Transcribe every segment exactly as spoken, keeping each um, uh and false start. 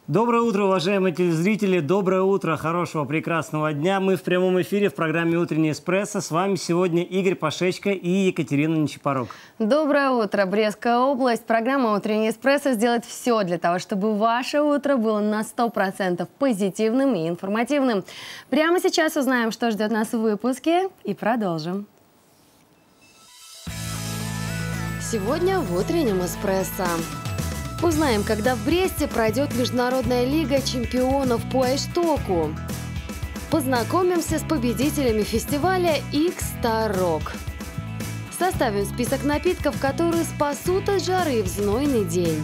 Доброе утро, уважаемые телезрители. Доброе утро, хорошего, прекрасного дня. Мы в прямом эфире в программе «Утренний эспрессо». С вами сегодня Игорь Пашечко и Екатерина Нечипорук. Доброе утро, Брестская область. Программа «Утренний эспрессо» сделает все для того, чтобы ваше утро было на сто процентов позитивным и информативным. Прямо сейчас узнаем, что ждет нас в выпуске, и продолжим. Сегодня в «Утреннем эспрессо». Узнаем, когда в Бресте пройдет Международная лига чемпионов по айштоку. Познакомимся с победителями фестиваля X-Star Rock. Составим список напитков, которые спасут от жары в знойный день.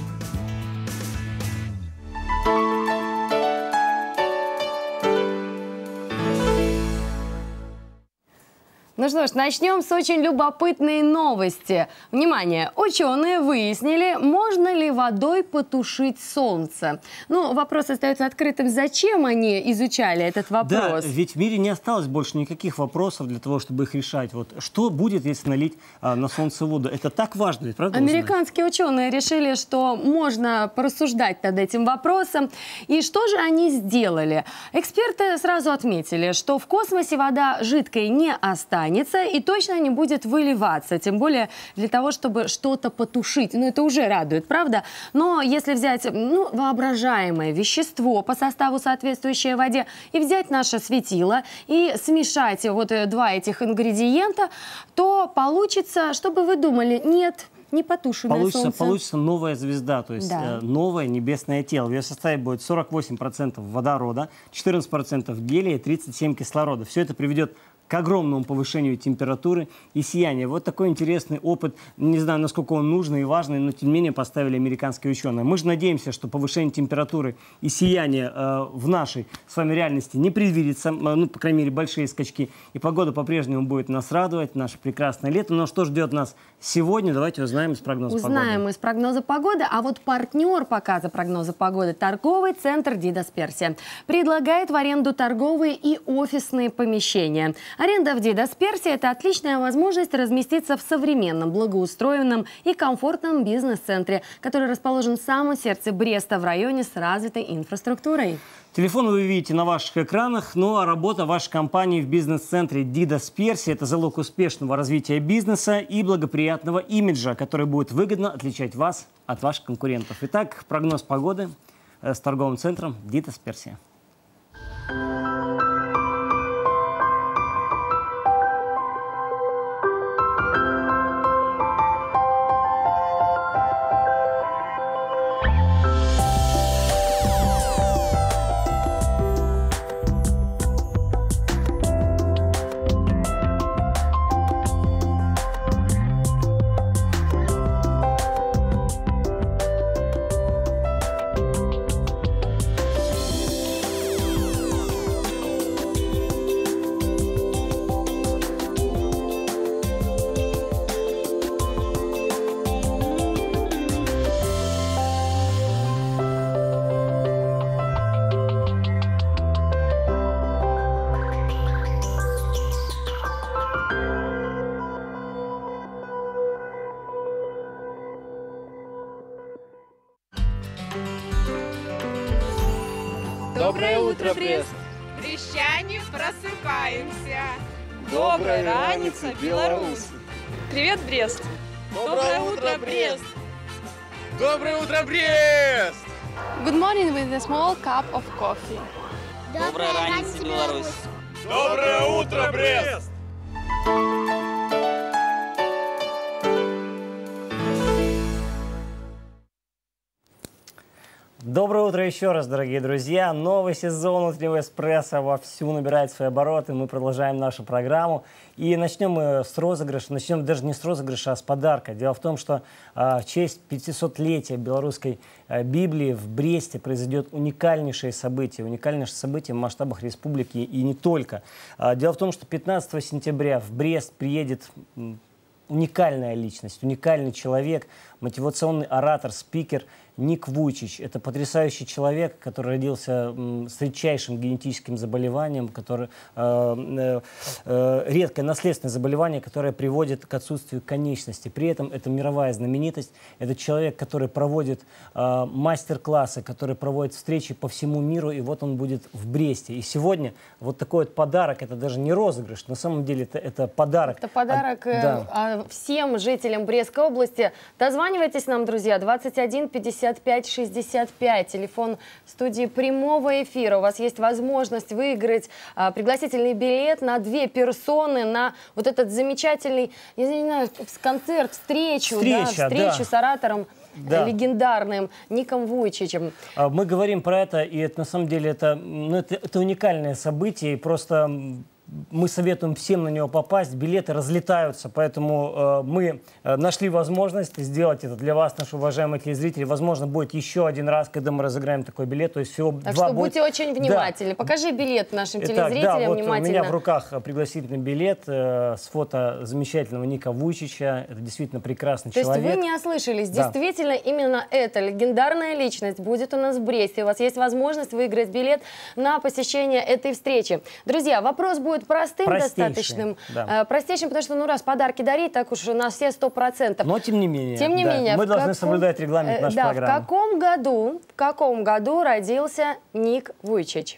Ну что ж, начнем с очень любопытной новости. Внимание! Ученые выяснили, можно ли водой потушить солнце. Ну, вопрос остается открытым. Зачем они изучали этот вопрос? Да, ведь в мире не осталось больше никаких вопросов для того, чтобы их решать. Вот что будет, если налить а, на солнце воду? Это так важно, ведь, правда? Американские ученые решили, что можно порассуждать над этим вопросом. И что же они сделали? Эксперты сразу отметили, что в космосе вода жидкой не останется и точно не будет выливаться, тем более для того, чтобы что-то потушить. Ну, это уже радует, правда? Но если взять ну, воображаемое вещество по составу, соответствующее воде, и взять наше светило и смешать вот два этих ингредиента, то получится, чтобы вы думали, нет, не потушенное получится, солнце. Получится новая звезда, то есть да. э, новое небесное тело. В ее составе будет сорок восемь процентов водорода, четырнадцать процентов гелия и тридцать семь процентов кислорода. Все это приведет к огромному повышению температуры и сияния. Вот такой интересный опыт. Не знаю, насколько он нужный и важный, но тем не менее поставили американские ученые. Мы же надеемся, что повышение температуры и сияния э, в нашей с вами реальности не предвидится. Ну, по крайней мере, большие скачки. И погода по-прежнему будет нас радовать. Наше прекрасное лето. Но что ждет нас сегодня? Давайте узнаем из прогноза узнаем погоды. Узнаем из прогноза погоды. А вот партнер показа прогноза погоды — торговый центр Дидасперсия. Предлагает в аренду торговые и офисные помещения. Аренда в Дидасперсии – это отличная возможность разместиться в современном, благоустроенном и комфортном бизнес-центре, который расположен в самом сердце Бреста, в районе с развитой инфраструктурой. Телефон вы видите на ваших экранах, ну а работа вашей компании в бизнес-центре Дидасперсия – это залог успешного развития бизнеса и благоприятного имиджа, который будет выгодно отличать вас от ваших конкурентов. Итак, прогноз погоды с торговым центром Дидасперсия. Доброе утро, Брест! Брестяне, просыпаемся! Доброй раницы, белорусы! Привет, Брест! Доброе утро, Брест! Доброе утро, Брест! Good morning with a small cup of coffee. Доброй раницы, Беларусь! Доброе утро, Брест! Доброе утро еще раз, дорогие друзья. Новый сезон «Утреннего эспрессо» вовсю набирает свои обороты. Мы продолжаем нашу программу. И начнем мы с розыгрыша. Начнем даже не с розыгрыша, а с подарка. Дело в том, что э, в честь пятисотлетия белорусской э, Библии в Бресте произойдет уникальнейшее событие. Уникальнейшее событие в масштабах республики и не только. Э, дело в том, что пятнадцатого сентября в Брест приедет уникальная личность, уникальный человек, мотивационный оратор, спикер Ник Вуйчич. Это потрясающий человек, который родился м, с редчайшим генетическим заболеванием, который, э, э, редкое наследственное заболевание, которое приводит к отсутствию конечности. При этом это мировая знаменитость. Это человек, который проводит э, мастер-классы, который проводит встречи по всему миру, и вот он будет в Бресте. И сегодня вот такой вот подарок, это даже не розыгрыш, на самом деле это, это подарок. Это подарок от, да. э, всем жителям Брестской области. Дозванивайтесь нам, друзья, двадцать один пятьдесят пять шестьдесят пять, телефон студии прямого эфира. У вас есть возможность выиграть э, пригласительный билет на две персоны на вот этот замечательный, я не знаю, концерт, встречу, Встреча, да, встречу да. с оратором. Да. Легендарным Ником Вуйчичем. Мы говорим про это, и это на самом деле это, ну, это, это уникальное событие, и просто мы советуем всем на него попасть, билеты разлетаются, поэтому э, мы э, нашли возможность сделать это для вас, наши уважаемые телезрители. Возможно, будет еще один раз, когда мы разыграем такой билет, то есть всего Так два что будет... будьте очень внимательны. Да. Покажи билет нашим Итак, телезрителям да, вот внимательно. у меня в руках пригласительный билет э, с фото замечательного Ника Вуйчича. Это действительно прекрасный То человек. есть вы не ослышались. Да. Действительно, именно эта легендарная личность будет у нас в Бресте. У вас есть возможность выиграть билет на посещение этой встречи. Друзья, вопрос будет простым, Простейший, достаточным. да. Э, простейшим, потому что, ну, раз подарки дарить, так уж на все сто процентов. Но тем не менее, Тем не да, менее, мы в должны каком- соблюдать регламент э, нашей да, программы. В каком году, в каком году родился Ник Вуйчич?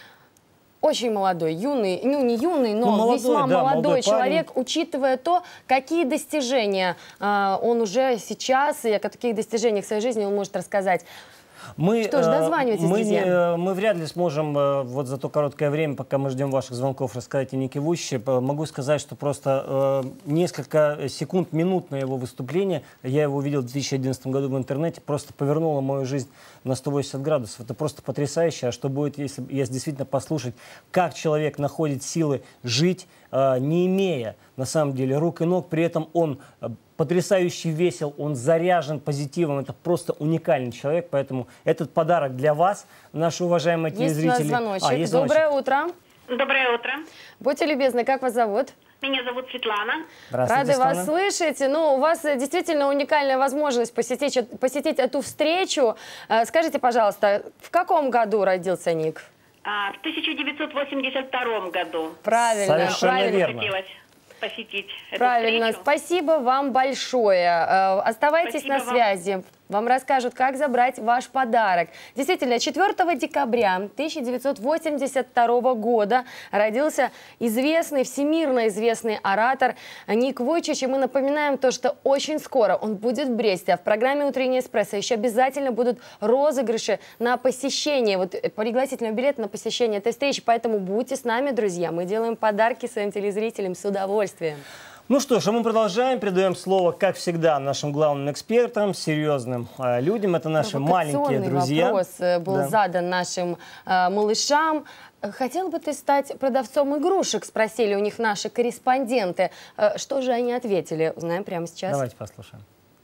Очень молодой, юный, ну не юный, но Ну, молодой, весьма да, молодой, молодой человек, учитывая то, какие достижения э, он уже сейчас, и о каких достижениях в своей жизни он может рассказать. Мы, Что ж, э, дозванивайтесь, мы, друзья. не- мы вряд ли сможем э, вот за то короткое время, пока мы ждем ваших звонков, рассказать о Нике Вуйчиче. П- Могу сказать, что просто э, несколько секунд, минут на его выступление, я его увидел в две тысячи одиннадцатом году в интернете, просто повернуло мою жизнь на сто восемьдесят градусов. Это просто потрясающе. А что будет, если, если действительно послушать, как человек находит силы жить, э, не имея на самом деле рук и ног, при этом он э, потрясающе весел, он заряжен позитивом, это просто уникальный человек, поэтому этот подарок для вас, наши уважаемые Есть у нас телезрители. звоночек. А, есть Доброе звоночек. утро. Доброе утро. Будьте любезны, как вас зовут? Меня зовут Светлана. Здравствуйте, Рады вас Светлана. слышать. Ну, у вас э, действительно уникальная возможность посетить, посетить эту встречу. Э, Скажите, пожалуйста, в каком году родился Ник? А, в тысяча девятьсот восемьдесят втором году Правильно, Совершенно правильно. верно. хотелось посетить эту Правильно. встречу. Спасибо вам большое. Э, Оставайтесь Спасибо на вам. связи. Вам расскажут, как забрать ваш подарок. Действительно, четвёртого декабря тысяча девятьсот восемьдесят второго года родился известный, всемирно известный оратор Ник Вуйчич. И мы напоминаем то, что очень скоро он будет в Бресте. А в программе «Утренний эспрессо» еще обязательно будут розыгрыши на посещение, вот пригласительный билет на посещение этой встречи. Поэтому будьте с нами, друзья. Мы делаем подарки своим телезрителям с удовольствием. Ну что ж, а мы продолжаем, передаем слово, как всегда, нашим главным экспертам, серьезным э, людям. Это наши маленькие Провокационный друзья. вопрос э, был Да. задан нашим э, малышам. Э, Хотел бы ты стать продавцом игрушек? Спросили у них наши корреспонденты. Э, Что же они ответили? Узнаем прямо сейчас. Давайте послушаем.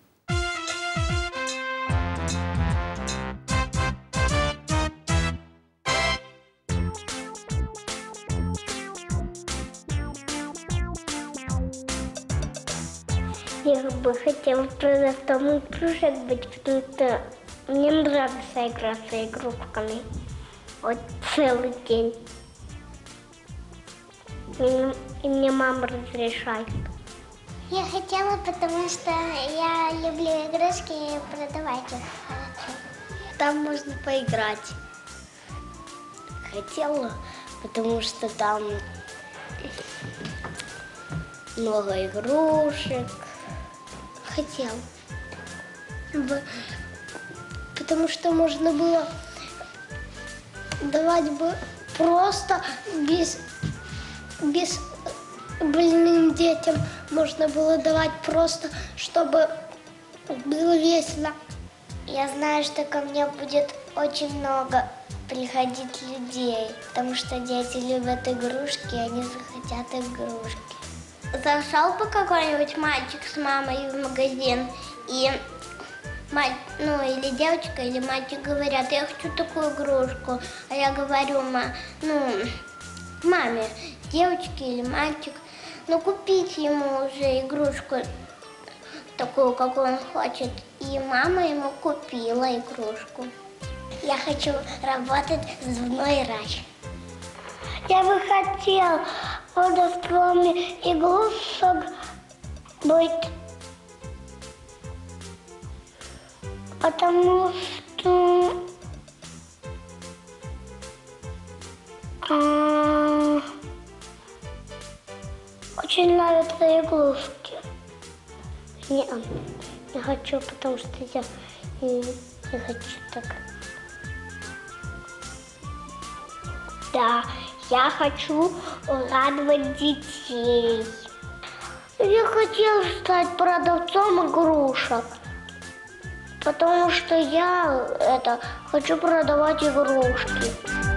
Я бы хотела продавцом игрушек быть, потому что мне нравится играться игрушками. Вот целый день. И, и мне мама разрешает. Я хотела, потому что я люблю игрушки и продавать их хочу. Там можно поиграть. Хотела, потому что там много игрушек. Хотела. Б- Потому что можно было давать бы просто без, без больным детям. Можно было давать просто, чтобы было весело. Я знаю, что ко мне будет очень много приходить людей, потому что дети любят игрушки, и они захотят игрушки. Зашел бы какой-нибудь мальчик с мамой в магазин, и маль... ну или девочка, или мальчик говорят, я хочу такую игрушку, а я говорю, ма... ну, маме, девочке или мальчик, ну купить ему уже игрушку такую, какую он хочет. И мама ему купила игрушку. Я хочу работать зубной врач. Я бы хотел продавцом игрушек быть, потому что а, очень нравятся игрушки. Не, не хочу, потому что я не, не хочу так. Да, я хочу радовать детей. Я хотел стать продавцом игрушек, потому что я это хочу продавать игрушки.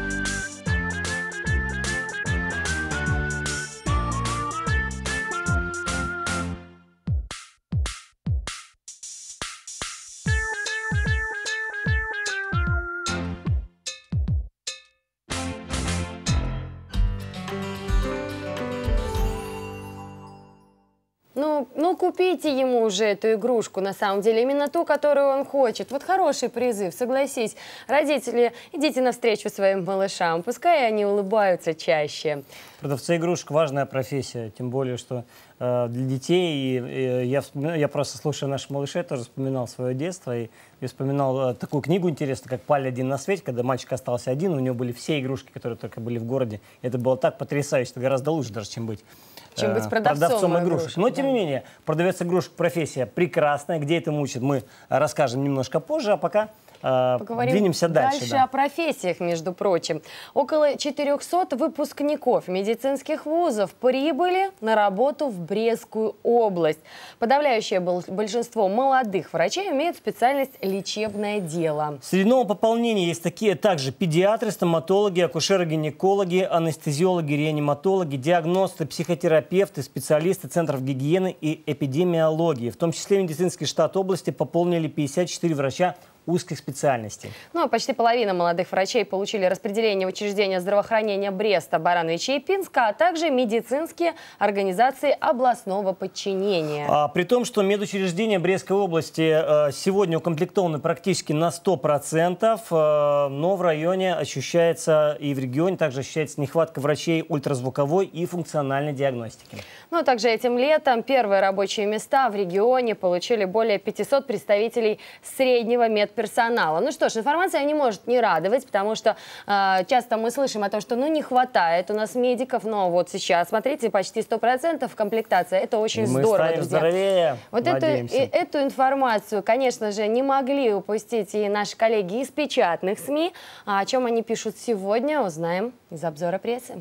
Ну, ну, купите ему уже эту игрушку, на самом деле, именно ту, которую он хочет. Вот хороший призыв, согласись. Родители, идите навстречу своим малышам, пускай они улыбаются чаще. Продавцы игрушек – важная профессия, тем более, что э, для детей, и, и я, я просто, слушая наших малышей, тоже вспоминал свое детство, и, и вспоминал э, такую книгу интересную, как «Паль один на свете», когда мальчик остался один, у него были все игрушки, которые только были в городе. Это было так потрясающе, это гораздо лучше даже, чем быть чем быть продавцом, продавцом игрушек. игрушек. Но, да. тем не менее, продавец игрушек профессия прекрасная. Где этому учат, мы расскажем немножко позже, а пока э, Поговорим двинемся дальше. Дальше да. о профессиях, между прочим. Около четырёхсот выпускников медицинских вузов прибыли на работу в Брестскую область. Подавляющее большинство молодых врачей имеют специальность лечебное дело. Среди нового пополнения есть такие также педиатры, стоматологи, акушеры-гинекологи, анестезиологи, реаниматологи, диагносты, психотерапевты, специалисты центров гигиены и эпидемиологии. В том числе медицинский штат области пополнили пятьдесят четыре врача узких специальностей. Ну, а почти половина молодых врачей получили распределение в учреждения здравоохранения Бреста, Барановича и Пинска, а также медицинские организации областного подчинения. А, при том, что медучреждения Брестской области э, сегодня укомплектованы практически на сто процентов, э, но в районе ощущается и в регионе также ощущается нехватка врачей ультразвуковой и функциональной диагностики. Ну, а также этим летом первые рабочие места в регионе получили более пятисот представителей среднего медперсонала. персонала. Ну что ж, информация не может не радовать, потому что э, часто мы слышим о том, что ну не хватает у нас медиков, но вот сейчас, смотрите, почти сто процентов комплектация. Это очень И мы здорово, станем друзья. здоровее, Вот эту, и, эту информацию, конечно же, не могли упустить и наши коллеги из печатных СМИ. А о чем они пишут сегодня, узнаем из обзора прессы.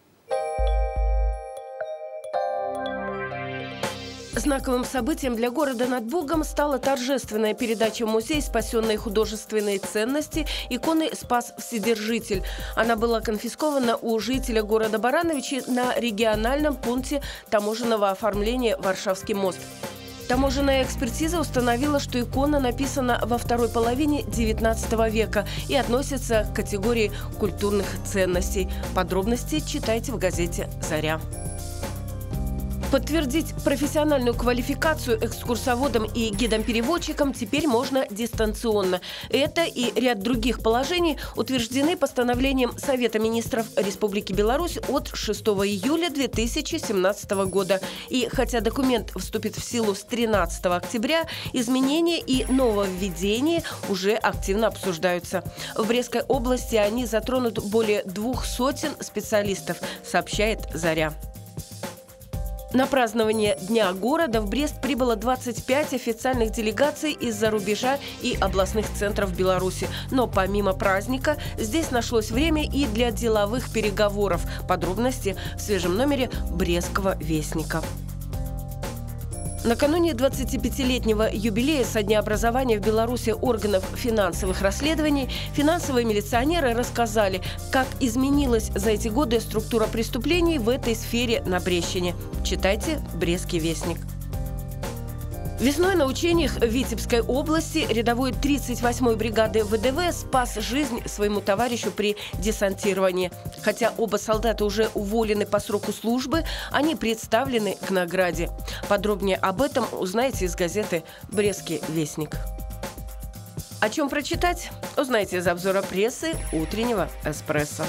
Знаковым событием для города над Бугом стала торжественная передача в музей спасенной художественной ценности иконы «Спас Вседержитель». Она была конфискована у жителя города Барановичи на региональном пункте таможенного оформления «Варшавский мост». Таможенная экспертиза установила, что икона написана во второй половине девятнадцатого века и относится к категории культурных ценностей. Подробности читайте в газете «Заря». Подтвердить профессиональную квалификацию экскурсоводам и гидам-переводчикам теперь можно дистанционно. Это и ряд других положений утверждены постановлением Совета министров Республики Беларусь от шестого июля две тысячи семнадцатого года. И хотя документ вступит в силу с тринадцатого октября, изменения и нововведения уже активно обсуждаются. В Брестской области они затронут более двух сотен специалистов, сообщает «Заря». На празднование Дня города в Брест прибыло двадцать пять официальных делегаций из-за рубежа и областных центров Беларуси. Но помимо праздника здесь нашлось время и для деловых переговоров. Подробности в свежем номере Брестского вестника. Накануне двадцатипятилетнего юбилея со дня образования в Беларуси органов финансовых расследований финансовые милиционеры рассказали, как изменилась за эти годы структура преступлений в этой сфере на Брестщине. Читайте «Брестский вестник». Весной на учениях в Витебской области рядовой тридцать восьмой бригады ВДВ спас жизнь своему товарищу при десантировании. Хотя оба солдата уже уволены по сроку службы, они представлены к награде. Подробнее об этом узнаете из газеты «Брестский вестник». О чем прочитать, узнаете из обзора прессы утреннего «Эспрессо».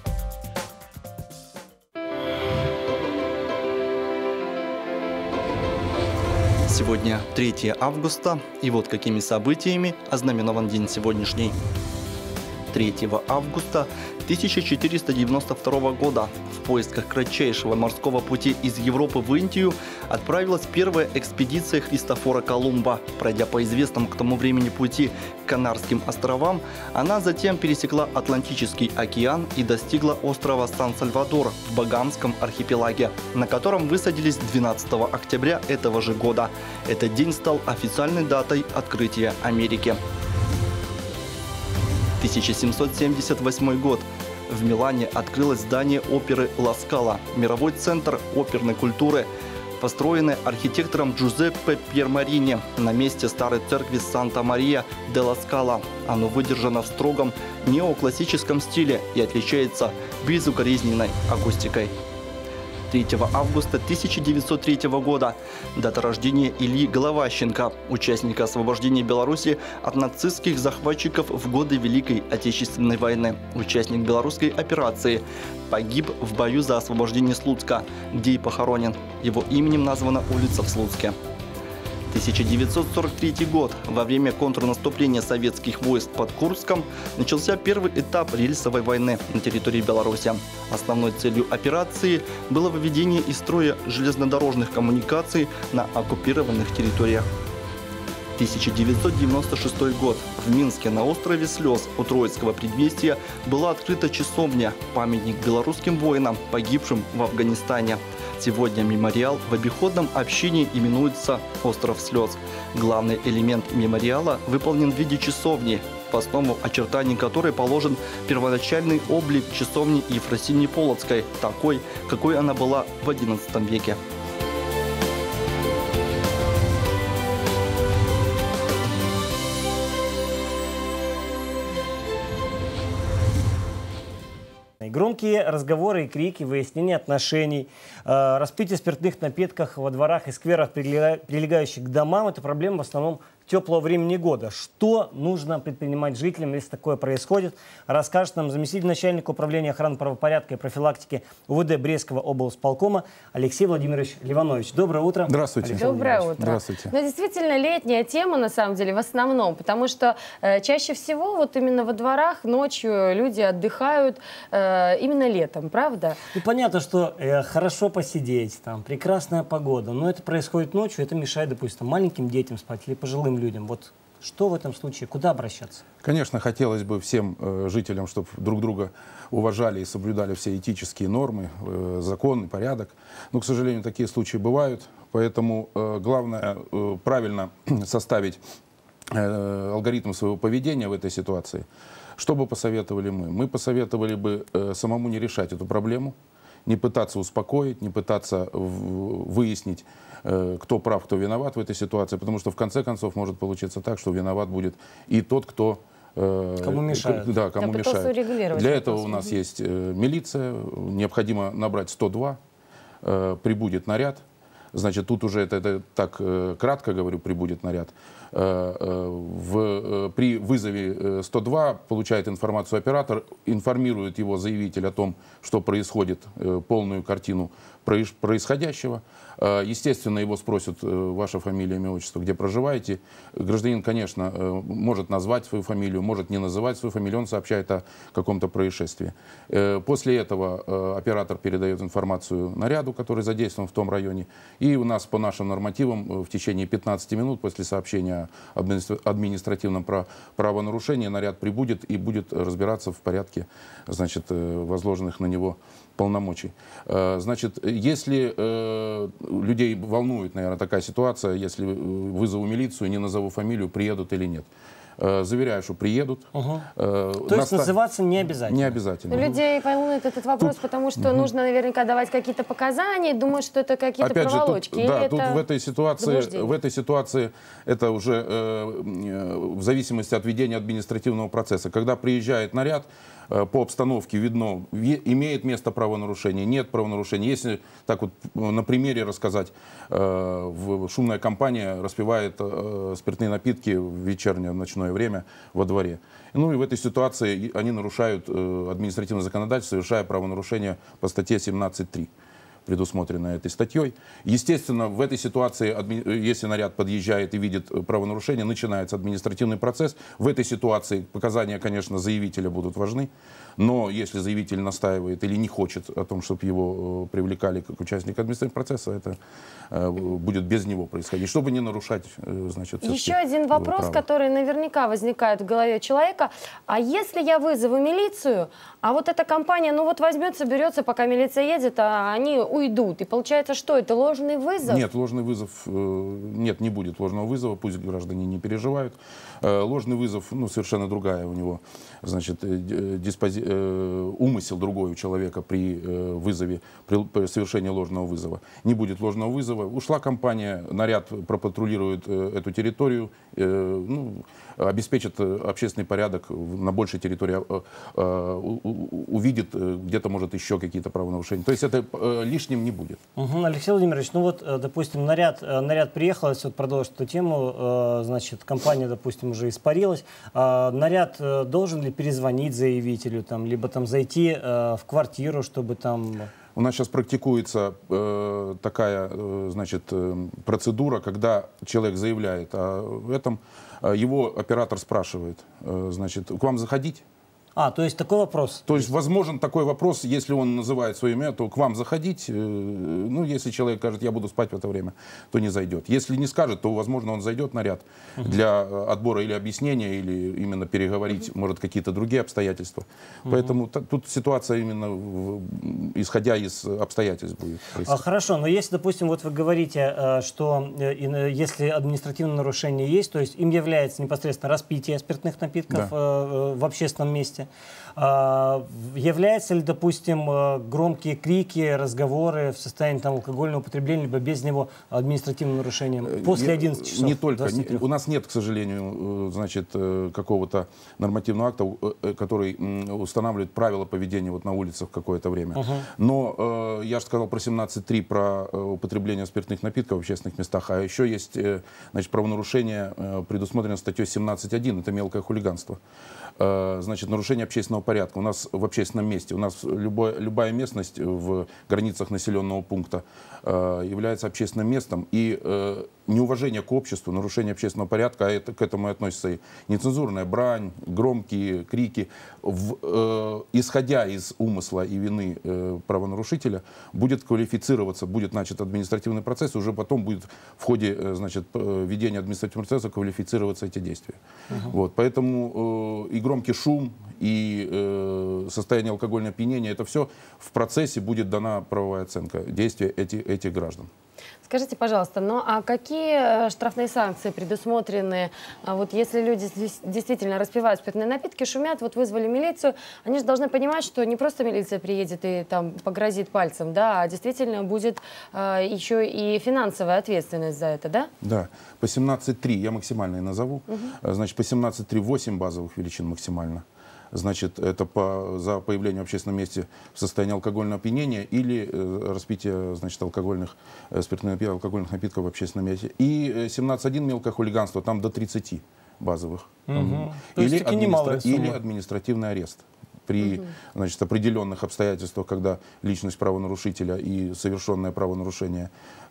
Сегодня третье августа, и вот какими событиями ознаменован день сегодняшний. третьего августа тысяча четыреста девяносто второго года в поисках кратчайшего морского пути из Европы в Индию отправилась первая экспедиция Христофора Колумба. Пройдя по известному к тому времени пути к Канарским островам, она затем пересекла Атлантический океан и достигла острова Сан-Сальвадор в Багамском архипелаге, на котором высадились двенадцатого октября этого же года. Этот день стал официальной датой открытия Америки. тысяча семьсот семьдесят восьмой год. В Милане открылось здание оперы Ла Скала, мировой центр оперной культуры, построенный архитектором Джузеппе Пьермарини на месте старой церкви Санта-Мария де ла Скала. Оно выдержано в строгом неоклассическом стиле и отличается безукоризненной акустикой. третьего августа тысяча девятьсот третьего года. Дата рождения Ильи Головащенко, участника освобождения Беларуси от нацистских захватчиков в годы Великой Отечественной войны. Участник белорусской операции. Погиб в бою за освобождение Слуцка, где и похоронен. Его именем названа улица в Слуцке. тысяча девятьсот сорок третий год. Во время контрнаступления советских войск под Курском начался первый этап рельсовой войны на территории Беларуси. Основной целью операции было выведение из строя железнодорожных коммуникаций на оккупированных территориях. тысяча девятьсот девяносто шестой год. В Минске на острове Слез у Троицкого предместья была открыта часовня, памятник белорусским воинам, погибшим в Афганистане. Сегодня мемориал в обиходном общении именуется «Остров слез». Главный элемент мемориала выполнен в виде часовни, по основу очертаний которой положен первоначальный облик часовни Ефросиньи Полоцкой, такой, какой она была в одиннадцатом веке. Громкие разговоры и крики, выяснение отношений, э, распитие спиртных напитков во дворах и скверах, прилегающих к домам – это проблема в основном теплого времени года. Что нужно предпринимать жителям, если такое происходит, расскажет нам заместитель начальника управления охраны правопорядка и профилактики УВД Брестского облсполкома Алексей Владимирович Ливанович. Доброе утро. Здравствуйте. Доброе утро. Здравствуйте. Ну, действительно, летняя тема, на самом деле, в основном, потому что э, чаще всего вот именно во дворах ночью люди отдыхают э, именно летом, правда? Ну, понятно, что э, хорошо посидеть, там, прекрасная погода, но это происходит ночью, это мешает, допустим, маленьким детям спать или пожилым людям. Вот что в этом случае? Куда обращаться? Конечно, хотелось бы всем э, жителям, чтобы друг друга уважали и соблюдали все этические нормы, э, закон и порядок. Но, к сожалению, такие случаи бывают. Поэтому э, главное э, правильно составить э, алгоритм своего поведения в этой ситуации. Что бы посоветовали мы? Мы посоветовали бы э, самому не решать эту проблему, не пытаться успокоить, не пытаться выяснить, кто прав, кто виноват в этой ситуации, потому что в конце концов может получиться так, что виноват будет и тот, кто... Кому мешает. Да, кому мешает. Для этого у нас есть милиция, необходимо набрать сто два, прибудет наряд. Значит, тут уже это, это так кратко говорю, прибудет наряд. В, при вызове сто два получает информацию оператор, информирует его заявитель о том, что происходит, полную картину происходящего. Естественно, его спросят: ваша фамилия, имя, отчество, где проживаете. Гражданин, конечно, может назвать свою фамилию, может не называть свою фамилию, он сообщает о каком-то происшествии. После этого оператор передает информацию наряду, который задействован в том районе. И у нас по нашим нормативам в течение пятнадцати минут после сообщения об административном правонарушении наряд прибудет и будет разбираться в порядке, значит, возложенных на него полномочий. Значит, если э, людей волнует, наверное, такая ситуация, если вызову милицию, не назову фамилию, приедут или нет. заверяю, что приедут. Угу. То есть Наста... называться не обязательно? Не обязательно. Но людей волнует этот вопрос, тут... потому что угу. нужно наверняка давать какие-то показания, думают, что это какие-то Опять проволочки. Же, тут, да, это тут в этой ситуации, в этой ситуации это уже э, в зависимости от ведения административного процесса. Когда приезжает наряд, э, по обстановке видно, имеет место правонарушение, нет правонарушения. Если так вот на примере рассказать, э, в, шумная компания распивает э, спиртные напитки в вечернее, в ночное время во дворе. Ну и в этой ситуации они нарушают э, административное законодательство, совершая правонарушение по статье семнадцать три. Предусмотрено этой статьей. Естественно, в этой ситуации, если наряд подъезжает и видит правонарушение, начинается административный процесс. В этой ситуации показания, конечно, заявителя будут важны. Но если заявитель настаивает или не хочет о том, чтобы его привлекали как участника административного процесса, это э, будет без него происходить, чтобы не нарушать, э, значит, еще один вопрос, права. который наверняка возникает в голове человека. А если я вызову милицию, а вот эта компания, ну вот возьмет, соберется, пока милиция едет, а они уйдут. И получается, что это ложный вызов? Нет, ложный вызов, э, нет, не будет ложного вызова, пусть граждане не переживают. Э, ложный вызов, ну, совершенно другая у него, значит, э, диспози... умысел другой у человека при вызове, при совершении ложного вызова. Не будет ложного вызова. Ушла компания, наряд пропатрулирует эту территорию, ну, обеспечит общественный порядок на большей территории, увидит где-то, может, еще какие-то правонарушения. То есть это лишним не будет. Угу. Алексей Владимирович, ну вот, допустим, наряд, наряд приехал, если вот продолжить эту тему, значит, компания, допустим, уже испарилась. Наряд должен ли перезвонить заявителю, там, либо там зайти в квартиру, чтобы там... У нас сейчас практикуется э, такая, э, значит, э, процедура, когда человек заявляет о этом, э, его оператор спрашивает, э, значит, к вам заходить? А, то есть такой вопрос? То есть возможен такой вопрос, если он называет свое имя, то к вам заходить. Ну, если человек скажет, я буду спать в это время, то не зайдет. Если не скажет, то, возможно, он зайдет на ряд uh-huh. для отбора или объяснения, или именно переговорить, uh-huh. может, какие-то другие обстоятельства. Uh-huh. Поэтому тут ситуация именно в, исходя из обстоятельств будет происходить. А, хорошо, но если, допустим, вот вы говорите, что если административное нарушение есть, то есть им является непосредственно распитие спиртных напитков да. в общественном месте, является ли, допустим, громкие крики, разговоры в состоянии там, алкогольного употребления, либо без него административным нарушением после одиннадцати часов? Не только. Не, у нас нет, к сожалению, значит, какого-то нормативного акта, который устанавливает правила поведения вот на улицах какое-то время. Uh-huh. Но я же сказал про семнадцать три, про употребление спиртных напитков в общественных местах, а еще есть, значит, правонарушение, предусмотрено статьей семнадцать один, это мелкое хулиганство. Значит, нарушение общественного порядка. У нас в общественном месте, у нас любой, любая местность в границах населенного пункта э, является общественным местом, и э, неуважение к обществу, нарушение общественного порядка, а это, к этому относится и нецензурная брань, громкие крики, в, э, исходя из умысла и вины э, правонарушителя, будет квалифицироваться, будет начат административный процесс, и уже потом будет в ходе э, значит, ведения административного процесса квалифицироваться эти действия. Uh-huh. Вот, поэтому э, и громкий шум, и э, состояние алкогольного опьянения, это все в процессе будет дана правовая оценка действия этих, этих граждан. Скажите, пожалуйста, ну а какие штрафные санкции предусмотрены, вот если люди действительно распивают спиртные напитки, шумят, вот вызвали милицию, они же должны понимать, что не просто милиция приедет и там погрозит пальцем, да, а действительно будет а, еще и финансовая ответственность за это, да? Да, по семнадцать три я максимальные назову, угу. Значит, по семнадцать три восемь базовых величин максимально. Значит, это по, за появление в общественном месте в состоянии алкогольного опьянения или э, распитие, значит, алкогольных, э, спиртных, алкогольных напитков в общественном месте. И семнадцать один мелкое хулиганство, там до тридцати базовых. Угу. Или, администра... или административный арест. При угу. значит, определенных обстоятельствах, когда личность правонарушителя и совершенное правонарушение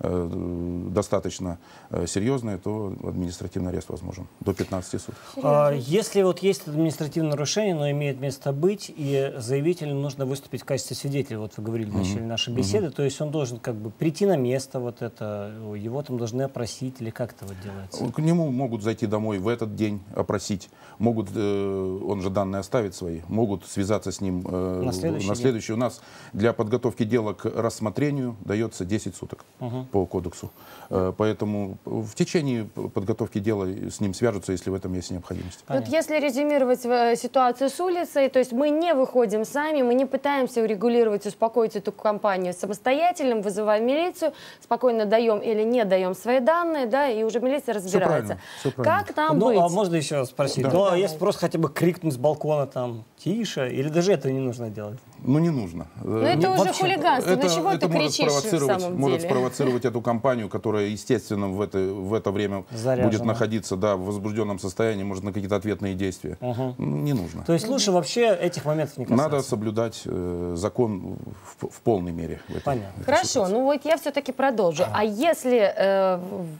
э, достаточно э, серьезное, то административный арест возможен до пятнадцати суток. А, если вот есть административное нарушение, но имеет место быть, и заявителю нужно выступить в качестве свидетеля, вот вы говорили в начале угу. нашей беседы, угу. то есть он должен как бы прийти на место, вот это, его там должны опросить, или как это вот делается? К нему могут зайти домой в этот день, опросить, могут, э, он же данные оставит свои, могут свидетельствовать, связаться с ним э, на следующий, на следующий. У нас для подготовки дела к рассмотрению дается десять суток угу. по кодексу. Э, поэтому в течение подготовки дела с ним свяжутся, если в этом есть необходимость. Вот если резюмировать ситуацию с улицей, то есть мы не выходим сами, мы не пытаемся урегулировать, успокоить эту компанию самостоятельно, вызываем милицию, спокойно даем или не даем свои данные, да, и уже милиция разбирается. Все правильно, все как там ну, быть? А можно еще спросить? Да. Ну, а Давай. если просто хотя бы крикнуть с балкона там «тише», или даже этого не нужно делать? Ну, не нужно. Ну, это ну, уже вообще, хулиганство. Это, Ну, чего это ты может кричишь в спровоцировать, самом может деле? спровоцировать эту компанию, которая, естественно, в это, в это время Заряжена. будет находиться, да, в возбужденном состоянии, может, на какие-то ответные действия. Угу. Не нужно. То есть лучше вообще этих моментов не касаться? Надо соблюдать э, закон в, в полной мере. В этой, Понятно. в этой Хорошо, ситуации. ну вот я все-таки продолжу. А если э,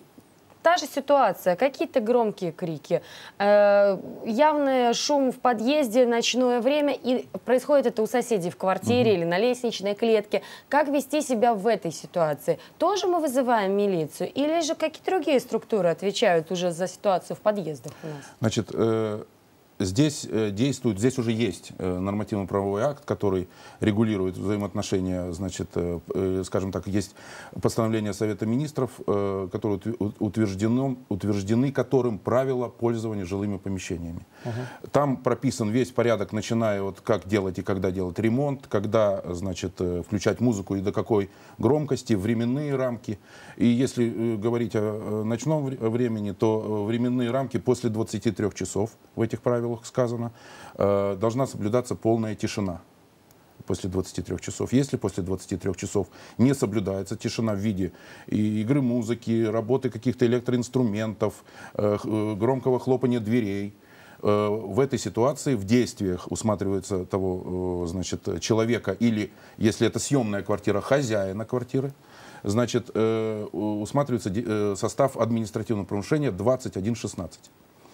та же ситуация, какие-то громкие крики, э, явный шум в подъезде, ночное время, и происходит это у соседей в квартире Угу. или на лестничной клетке, как вести себя в этой ситуации? Тоже мы вызываем милицию или же какие-то другие структуры отвечают уже за ситуацию в подъездах у нас? Значит, э, здесь э, действует, здесь уже есть э, нормативно-правовой акт, который регулирует взаимоотношения, значит, э, э, скажем так, есть постановление Совета Министров, э, которые утверждено, утверждены которым правила пользования жилыми помещениями. Uh-huh. Там прописан весь порядок, начиная от как делать и когда делать ремонт, когда, значит, э, включать музыку и до какой громкости, временные рамки. И если э, говорить о, о ночном вре- времени, то э, временные рамки после двадцати трёх часов в этих правилах сказано, э, должна соблюдаться полная тишина после двадцати трёх часов. Если после двадцати трёх часов не соблюдается тишина в виде и игры музыки, работы каких-то электроинструментов, э, э, громкого хлопания дверей, э, в этой ситуации в действиях усматривается того, э, значит, человека или, если это съемная квартира, хозяина квартиры, значит, э, усматривается э, состав административного правонарушения двадцать один шестнадцать.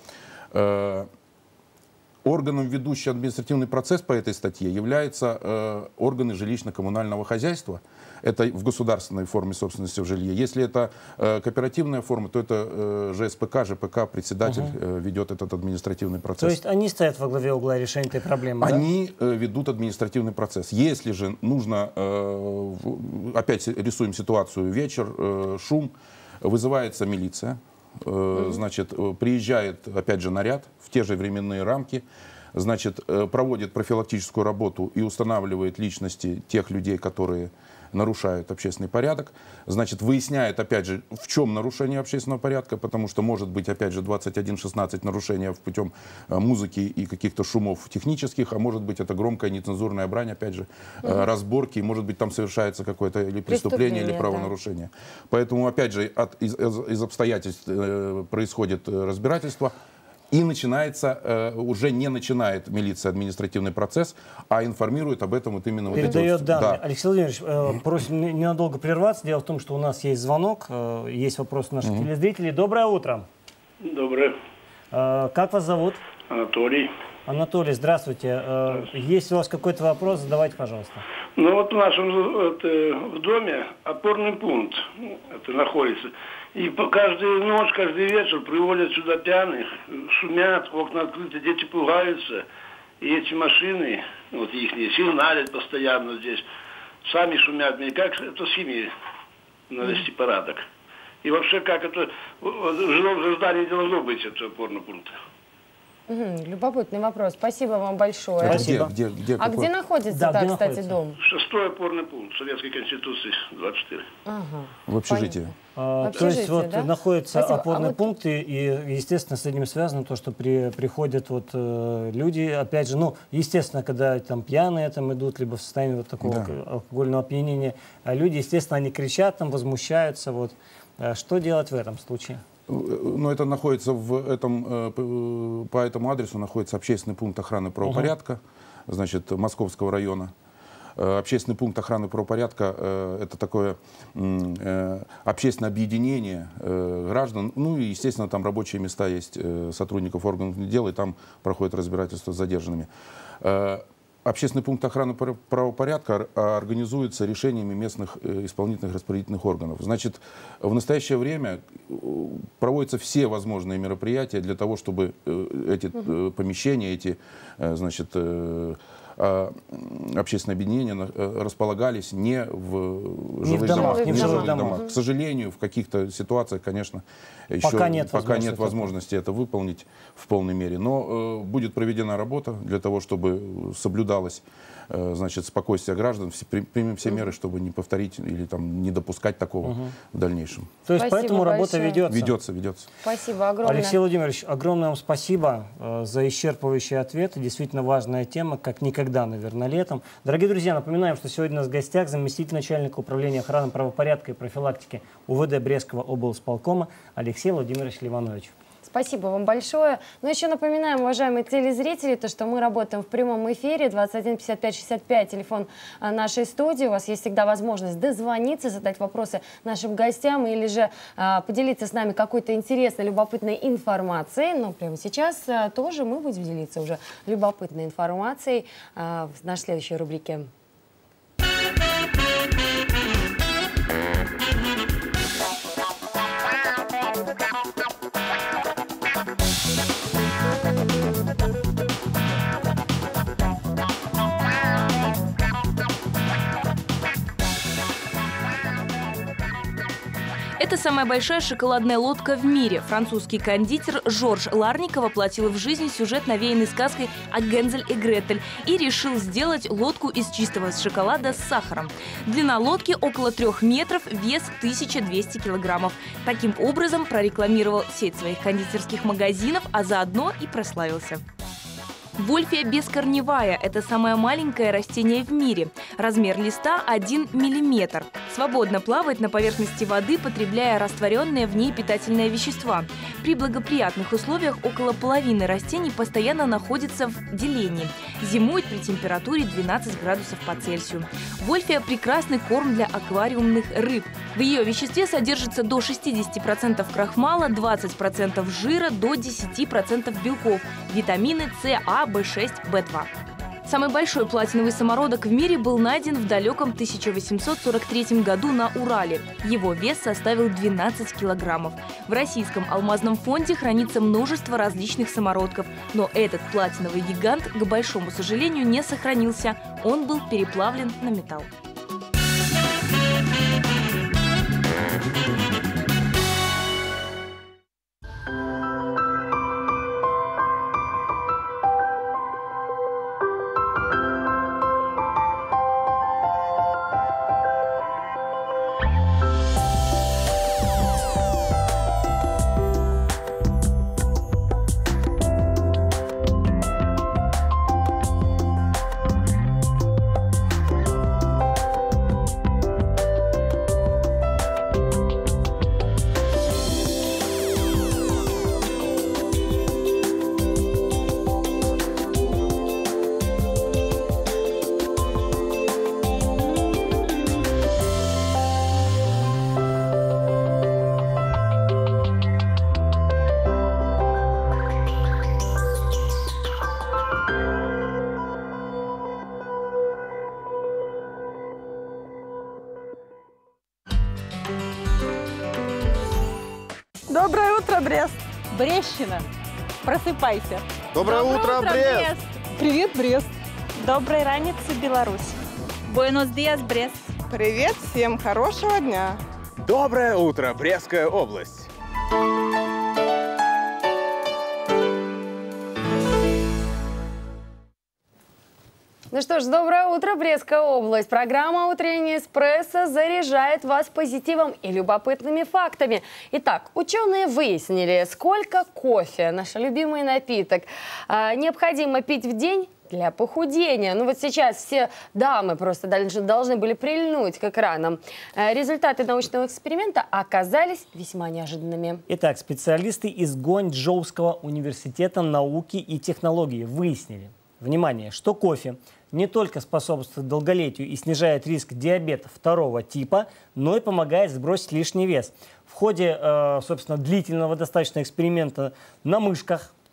Э, Органом, ведущим административный процесс по этой статье, являются э, органы жилищно-коммунального хозяйства. Это в государственной форме собственности в жилье. Если это э, кооперативная форма, то это э, ЖСПК, ЖПК, председатель Угу. э, ведет этот административный процесс. То есть они стоят во главе угла решения этой проблемы, Они э, ведут административный процесс. Если же нужно, э, в- опять рисуем ситуацию, вечер, э, шум, вызывается милиция. Э, значит, э, приезжает, опять же, наряд в те же временные рамки, значит, э, проводит профилактическую работу и устанавливает личности тех людей, которые нарушают общественный порядок. Значит, выясняет, опять же, в чем нарушение общественного порядка, потому что может быть, опять же, двадцать один шестнадцать нарушения путем э, музыки и каких-то шумов технических, а может быть, это громкая нецензурная брань, опять же, э, Мгм. разборки, может быть, там совершается какое-то или преступление, или Преступление, правонарушение. Поэтому, опять же, от, из, из- из обстоятельств э, происходит э, разбирательство, и начинается, э, уже не начинает милиция административный процесс, а информирует об этом вот именно вот эти Передает вот- данные. да. Алексей Владимирович, э, просим не- ненадолго прерваться. Дело в том, что у нас есть звонок, э, есть вопрос наших Мгм. телезрителей. Доброе утро. Доброе. Э, как вас зовут? Анатолий. Анатолий, здравствуйте. Э, если у вас какой-то вопрос, задавайте, пожалуйста. Ну вот в нашем это, в доме опорный пункт это находится. И по каждую ночь, каждый вечер приводят сюда пьяных, шумят, окна открыты, дети пугаются. И эти машины, вот их сигналят постоянно здесь, сами шумят. Мне как это с ними навести порядок? И вообще, как это в жилом здании не должно быть, это опорный пункт. Мгм, любопытный вопрос. Спасибо вам большое. Это где, где, где, А какой? где находится, Да, так, где кстати, находится? дом? Шестой опорный пункт Советской Конституции двадцать четыре. Ага. В общежитии. А, В то есть общежитии, вот да? находятся Спасибо. А опорные вот- пункты, и, естественно, с этим связано то, что при, приходят вот э, люди, опять же, ну, естественно, когда там пьяные там идут, либо в состоянии вот такого Да. к- алкогольного опьянения, а люди, естественно, они кричат, там, возмущаются, вот. А что делать в этом случае? Но это находится в этом, э, п- по этому адресу находится общественный пункт охраны правопорядка, значит, Московского района. Э, Общественный пункт охраны правопорядка э, это такое м, э, общественное объединение э, граждан. Ну и, естественно, там рабочие места есть э, сотрудников органов внутренних дел, и там проходит разбирательство с задержанными. Э, Общественный пункт охраны пр- правопорядка ор- организуется решениями местных э, исполнительных распорядительных органов. Значит, в настоящее время э, проводятся все возможные мероприятия для того, чтобы э, эти э, помещения, эти, э, значит, э, э, общественные объединения э, располагались не в не жилых в домах, домах. не в жилых домах. домах. К сожалению, в каких-то ситуациях, конечно, еще пока нет пока возможности, нет возможности это выполнить в полной мере. Но э, будет проведена работа для того, чтобы соблюдалось э, значит, спокойствие граждан. Все, примем все меры, чтобы не повторить или там, не допускать такого угу. в дальнейшем. То есть Спасибо поэтому работа большое. ведется? Ведется, ведется. Спасибо огромное. Алексей Владимирович, огромное вам спасибо э, за исчерпывающие ответы. Действительно важная тема, как никогда, наверное, летом. Дорогие друзья, напоминаем, что сегодня у нас в гостях заместитель начальника управления охраны правопорядка и профилактики УВД Брестского облсполкома Алексей Владимирович Ливанович. Спасибо вам большое. Но еще напоминаем, уважаемые телезрители, то, что мы работаем в прямом эфире. двадцать один пятьдесят пять шестьдесят пять, телефон нашей студии. У вас есть всегда возможность дозвониться, задать вопросы нашим гостям или же а, поделиться с нами какой-то интересной, любопытной информацией. Но прямо сейчас а, тоже мы будем делиться уже любопытной информацией а, в нашей следующей рубрике. Это самая большая шоколадная лодка в мире. Французский кондитер Жорж Ларников воплотил в жизнь сюжет, навеянный сказкой о Гензель и Гретель, и решил сделать лодку из чистого шоколада с сахаром. Длина лодки около трех метров, вес тысяча двести килограммов. Таким образом прорекламировал сеть своих кондитерских магазинов, а заодно и прославился. Вольфия бескорневая – это самое маленькое растение в мире. Размер листа один миллиметр. Свободно плавает на поверхности воды, потребляя растворенные в ней питательные вещества. При благоприятных условиях около половины растений постоянно находится в делении. Зимует при температуре двенадцать градусов по Цельсию. Вольфия – прекрасный корм для аквариумных рыб. В ее веществе содержится до шестидесяти процентов крахмала, двадцати процентов жира, до десяти процентов белков, витамины С, А, Б шесть, Б два. Самый большой платиновый самородок в мире был найден в далеком тысяча восемьсот сорок третьем году на Урале. Его вес составил двенадцать килограммов. В российском алмазном фонде хранится множество различных самородков, но этот платиновый гигант, к большому сожалению, не сохранился. Он был переплавлен на металл. Доброе утро, Брест! Брестщина, просыпайся! Доброе, Доброе утро, утро Брест! Брест! Привет, Брест! Доброй раницы, Беларусь! Буэнос диас, Брест! Привет всем, хорошего дня! Доброе утро, Брестская область! Ну что ж, доброе утро, Брестская область. Программа «Утренний эспрессо» заряжает вас позитивом и любопытными фактами. Итак, ученые выяснили, сколько кофе, наш любимый напиток, необходимо пить в день для похудения. Ну вот сейчас все дамы просто должны были прильнуть к экранам. Результаты научного эксперимента оказались весьма неожиданными. Итак, специалисты из Гуанчжоуского университета науки и технологий выяснили, внимание, что кофе не только способствует долголетию и снижает риск диабета второго типа, но и помогает сбросить лишний вес. В ходе, э, собственно, длительного достаточно эксперимента на мышках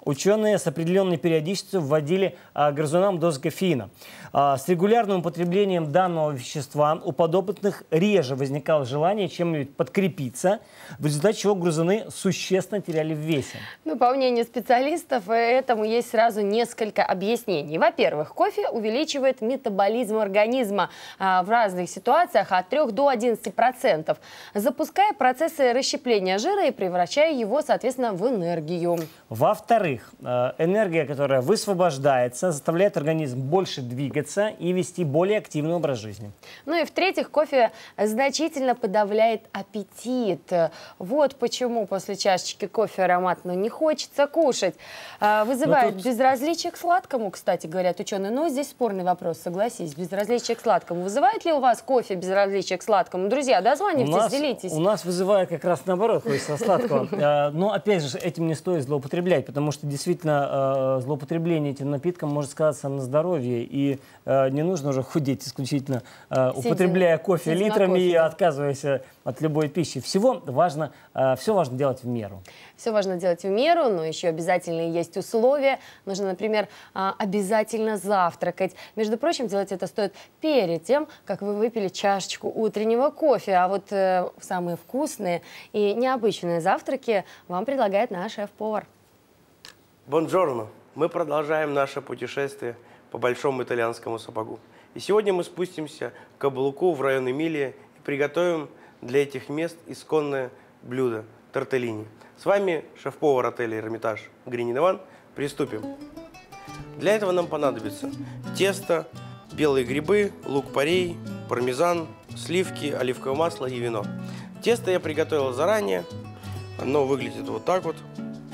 ученые с определенной периодичностью вводили а, грызунам дозы кофеина. А, с регулярным употреблением данного вещества у подопытных реже возникало желание чем-нибудь подкрепиться, в результате чего грызуны существенно теряли в весе. Ну, по мнению специалистов, этому есть сразу несколько объяснений. Во-первых, кофе увеличивает метаболизм организма а, в разных ситуациях от трёх до одиннадцати процентов, запуская процессы расщепления жира и превращая его, соответственно, в энергию. Во-вторых, энергия, которая высвобождается, заставляет организм больше двигаться и вести более активный образ жизни. Ну и в-третьих, кофе значительно подавляет аппетит. Вот почему после чашечки кофе ароматно не хочется кушать. Вызывает тут... безразличие к сладкому, кстати, говорят ученые. Но здесь спорный вопрос, согласись. Безразличие к сладкому. Вызывает ли у вас кофе безразличие к сладкому? Друзья, дозванивайтесь, у нас, делитесь. У нас вызывает как раз наоборот, хочется сладкого. Но опять же, этим не стоит злоупотреблять, потому что действительно злоупотребление этим напитком может сказаться на здоровье. И не нужно уже худеть исключительно, Сидя, употребляя кофе литрами кофе, и да. отказываясь от любой пищи. Всего важно, все важно делать в меру. Все важно делать в меру, но еще обязательно есть условия. Нужно, например, обязательно завтракать. Между прочим, делать это стоит перед тем, как вы выпили чашечку утреннего кофе. А вот э, самые вкусные и необычные завтраки вам предлагает наш шеф-повар. Бонжорно! Мы продолжаем наше путешествие по большому итальянскому сапогу. И сегодня мы спустимся к каблуку в район Эмилия и приготовим для этих мест исконное блюдо – тортеллини. С вами шеф-повар отеля «Эрмитаж» Гринин Иван. Приступим. Для этого нам понадобится тесто, белые грибы, лук-порей, пармезан, сливки, оливковое масло и вино. Тесто я приготовил заранее. Оно выглядит вот так вот.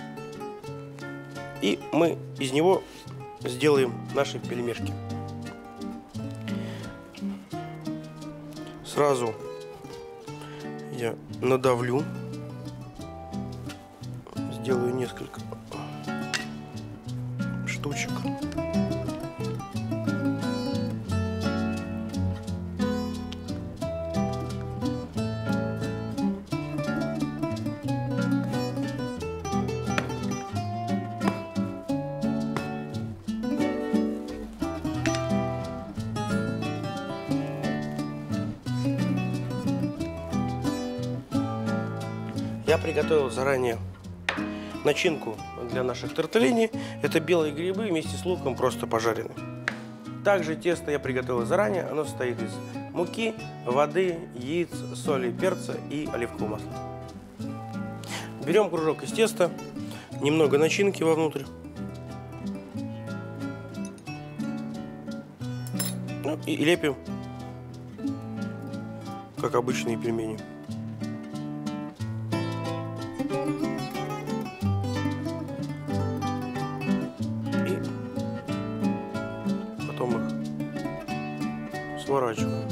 И мы из него сделаем наши пельмешки. Сразу я надавлю, сделаю несколько штучек. Я приготовил заранее начинку для наших тортеллини. Это белые грибы вместе с луком, просто пожаренные. Также тесто я приготовил заранее. Оно состоит из муки, воды, яиц, соли, перца и оливкового масла. Берем кружок из теста, немного начинки вовнутрь. Ну, и лепим, как обычные пельмени. Сворачиваем.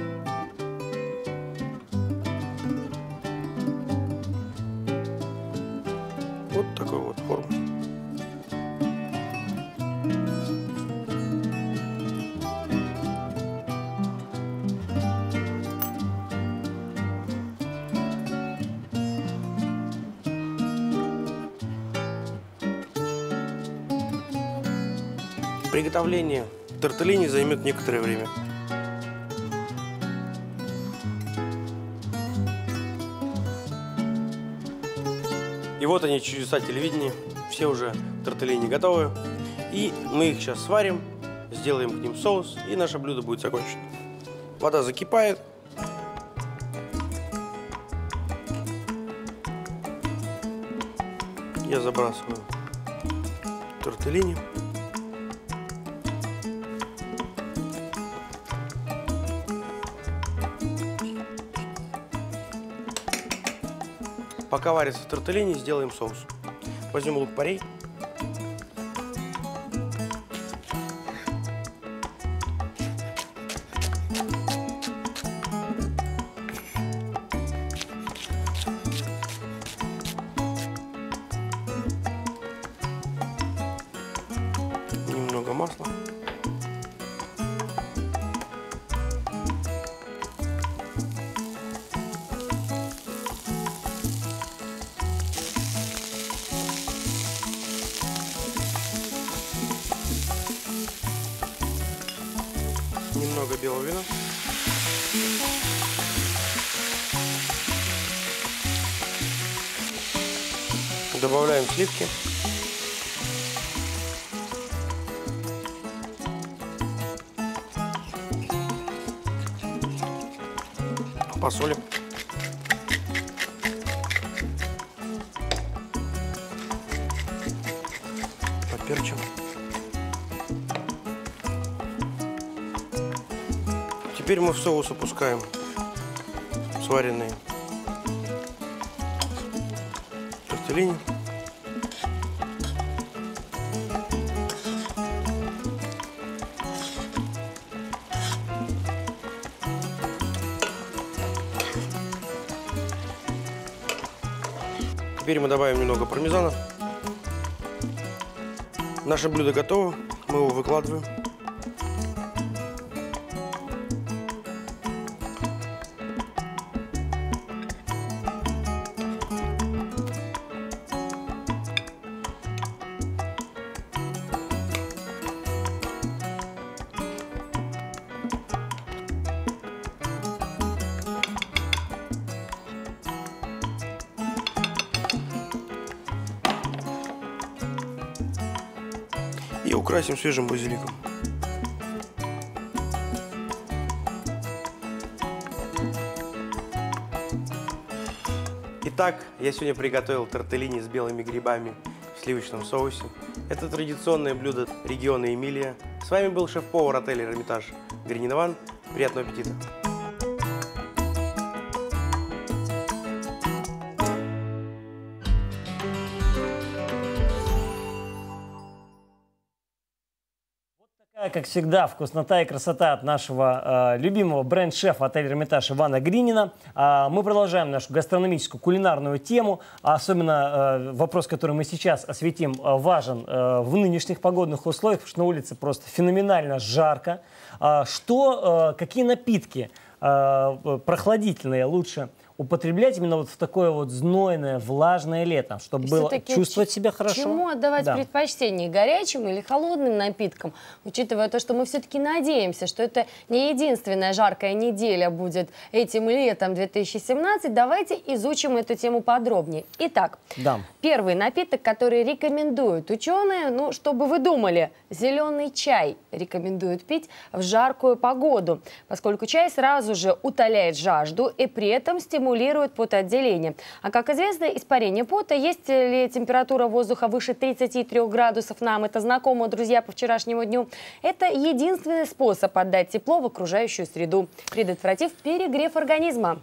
Вот такой вот формы. Приготовление тортеллини займет некоторое время. И вот они, чудеса телевидения. Все уже тортеллини готовы. И мы их сейчас сварим, сделаем к ним соус, и наше блюдо будет закончено. Вода закипает. Я забрасываю тортеллини. Пока варится тортеллини, сделаем соус. Возьмем лук-порей. Немного масла. немного белого вина. Добавляем сливки. Посолим. Поперчим. Теперь мы в соус опускаем сваренные тортеллини. Теперь мы добавим немного пармезана. Наше блюдо готово, мы его выкладываем. И украсим свежим базиликом. Итак, я сегодня приготовил тортеллини с белыми грибами в сливочном соусе. Это традиционное блюдо региона Эмилия. С вами был шеф-повар отеля «Эрмитаж» Гринин Иван. Приятного аппетита! Как всегда, вкуснота и красота от нашего э, любимого бренд-шефа отеля «Эрмитаж» Ивана Гринина. Э, мы продолжаем нашу гастрономическую кулинарную тему. Особенно э, вопрос, который мы сейчас осветим, э, важен э, в нынешних погодных условиях, потому что на улице просто феноменально жарко. Э, что, э, какие напитки э, прохладительные лучше употреблять именно вот в такое вот знойное, влажное лето, чтобы было чувствовать себя хорошо? Чему отдавать да. предпочтение, горячим или холодным напиткам, учитывая то, что мы все-таки надеемся, что это не единственная жаркая неделя будет этим летом две тысячи семнадцатого, давайте изучим эту тему подробнее. Итак, да. первый напиток, который рекомендуют ученые, ну, чтобы вы думали, зеленый чай рекомендуют пить в жаркую погоду, поскольку чай сразу же утоляет жажду и при этом стимулирует потоотделение. А как известно, испарение пота, есть ли температура воздуха выше тридцати трёх градусов, нам это знакомо, друзья, по вчерашнему дню, это единственный способ отдать тепло в окружающую среду, предотвратив перегрев организма.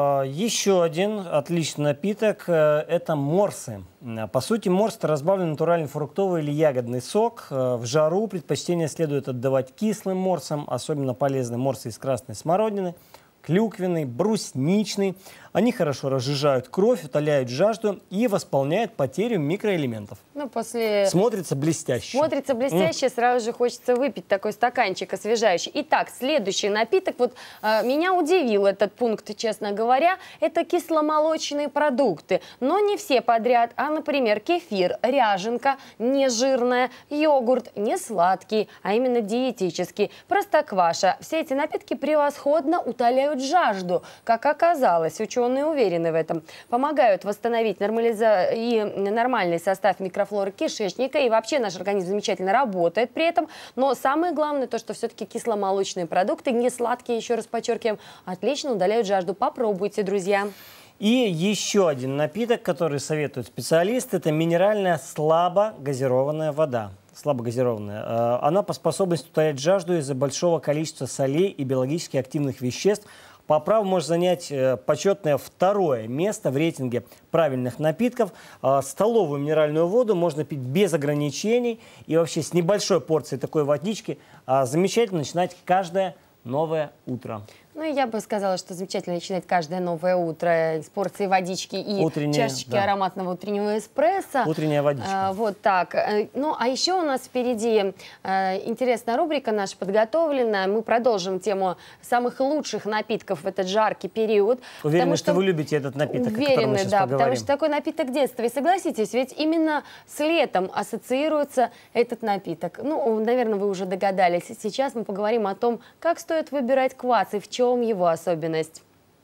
Еще один отличный напиток – это морсы. По сути, морс – это разбавленный натуральный фруктовый или ягодный сок. В жару предпочтение следует отдавать кислым морсам, особенно полезны морсы из красной смородины, клюквенный, брусничный. Они хорошо разжижают кровь, утоляют жажду и восполняют потерю микроэлементов. Ну, после... Смотрится блестяще. Смотрится блестяще, mm. сразу же хочется выпить такой стаканчик освежающий. Итак, следующий напиток. Вот э, меня удивил этот пункт, честно говоря. Это кисломолочные продукты. Но не все подряд, а, например, кефир, ряженка, нежирная, йогурт, не сладкий, а именно диетический, простокваша. Все эти напитки превосходно утоляют жажду. Как оказалось, ученые уверены в этом. Помогают восстановить нормализа... и нормальный состав микрофлоры кишечника. И вообще наш организм замечательно работает при этом. Но самое главное, то, что все-таки кисломолочные продукты, не сладкие, еще раз подчеркиваем, отлично удаляют жажду. Попробуйте, друзья. И еще один напиток, который советуют специалисты, это минеральная слабогазированная вода. Слабогазированная. Она по способности утолять жажду из-за большого количества солей и биологически активных веществ. По праву может занять почетное второе место в рейтинге правильных напитков. Столовую минеральную воду можно пить без ограничений и вообще с небольшой порцией такой водички замечательно начинать каждое новое утро. Ну, я бы сказала, что замечательно начинать каждое новое утро с порции водички и Утренняя, чашечки да. ароматного утреннего эспрессо. Утренняя водичка. А, вот так. Ну, а еще у нас впереди а, интересная рубрика наша подготовленная. Мы продолжим тему самых лучших напитков в этот жаркий период. Уверены, что, что вы любите этот напиток, уверены, о котором мы сейчас да, поговорим. потому что такой напиток детства. И согласитесь, ведь именно с летом ассоциируется этот напиток. Ну, наверное, вы уже догадались. Сейчас мы поговорим о том, как стоит выбирать квас и в чем его особенность.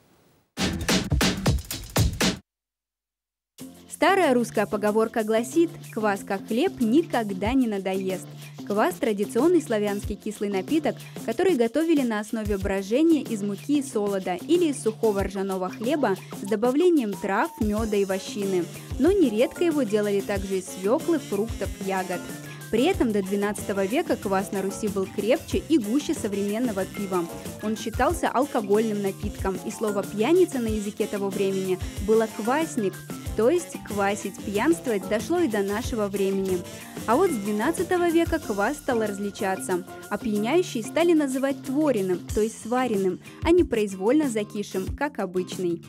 Старая русская поговорка гласит: «Квас как хлеб никогда не надоест». Квас – традиционный славянский кислый напиток, который готовили на основе брожения из муки и солода или из сухого ржаного хлеба с добавлением трав, меда и вощины. Но нередко его делали также из свеклы, фруктов, ягод. При этом до двенадцатого века квас на Руси был крепче и гуще современного пива. Он считался алкогольным напитком, и слово «пьяница» на языке того времени было «квасник», то есть квасить, пьянствовать дошло и до нашего времени. А вот с двенадцатого века квас стал различаться. Опьяняющий стали называть твориным, то есть сваренным, а не произвольно закисшим, как обычный.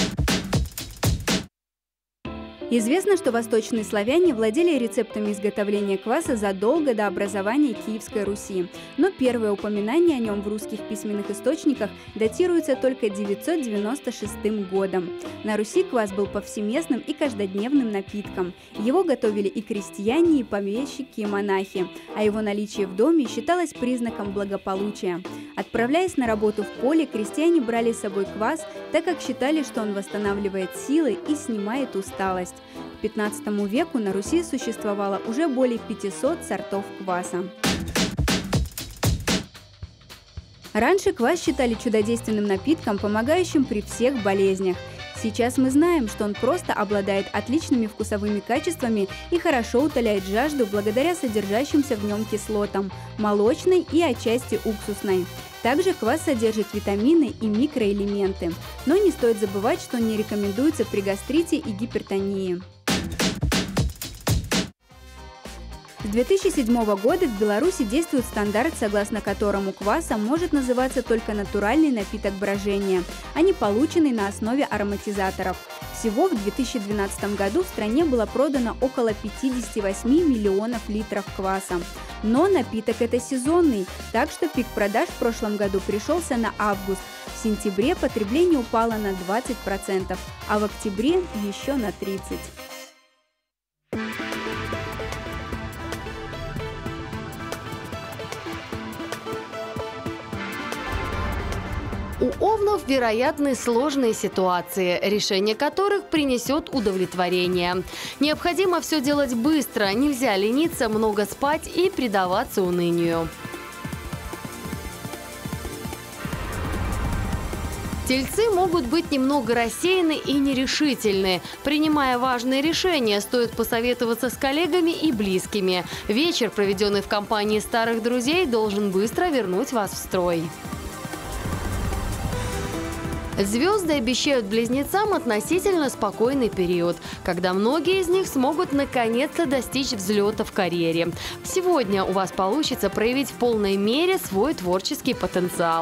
Известно, что восточные славяне владели рецептами изготовления кваса задолго до образования Киевской Руси, но первое упоминание о нем в русских письменных источниках датируется только девятьсот девяносто шестым годом. На Руси квас был повсеместным и каждодневным напитком. Его готовили и крестьяне, и помещики, и монахи, а его наличие в доме считалось признаком благополучия. Отправляясь на работу в поле, крестьяне брали с собой квас, так как считали, что он восстанавливает силы и снимает усталость. К пятнадцатому веку на Руси существовало уже более пятисот сортов кваса. Раньше квас считали чудодейственным напитком, помогающим при всех болезнях. Сейчас мы знаем, что он просто обладает отличными вкусовыми качествами и хорошо утоляет жажду благодаря содержащимся в нем кислотам – молочной и отчасти уксусной. Также квас содержит витамины и микроэлементы. Но не стоит забывать, что он не рекомендуется при гастрите и гипертонии. С две тысячи седьмого года в Беларуси действует стандарт, согласно которому квасом может называться только натуральный напиток брожения, а не полученный на основе ароматизаторов. Всего в две тысячи двенадцатом году в стране было продано около пятидесяти восьми миллионов литров кваса. Но напиток это сезонный, так что пик продаж в прошлом году пришелся на август. В сентябре потребление упало на двадцать процентов, а в октябре еще на тридцать процентов. У овнов вероятны сложные ситуации, решение которых принесет удовлетворение. Необходимо все делать быстро, нельзя лениться, много спать и предаваться унынию. Тельцы могут быть немного рассеяны и нерешительны. Принимая важные решения, стоит посоветоваться с коллегами и близкими. Вечер, проведенный в компании старых друзей, должен быстро вернуть вас в строй. Звезды обещают близнецам относительно спокойный период, когда многие из них смогут наконец-то достичь взлета в карьере. Сегодня у вас получится проявить в полной мере свой творческий потенциал.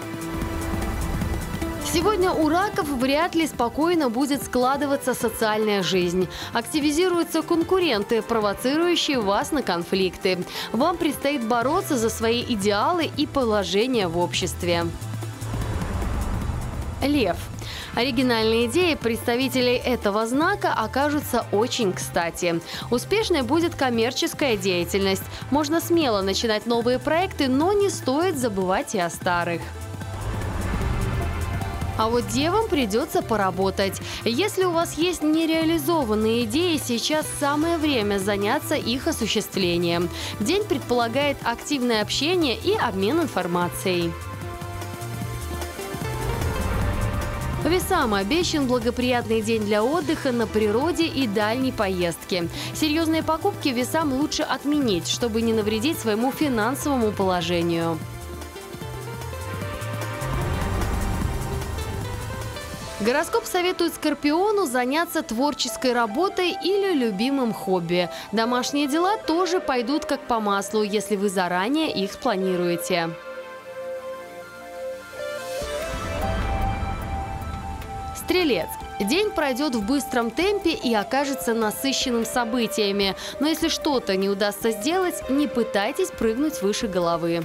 Сегодня у раков вряд ли спокойно будет складываться социальная жизнь. Активизируются конкуренты, провоцирующие вас на конфликты. Вам предстоит бороться за свои идеалы и положение в обществе. Лев. Оригинальные идеи представителей этого знака окажутся очень кстати. Успешной будет коммерческая деятельность. Можно смело начинать новые проекты, но не стоит забывать и о старых. А вот девам придется поработать. Если у вас есть нереализованные идеи, сейчас самое время заняться их осуществлением. День предполагает активное общение и обмен информацией. Весам обещан благоприятный день для отдыха на природе и дальней поездки. Серьезные покупки весам лучше отменить, чтобы не навредить своему финансовому положению. Гороскоп советует Скорпиону заняться творческой работой или любимым хобби. Домашние дела тоже пойдут как по маслу, если вы заранее их спланируете. Стрелец. День пройдет в быстром темпе и окажется насыщенным событиями. Но если что-то не удастся сделать, не пытайтесь прыгнуть выше головы.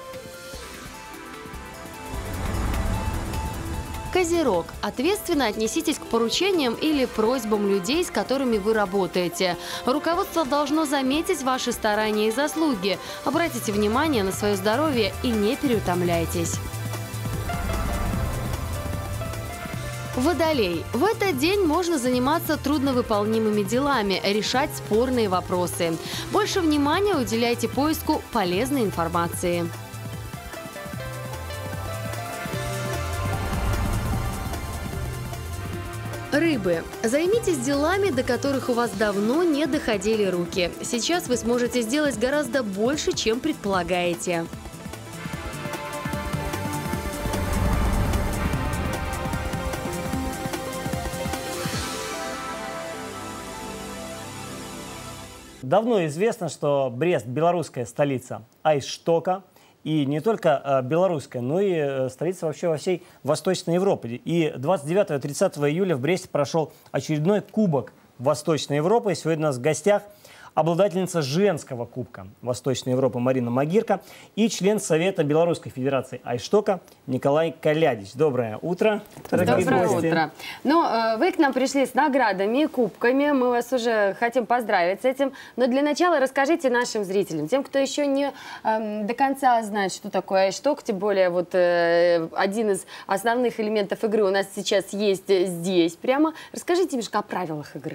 Козерог. Ответственно отнеситесь к поручениям или просьбам людей, с которыми вы работаете. Руководство должно заметить ваши старания и заслуги. Обратите внимание на свое здоровье и не переутомляйтесь. Водолей. В этот день можно заниматься трудновыполнимыми делами, решать спорные вопросы. Больше внимания уделяйте поиску полезной информации. Рыбы. Займитесь делами, до которых у вас давно не доходили руки. Сейчас вы сможете сделать гораздо больше, чем предполагаете. Давно известно, что Брест – белорусская столица айсштока. И не только э, белорусская, но и э, столица вообще во всей Восточной Европе. И двадцать девятого и тридцатого июля в Бресте прошел очередной Кубок Восточной Европы. И сегодня у нас в гостях обладательница женского кубка Восточной Европы Марина Магирка и член Совета Белорусской Федерации айсштока Николай Колядич. Доброе утро, дорогие Доброе гости. утро. Ну, э, вы к нам пришли с наградами и кубками. Мы вас уже хотим поздравить с этим. Но для начала расскажите нашим зрителям, тем, кто еще не э, до конца знает, что такое айсшток, тем более вот э, один из основных элементов игры у нас сейчас есть здесь прямо. Расскажите немножко о правилах игры.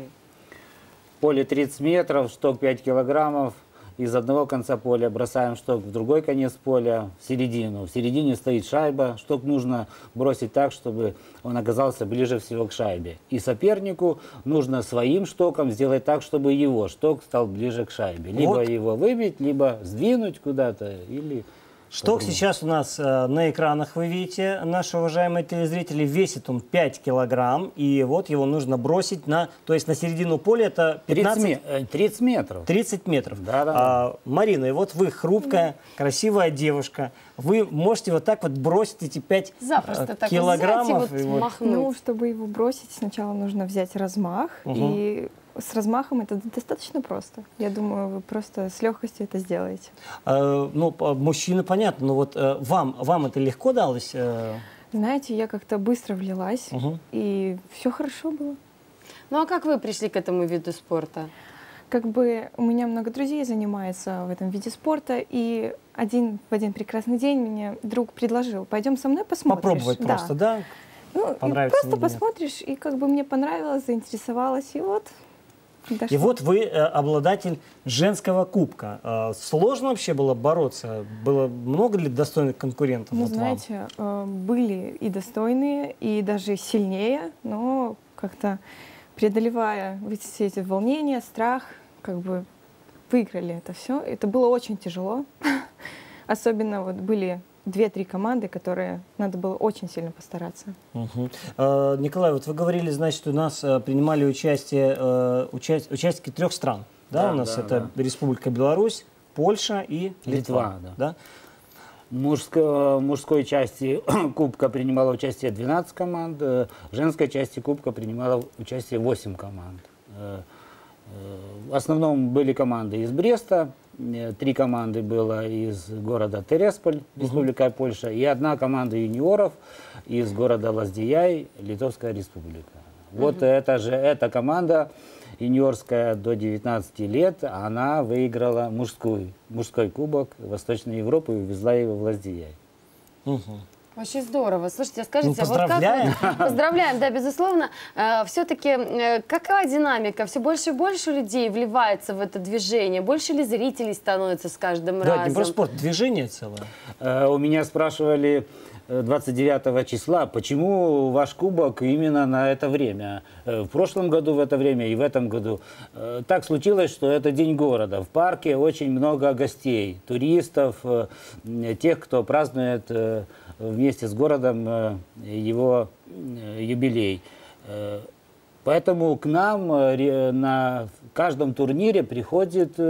Поле тридцать метров, шток пять килограммов. Из одного конца поля бросаем шток в другой конец поля, в середину. В середине стоит шайба. Шток нужно бросить так, чтобы он оказался ближе всего к шайбе. И сопернику нужно своим штоком сделать так, чтобы его шток стал ближе к шайбе. Либо вот его выбить, либо сдвинуть куда-то, или... Шток сейчас у нас э, на экранах, вы видите, наши уважаемые телезрители. Весит он пять килограмм, и вот его нужно бросить на, то есть на середину поля, это пятнадцать, тридцать метров. тридцать метров. Да, да, а, да. Марина, и вот вы хрупкая, красивая девушка. Вы можете вот так вот бросить эти пять Запросто так килограммов. Вот и вот... Ну, чтобы его бросить, сначала нужно взять размах, угу. и с размахом это достаточно просто. Я думаю, вы просто с легкостью это сделаете. А, ну, мужчина, понятно, но вот а, вам, вам это легко далось? А... Знаете, я как-то быстро влилась, угу. и все хорошо было. Ну, а как вы пришли к этому виду спорта? Как бы у меня много друзей занимается в этом виде спорта, и один в один прекрасный день мне друг предложил: пойдем со мной посмотришь. Попробовать да. просто, да? Ну, просто посмотришь, и как бы мне понравилось, заинтересовалась, и вот... Дошло. И вот вы э, обладатель женского кубка. Э, сложно вообще было бороться? Было много ли достойных конкурентов? Ну, вот знаете, э, были и достойные, и даже сильнее, но как-то преодолевая все эти волнения, страх, как бы выиграли это все. Это было очень тяжело. Особенно вот были две-три команды, которые надо было очень сильно постараться. Угу. А, Николай, вот вы говорили, значит, у нас а, принимали участие а, уча участники трех стран. Да, да у нас да, это да. Республика Беларусь, Польша и Литва. Литва да. Да? Мужской, мужской части Кубка принимало участие двенадцать команд, в женской части Кубка принимало участие восемь команд. В основном были команды из Бреста, три команды было из города Тересполь, Республика Польша, и одна команда юниоров из города Лаздияй, Литовская Республика. Вот угу. эта же эта команда юниорская до девятнадцати лет, она выиграла мужской, мужской кубок Восточной Европы и увезла его в Лаздияй. Угу. Очень здорово. Слушайте, а скажите, ну, вот как вот, поздравляем, да, безусловно. Э, все-таки э, какая динамика? Все больше и больше людей вливается в это движение? Больше ли зрителей становится с каждым да, разом? Да, не просто спорт, движение целое. Э, у меня спрашивали двадцать девятого числа, почему ваш кубок именно на это время? В прошлом году в это время и в этом году. Так случилось, что это День города. В парке очень много гостей, туристов, тех, кто празднует вместе с городом его юбилей. Поэтому к нам на каждом турнире приходит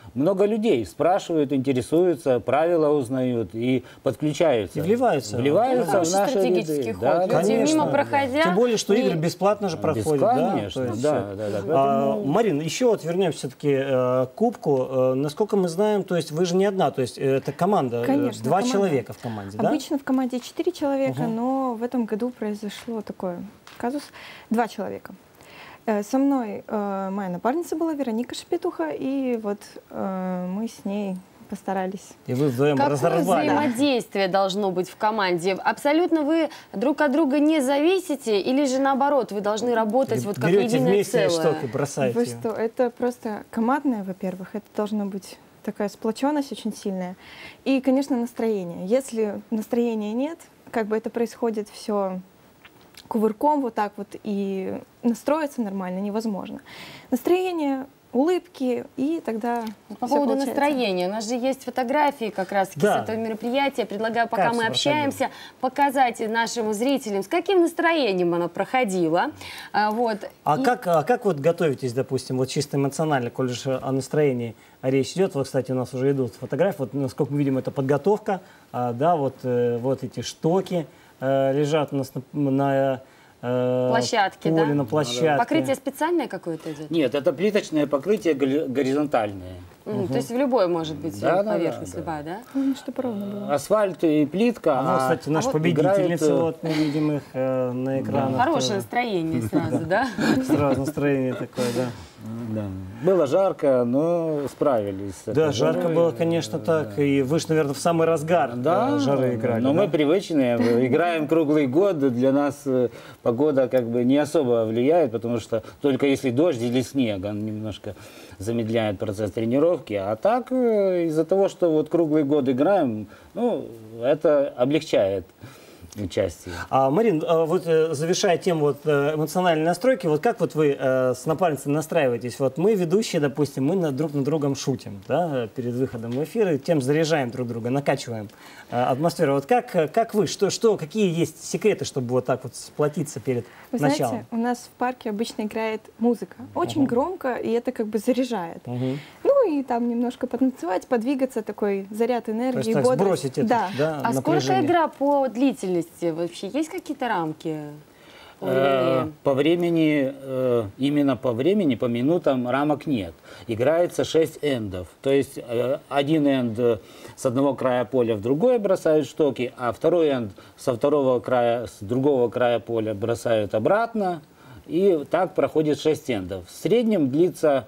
много людей спрашивают, интересуются, правила узнают и подключаются. И вливаются. Вливаются ну, в наши стратегический ряды. ход. Да, Люди конечно, мимо да. проходя... Тем более, что и... игры бесплатно же проходят. Конечно, да, да, да, да, а, поэтому... Марин, еще вот вернемся все-таки э, к кубку. Э, насколько мы знаем, то есть вы же не одна, то есть это команда, Конечно, два команда. человека в команде, да? Обычно в команде четыре человека, Угу. но в этом году произошло такое казус. Два человека. Э, Со мной э, моя напарница была, Вероника Шепетуха, и вот э, мы с ней постарались. И вы вдвоем Какое разорвали. взаимодействие должно быть в команде? Абсолютно вы друг от друга не зависите, или же наоборот, вы должны работать вот как Берете единое вместе целое? штуки, бросаете Вы ее. что, это просто командное, во-первых, это должно быть такая сплоченность очень сильная. И, конечно, настроение. Если настроения нет, как бы это происходит все кувырком вот так вот, и настроиться нормально невозможно. Настроение, улыбки, и тогда По всё поводу получается. настроения, у нас же есть фотографии как раз Да. с этого мероприятия. Предлагаю, пока Как мы всё общаемся, показать нашим зрителям, с каким настроением она проходила. А, вот. А И- как, а как вот готовитесь, допустим, вот чисто эмоционально, коль же о настроении речь идет? Вот, кстати, у нас уже идут фотографии. Вот, насколько мы видим, это подготовка. А, да, вот, э, вот эти штоки э, лежат у нас на, на э, Площадке, поле, да? на площадке. Покрытие специальное какое-то идет? Нет, это плиточное покрытие голи- горизонтальное. М, То есть в любой может быть Да, да, поверхность да, любая, да? Главное, чтобы ровно было. Асфальт и плитка. Ну, а- кстати, наши а вот победительницы, играют, э, вот мы видим их э, на экранах. Хорошее тоже. настроение сразу, да? Сразу настроение такое, да. Да. Было жарко, но справились. с Да, этой жарко жарой. было, конечно, так. И вы же, наверное, в самый разгар Да, э, жары играли. но да? мы привычные, играем круглый год, для нас э, погода как бы не особо влияет, потому что только если дождь или снег, он немножко замедляет процесс тренировки, а так э, из-за того, что вот круглый год играем, ну, это облегчает участие. А, Марин, а вот э, завершая тему вот, э, эмоциональной настройки, вот как вот вы э, с напарницей настраиваетесь? Вот мы, ведущие, допустим, мы над друг над другом шутим, да, перед выходом в эфир, и тем заряжаем друг друга, накачиваем э, атмосферу. Вот как, э, как вы, что, что, какие есть секреты, чтобы вот так вот сплотиться перед Вы началом? знаете, у нас в парке обычно играет музыка. Очень Ага. громко, и это как бы заряжает. Мгм. Ну и там немножко потанцевать, подвигаться, такой заряд энергии, То есть так бодрость. сбросить это, Да. да, А сколько напряжение. игра по длительности? Вообще есть какие-то рамки? по Э, времени? По времени, э, именно по времени, по минутам рамок нет. Играется шесть эндов. То есть э, один энд э, с одного края поля в другое бросают штоки, а второй энд со второго края, с другого края поля бросают обратно. И так проходит шесть эндов. В среднем длится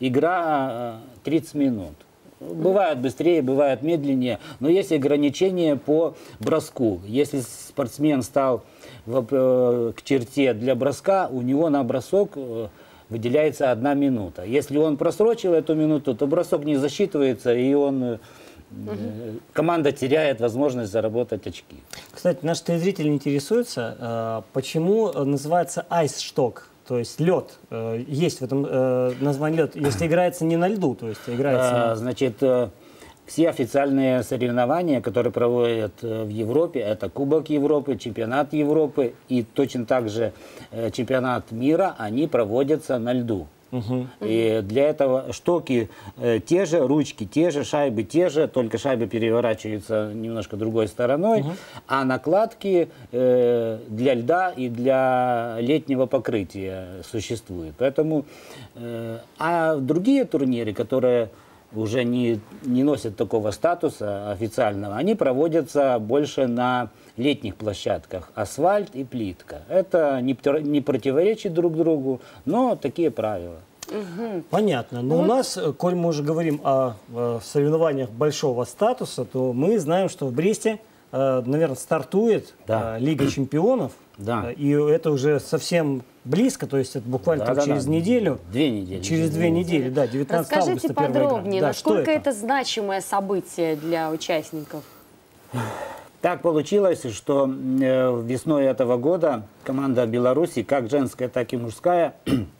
игра э, тридцать минут. Бывает быстрее, бывает медленнее, но есть ограничения по броску. Если спортсмен стал в, э, к черте для броска, у него на бросок э, выделяется одна минута. Если он просрочил эту минуту, то бросок не засчитывается, и он, э, э, команда теряет возможность заработать очки. Кстати, наши телезрители интересуются, э, почему называется айсшток, то есть лед. Э, есть в этом э, название лед, если играется не на льду, то есть играется... А, Значит, э, все официальные соревнования, которые проводят э, в Европе, это Кубок Европы, Чемпионат Европы и точно так же э, Чемпионат мира, они проводятся на льду. Угу. И для этого штоки э, те же, ручки те же, шайбы те же, только шайбы переворачиваются немножко другой стороной, Угу. а накладки э, для льда и для летнего покрытия существуют. Поэтому, э, а другие турниры, которые уже не, не носят такого статуса официального, они проводятся больше на летних площадках, асфальт и плитка. Это не, пр- не противоречит друг другу, но такие правила. Понятно. Но у нас, э, коль мы уже говорим о, э, соревнованиях большого статуса, то мы знаем, что в Бресте, э, наверное, стартует Да. э, Лига чемпионов. Да. Э, И это уже совсем близко, то есть это буквально Да, там да, через да. неделю. Две недели. Через две недели, да, девятнадцатого Расскажите августа первая игра. подробнее, Да, что насколько это? это значимое событие для участников? Так получилось, что э, весной этого года команда Беларуси, как женская, так и мужская,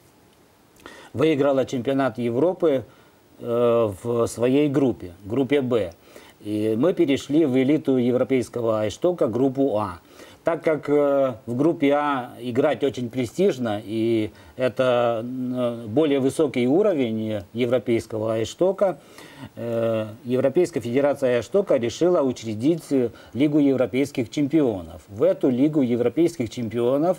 выиграла чемпионат Европы э, в своей группе, группе «Б». И мы перешли в элиту европейского айштока, группу А. Так как в группе А играть очень престижно, и это более высокий уровень европейского айштока, Европейская федерация айштока решила учредить Лигу европейских чемпионов. В эту Лигу европейских чемпионов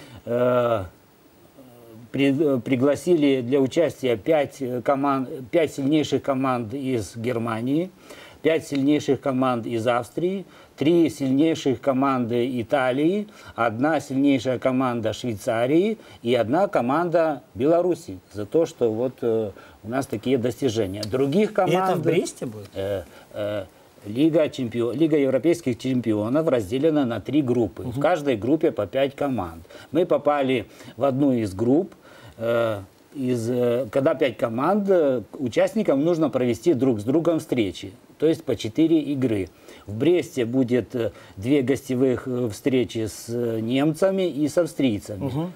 пригласили для участия пять, команд, пять сильнейших команд из Германии, пять сильнейших команд из Австрии, три сильнейших команды Италии, одна сильнейшая команда Швейцарии и одна команда Беларуси. За то, что вот э, у нас такие достижения. Других команд... И это в Бресте будет? Э, э, Лига, чемпион, Лига европейских чемпионов разделена на три группы. Угу. В каждой группе по пять команд. Мы попали в одну из групп. Э, из, э, когда пять команд, э, участникам нужно провести друг с другом встречи. То есть по четыре игры. В Бресте будет э, две гостевых э, встречи с э, немцами и с австрийцами. Угу.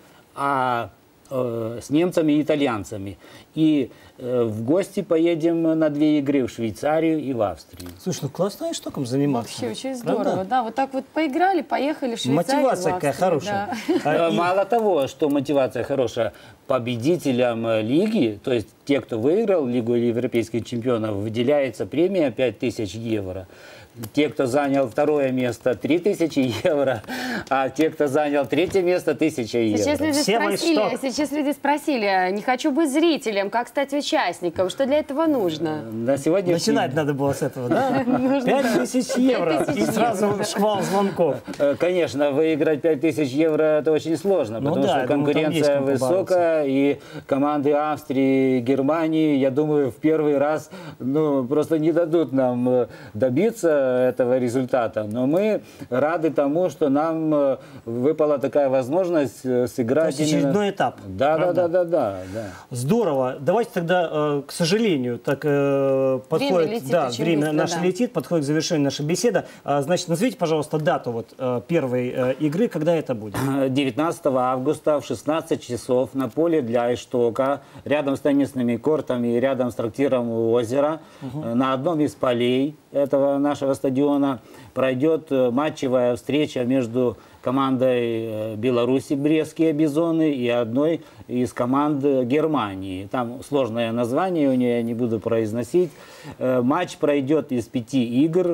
А э, с немцами и итальянцами. И э, в гости поедем на две игры в Швейцарию и в Австрию. Слушай, ну классно айштоком заниматься. Вообще очень здорово. Правда? Да, вот так вот поиграли, поехали в Швейцарию. Мотивация какая хорошая. Да. Мало того, что мотивация хорошая, победителям лиги, то есть те, кто выиграл Лигу европейских чемпионов, выделяется премия пять тысяч евро. Те, кто занял второе место, три тысячи евро, а те, кто занял третье место, тысяча евро. Сейчас люди, спросили, сейчас люди спросили, не хочу быть зрителем, как стать участником, что для этого нужно? На сегодня начинать надо было с этого, да? пять тысяч евро и сразу шквал звонков. Конечно, выиграть пять тысяч евро это очень сложно, потому что конкуренция высокая, и команды Австрии, Германии, я думаю, в первый раз ну, просто не дадут нам добиться этого результата. Но мы рады тому, что нам выпала такая возможность сыграть. То есть очередной этап. Да, да, да, да, да, да. Здорово. Давайте тогда, к сожалению, так подходит, время летит, да, время быстро, наше да. летит, подходит к завершению наша беседа. Значит, назовите, пожалуйста, дату вот первой игры, когда это будет? девятнадцатого августа в шестнадцать часов на поле для айштока, рядом с теннисными кортами, рядом с трактиром у озера, угу. на одном из полей этого нашего стадиона пройдет матчевая встреча между командой Беларуси, Брестские Бизоны, и одной из команд Германии. Там сложное название у нее, я не буду произносить. Матч пройдет из пяти игр.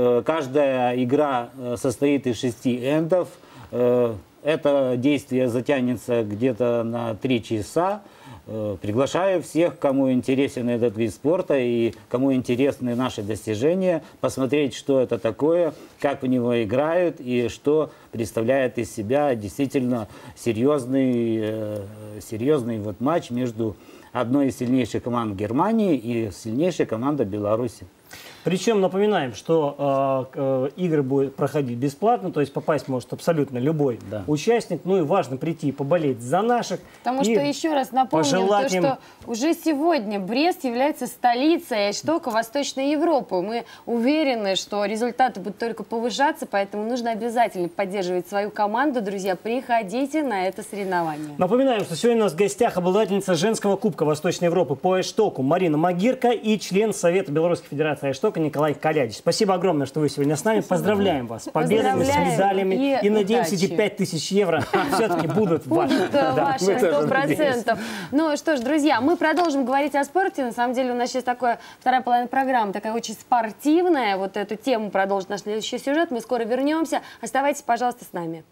Каждая игра состоит из шести эндов. Это действие затянется где-то на три часа. Приглашаю всех, кому интересен этот вид спорта и кому интересны наши достижения, посмотреть, что это такое, как в него играют и что представляет из себя действительно серьезный, серьезный вот матч между одной из сильнейших команд Германии и сильнейшей командой Беларуси. Причем напоминаем, что э, э, игры будут проходить бесплатно, то есть попасть может абсолютно любой да. участник. Ну и важно прийти и поболеть за наших. Потому что еще раз напомним, то, что уже сегодня Брест является столицей айштока Восточной Европы. Мы уверены, что результаты будут только повышаться, поэтому нужно обязательно поддерживать свою команду. Друзья, приходите на это соревнование. Напоминаем, что сегодня у нас в гостях обладательница женского кубка Восточной Европы по айштоку Марина Магирка и член Совета Белорусской Федерации айштока Николай Калядич. Спасибо огромное, что вы сегодня с нами. Поздравляем вас с победами, с медалями. И, и надеемся, эти пять тысяч евро все-таки будут ваши. Будут ваши, сто процентов. Ну что ж, друзья, мы продолжим говорить о спорте. На самом деле у нас сейчас такая вторая половина программы, такая очень спортивная. Вот эту тему продолжит наш следующий сюжет. Мы скоро вернемся. Оставайтесь, пожалуйста, с нами.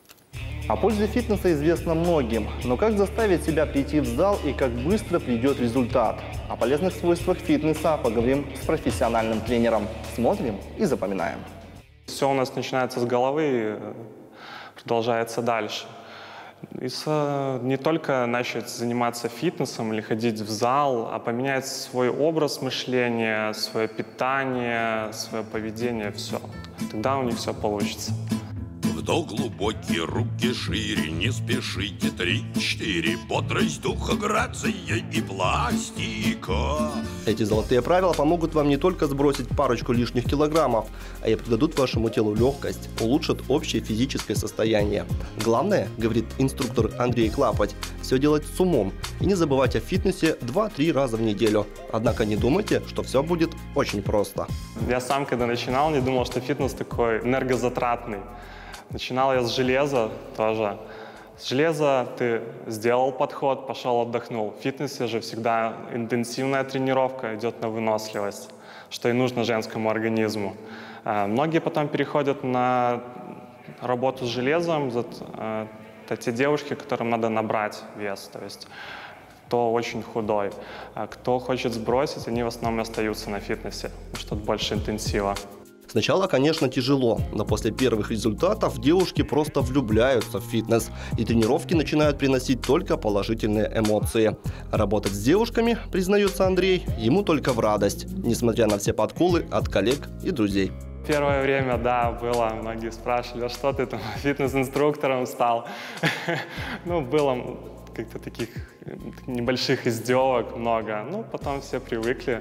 О пользе фитнеса известно многим, но как заставить себя прийти в зал и как быстро придет результат? О полезных свойствах фитнеса поговорим с профессиональным тренером. Смотрим и запоминаем. Все у нас начинается с головы и продолжается дальше. И с, не только начать заниматься фитнесом или ходить в зал, а поменять свой образ мышления, свое питание, свое поведение, все. Тогда у них все получится. Вдох глубокий, руки шире, не спешите, три-четыре, бодрость духа, грация и пластика. Эти золотые правила помогут вам не только сбросить парочку лишних килограммов, а и придадут вашему телу легкость, улучшат общее физическое состояние. Главное, говорит инструктор Андрей Клапоть, все делать с умом и не забывать о фитнесе два-три раза в неделю. Однако не думайте, что все будет очень просто. Я сам, когда начинал, не думал, что фитнес такой энергозатратный. Начинал я с железа тоже. С железа ты сделал подход, пошел отдохнул. В фитнесе же всегда интенсивная тренировка идет на выносливость, что и нужно женскому организму. Многие потом переходят на работу с железом. Это те девушки, которым надо набрать вес. То есть кто очень худой, а кто хочет сбросить, они в основном остаются на фитнесе, потому что тут больше интенсива. Сначала, конечно, тяжело, но после первых результатов девушки просто влюбляются в фитнес, и тренировки начинают приносить только положительные эмоции. Работать с девушками, признается Андрей, ему только в радость, несмотря на все подколы от коллег и друзей. Первое время, да, было, многие спрашивали, а что ты там фитнес-инструктором стал? Ну, было как-то таких небольших издевок много, ну, потом все привыкли.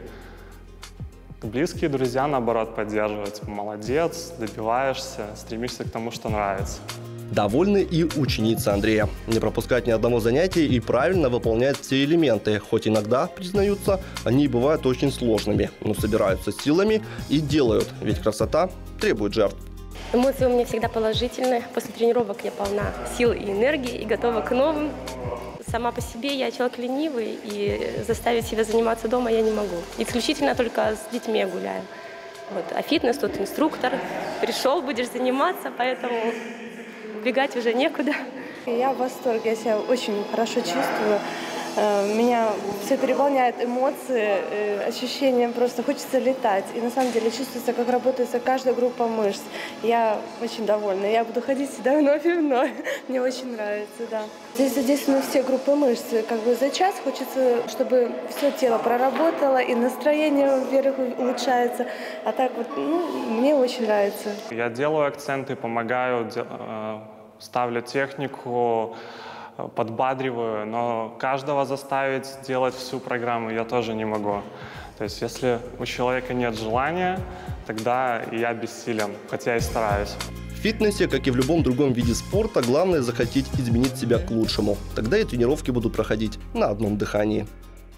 Близкие друзья, наоборот, поддерживают. Молодец, добиваешься, стремишься к тому, что нравится. Довольны и ученицы Андрея. Не пропускать ни одного занятия и правильно выполнять все элементы. Хоть иногда, признаются, они бывают очень сложными, но собираются силами и делают. Ведь красота требует жертв. Эмоции у меня всегда положительные. После тренировок я полна сил и энергии и готова к новым. Сама по себе я человек ленивый, и заставить себя заниматься дома я не могу. Исключительно только с детьми я гуляю. Вот. А фитнес тут инструктор. Пришел, будешь заниматься, поэтому убегать уже некуда. Я в восторге, я себя очень хорошо чувствую. Меня все переполняет эмоции, ощущения, просто хочется летать. И на самом деле чувствуется, как работает каждая группа мышц. Я очень довольна. Я буду ходить сюда вновь и вновь. Мне очень нравится, да. Здесь задействованы все группы мышц. Как бы за час хочется, чтобы все тело проработало, и настроение вверх улучшается. А так вот, ну, мне очень нравится. Я делаю акценты, помогаю, ставлю технику, подбадриваю, но каждого заставить делать всю программу я тоже не могу. То есть если у человека нет желания, тогда я бессилен, хотя и стараюсь. В фитнесе, как и в любом другом виде спорта, главное захотеть изменить себя к лучшему. Тогда и тренировки будут проходить на одном дыхании.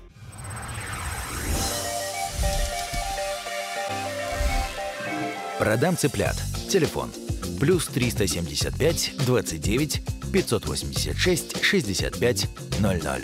Продам цыплят. Телефон. Плюс триста семьдесят пять двадцать девять пятьсот восемьдесят шесть шестьдесят пять ноль ноль.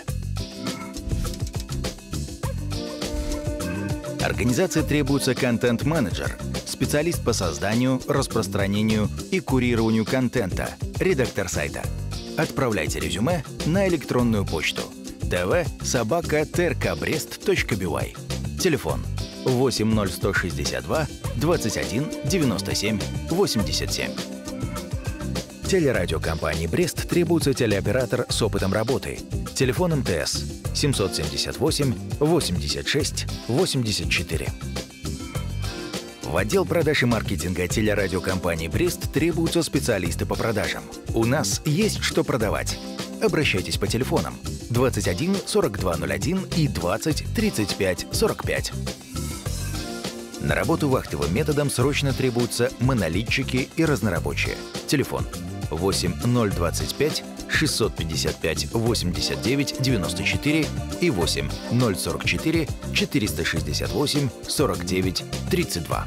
Организации требуется контент-менеджер, специалист по созданию, распространению и курированию контента, редактор сайта. Отправляйте резюме на электронную почту тв собака тркбрест точка бай. Телефон восемь ноль сто шестьдесят два двадцать один девяносто семь восемьдесят семь. Телерадиокомпании «Брест» требуется телеоператор с опытом работы. Телефон эм тэ эс семьсот семьдесят восемь восемьдесят шесть восемьдесят четыре. В отдел продаж и маркетинга телерадиокомпании «Брест» требуются специалисты по продажам. У нас есть что продавать. Обращайтесь по телефонам двадцать один сорок два ноль один и двадцать тридцать пять сорок пять. На работу вахтовым методом срочно требуются монолитчики и разнорабочие. Телефон восемь ноль двадцать пять шестьсот пятьдесят пять восемьдесят девять девяносто четыре и восемь ноль сорок четыре четыреста шестьдесят восемь сорок девять тридцать два.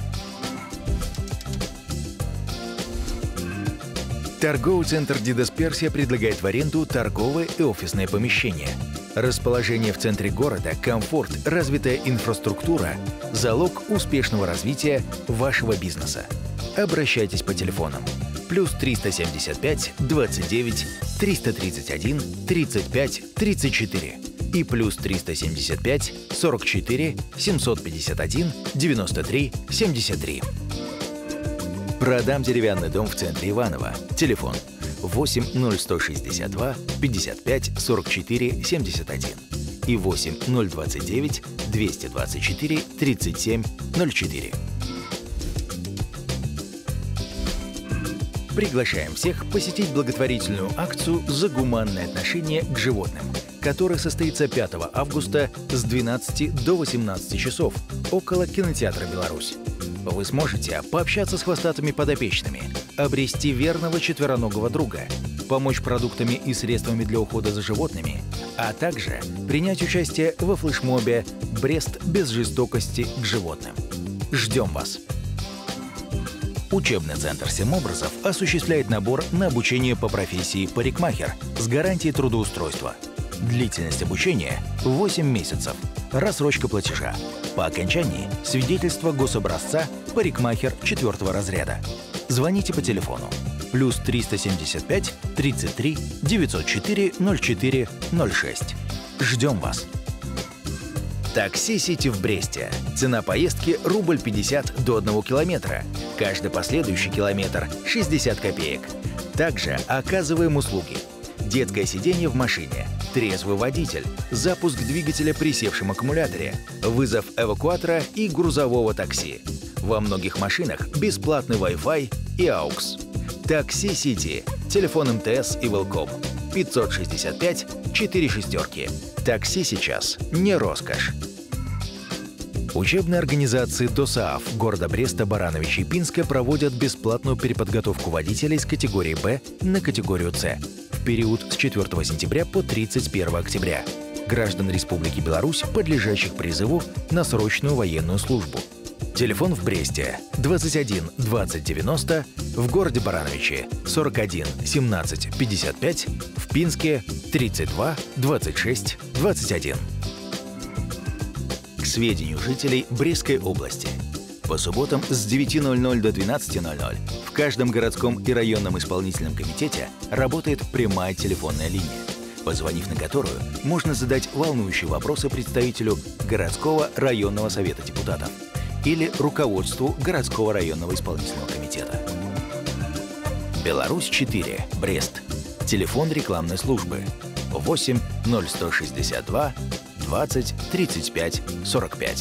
Торговый центр «Дидас Персия» предлагает в аренду торговые и офисные помещения. Расположение в центре города, комфорт, развитая инфраструктура – залог успешного развития вашего бизнеса. Обращайтесь по телефонам плюс триста семьдесят пять двадцать девять триста тридцать один тридцать пять тридцать четыре и плюс триста семьдесят пять сорок четыре семьсот пятьдесят один девяносто три семьдесят три. Продам деревянный дом в центре Иваново. Телефон восемь ноль сто шестьдесят два пятьдесят пять сорок четыре семьдесят один и восемь ноль двадцать девять двести двадцать четыре тридцать семь ноль четыре. Приглашаем всех посетить благотворительную акцию «За гуманное отношение к животным», которая состоится пятого августа с двенадцати до восемнадцати часов около кинотеатра «Беларусь». Вы сможете пообщаться с хвостатыми подопечными, обрести верного четвероногого друга, помочь продуктами и средствами для ухода за животными, а также принять участие во флешмобе «Брест без жестокости к животным». Ждем вас! Учебный центр «Семь образов» осуществляет набор на обучение по профессии парикмахер с гарантией трудоустройства. Длительность обучения – восемь месяцев. Рассрочка платежа. По окончании – свидетельство гособразца парикмахер четвертого разряда. Звоните по телефону плюс триста семьдесят пять тридцать три девятьсот четыре ноль четыре ноль шесть. Ждем вас! Такси Сити в Бресте. Цена поездки – рубль пятьдесят до одного километра. Каждый последующий километр – шестьдесят копеек. Также оказываем услуги. Детское сиденье в машине, трезвый водитель, запуск двигателя при севшем аккумуляторе, вызов эвакуатора и грузового такси. Во многих машинах бесплатный Wi-Fi и аукс. Такси Сити. Телефон МТС и Велком. пятьсот шестьдесят пять четыре шестерки. Такси сейчас не роскошь. Учебные организации ДОСААФ города Бреста, Барановича и Пинска проводят бесплатную переподготовку водителей с категории Б на категорию С в период с четвёртого сентября по тридцать первого октября. Граждан Республики Беларусь, подлежащих призыву на срочную военную службу. Телефон в Бресте двадцать один двадцать девяносто, в городе Барановиче сорок один семнадцать пятьдесят пять, в Пинске тридцать два двадцать шесть двадцать один. К сведению жителей Брестской области. По субботам с девяти ноль-ноль до двенадцати ноль-ноль в каждом городском и районном исполнительном комитете работает прямая телефонная линия, позвонив на которую можно задать волнующие вопросы представителю городского районного совета депутатов или руководству городского районного исполнительного комитета. Беларусь четыре, Брест. Телефон рекламной службы восемь ноль сто шестьдесят два двадцать тридцать пять сорок пять.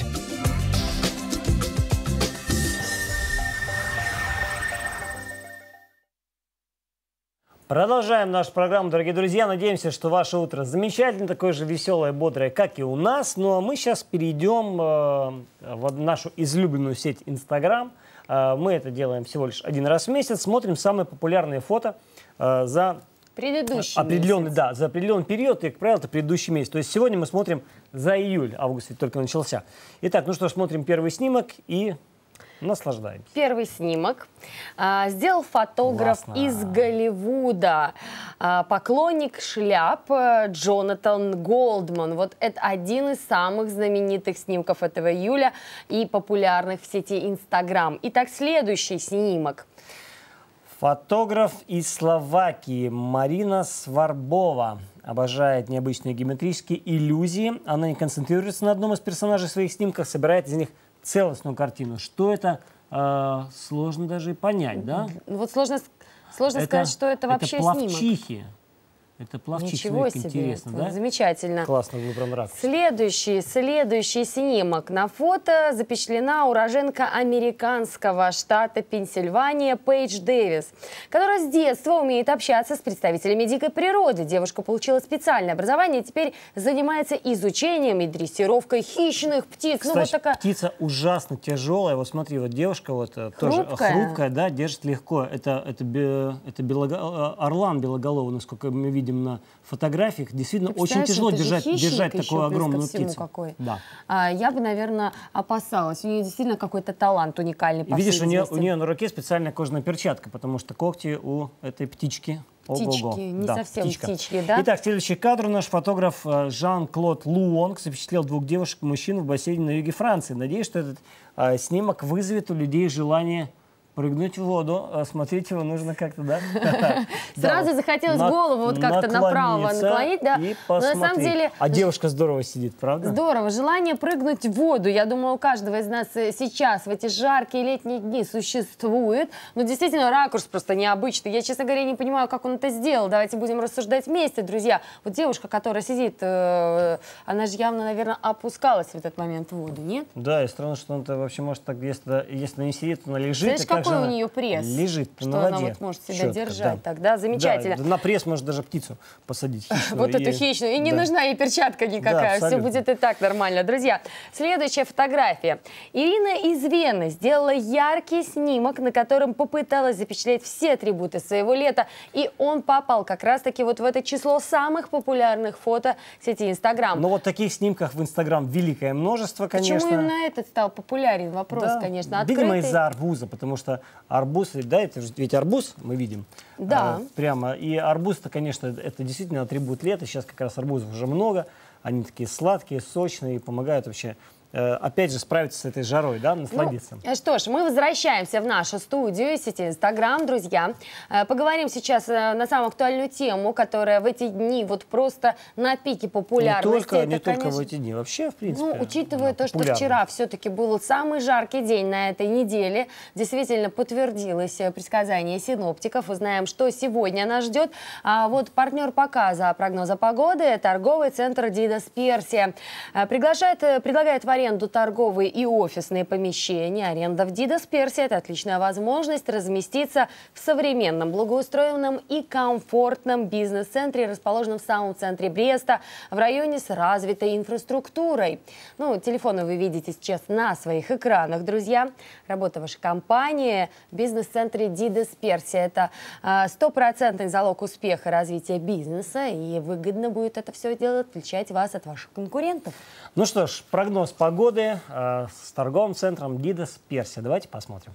Продолжаем нашу программу, дорогие друзья. Надеемся, что ваше утро замечательно, такое же веселое, бодрое, как и у нас. Ну а мы сейчас перейдем э, в нашу излюбленную сеть Instagram. Э, мы это делаем всего лишь один раз в месяц. Смотрим самые популярные фото э, за предыдущий определенный, месяц. да, за определенный период, и, как правило, это предыдущий месяц. То есть сегодня мы смотрим за июль, август ведь только начался. Итак, ну что ж, смотрим первый снимок и наслаждаемся. Первый снимок а, сделал фотограф Классно. из Голливуда, а, поклонник шляп а, Джонатан Голдман. Вот это один из самых знаменитых снимков этого июля и популярных в сети Instagram. Итак, следующий снимок. Фотограф из Словакии Марина Сварбова обожает необычные геометрические иллюзии. Она не концентрируется на одном из персонажей своих снимков, собирает из них целостную картину. Что это, э, сложно даже и понять, да? Вот сложно, сложно это, сказать, что это вообще это плавчихи. снимок. Это плавчихи. Ничего себе, себе, интересно, да? Замечательно. Классно выбран ракурс. Следующий, следующий снимок. На фото запечатлена уроженка американского штата Пенсильвания Пейдж Дэвис, которая с детства умеет общаться с представителями дикой природы. Девушка получила специальное образование и теперь занимается изучением и дрессировкой хищных птиц. Кстати, ну, вот такая... птица ужасно тяжелая. Вот смотри, вот девушка вот тоже Хрупкая. хрупкая, да, держит легко. Это, это, бе, это белого, орлан белоголовый, насколько мы видим на фотографиях. Действительно, очень тяжело держать, держать такую огромную птицу. Какой. Да. А, я бы, наверное, опасалась. У нее действительно какой-то талант уникальный. И видишь, у нее, у нее на руке специальная кожаная перчатка, потому что когти у этой птички. Птички, Ого-го. не да, совсем птичка. птички, да? Итак, следующий кадр. Наш фотограф Жан-Клод Луонг запечатлел двух девушек и мужчин в бассейне на юге Франции. Надеюсь, что этот а, снимок вызовет у людей желание прыгнуть в воду. Смотреть его нужно как-то, да? Сразу захотелось голову вот как-то направо наклонить, да. Но на самом деле... А девушка здорово сидит, правда? Здорово. Желание прыгнуть в воду, я думаю, у каждого из нас сейчас в эти жаркие летние дни существует. Но действительно, ракурс просто необычный. Я, честно говоря, не понимаю, как он это сделал. Давайте будем рассуждать вместе, друзья. Вот девушка, которая сидит, она же явно, наверное, опускалась в этот момент в воду, нет? Да, и странно, что он-то вообще может так, если, если не сидит, то она лежит. Знаешь, какой у нее пресс? Лежит что на воде. Она вот может себя Четко, держать. да. Тогда замечательно. Да, на пресс может даже птицу посадить. Вот эту хищную. И не нужна ей перчатка никакая. Все будет и так нормально. Друзья, следующая фотография. Ирина из Вены сделала яркий снимок, на котором попыталась запечатлеть все атрибуты своего лета. И он попал как раз-таки вот в это число самых популярных фото сети Инстаграм. Ну вот таких снимков в Инстаграм великое множество, конечно. Почему именно этот стал популярен? Вопрос, да. конечно. Видимо, Открытый. из-за арбуза, потому что что арбуз, да, это же ведь арбуз мы видим. Да. Э, прямо. И арбуз-то, конечно, это действительно атрибут лета. Сейчас как раз арбузов уже много. Они такие сладкие, сочные, помогают вообще, э, опять же, справиться с этой жарой, да, насладиться. Ну, что ж, мы возвращаемся в нашу студию, сети Инстаграм, друзья. Э, поговорим сейчас э, на самую актуальную тему, которая в эти дни вот просто на пике популярности. Не только, это, не конечно, только в эти дни, вообще, в принципе. Ну, учитывая то, что популярно. вчера все-таки был самый жаркий день на этой неделе, действительно подтвердилось предсказание синоптиков. Узнаем, что сегодня нас ждет. А вот партнер показа прогноза погоды — торговый центр «Дидас Персия». Приглашает, предлагает в аренду торговые и офисные помещения. Аренда в «Дидас Персия» — это отличная возможность разместиться в современном, благоустроенном и комфортном бизнес-центре, расположенном в самом центре Бреста, в районе с развитой инфраструктурой. Ну, телефоны вы видите сейчас на своих экранах, друзья. Работа вашей компании в бизнес-центре «Дидас Персия» — это стопроцентный залог успеха развития бизнеса, и выгодно будет это все дело отличать вас от ваших конкурентов. Ну что ж, прогноз погоды э, с торговым центром «Дидас Персия». Давайте посмотрим.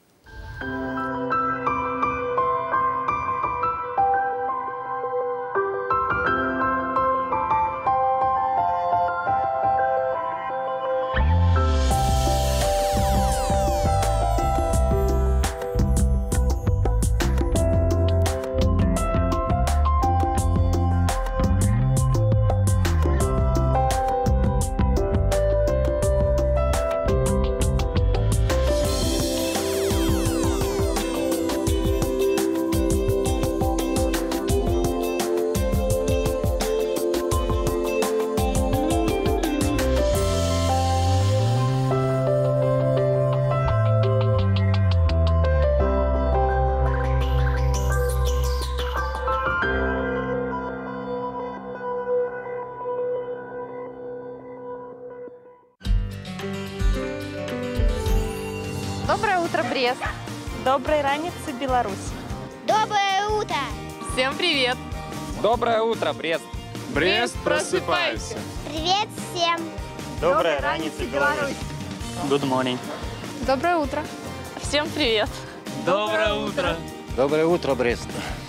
Доброе утро, Брест. Доброй раницы, Беларусь. Доброе утро! Всем привет! Доброе утро, Брест. Брест, просыпайся. Привет всем! Добрая раница, Беларусь. Good morning. Доброе утро. Всем привет. Доброе утро. Доброе утро, Брест.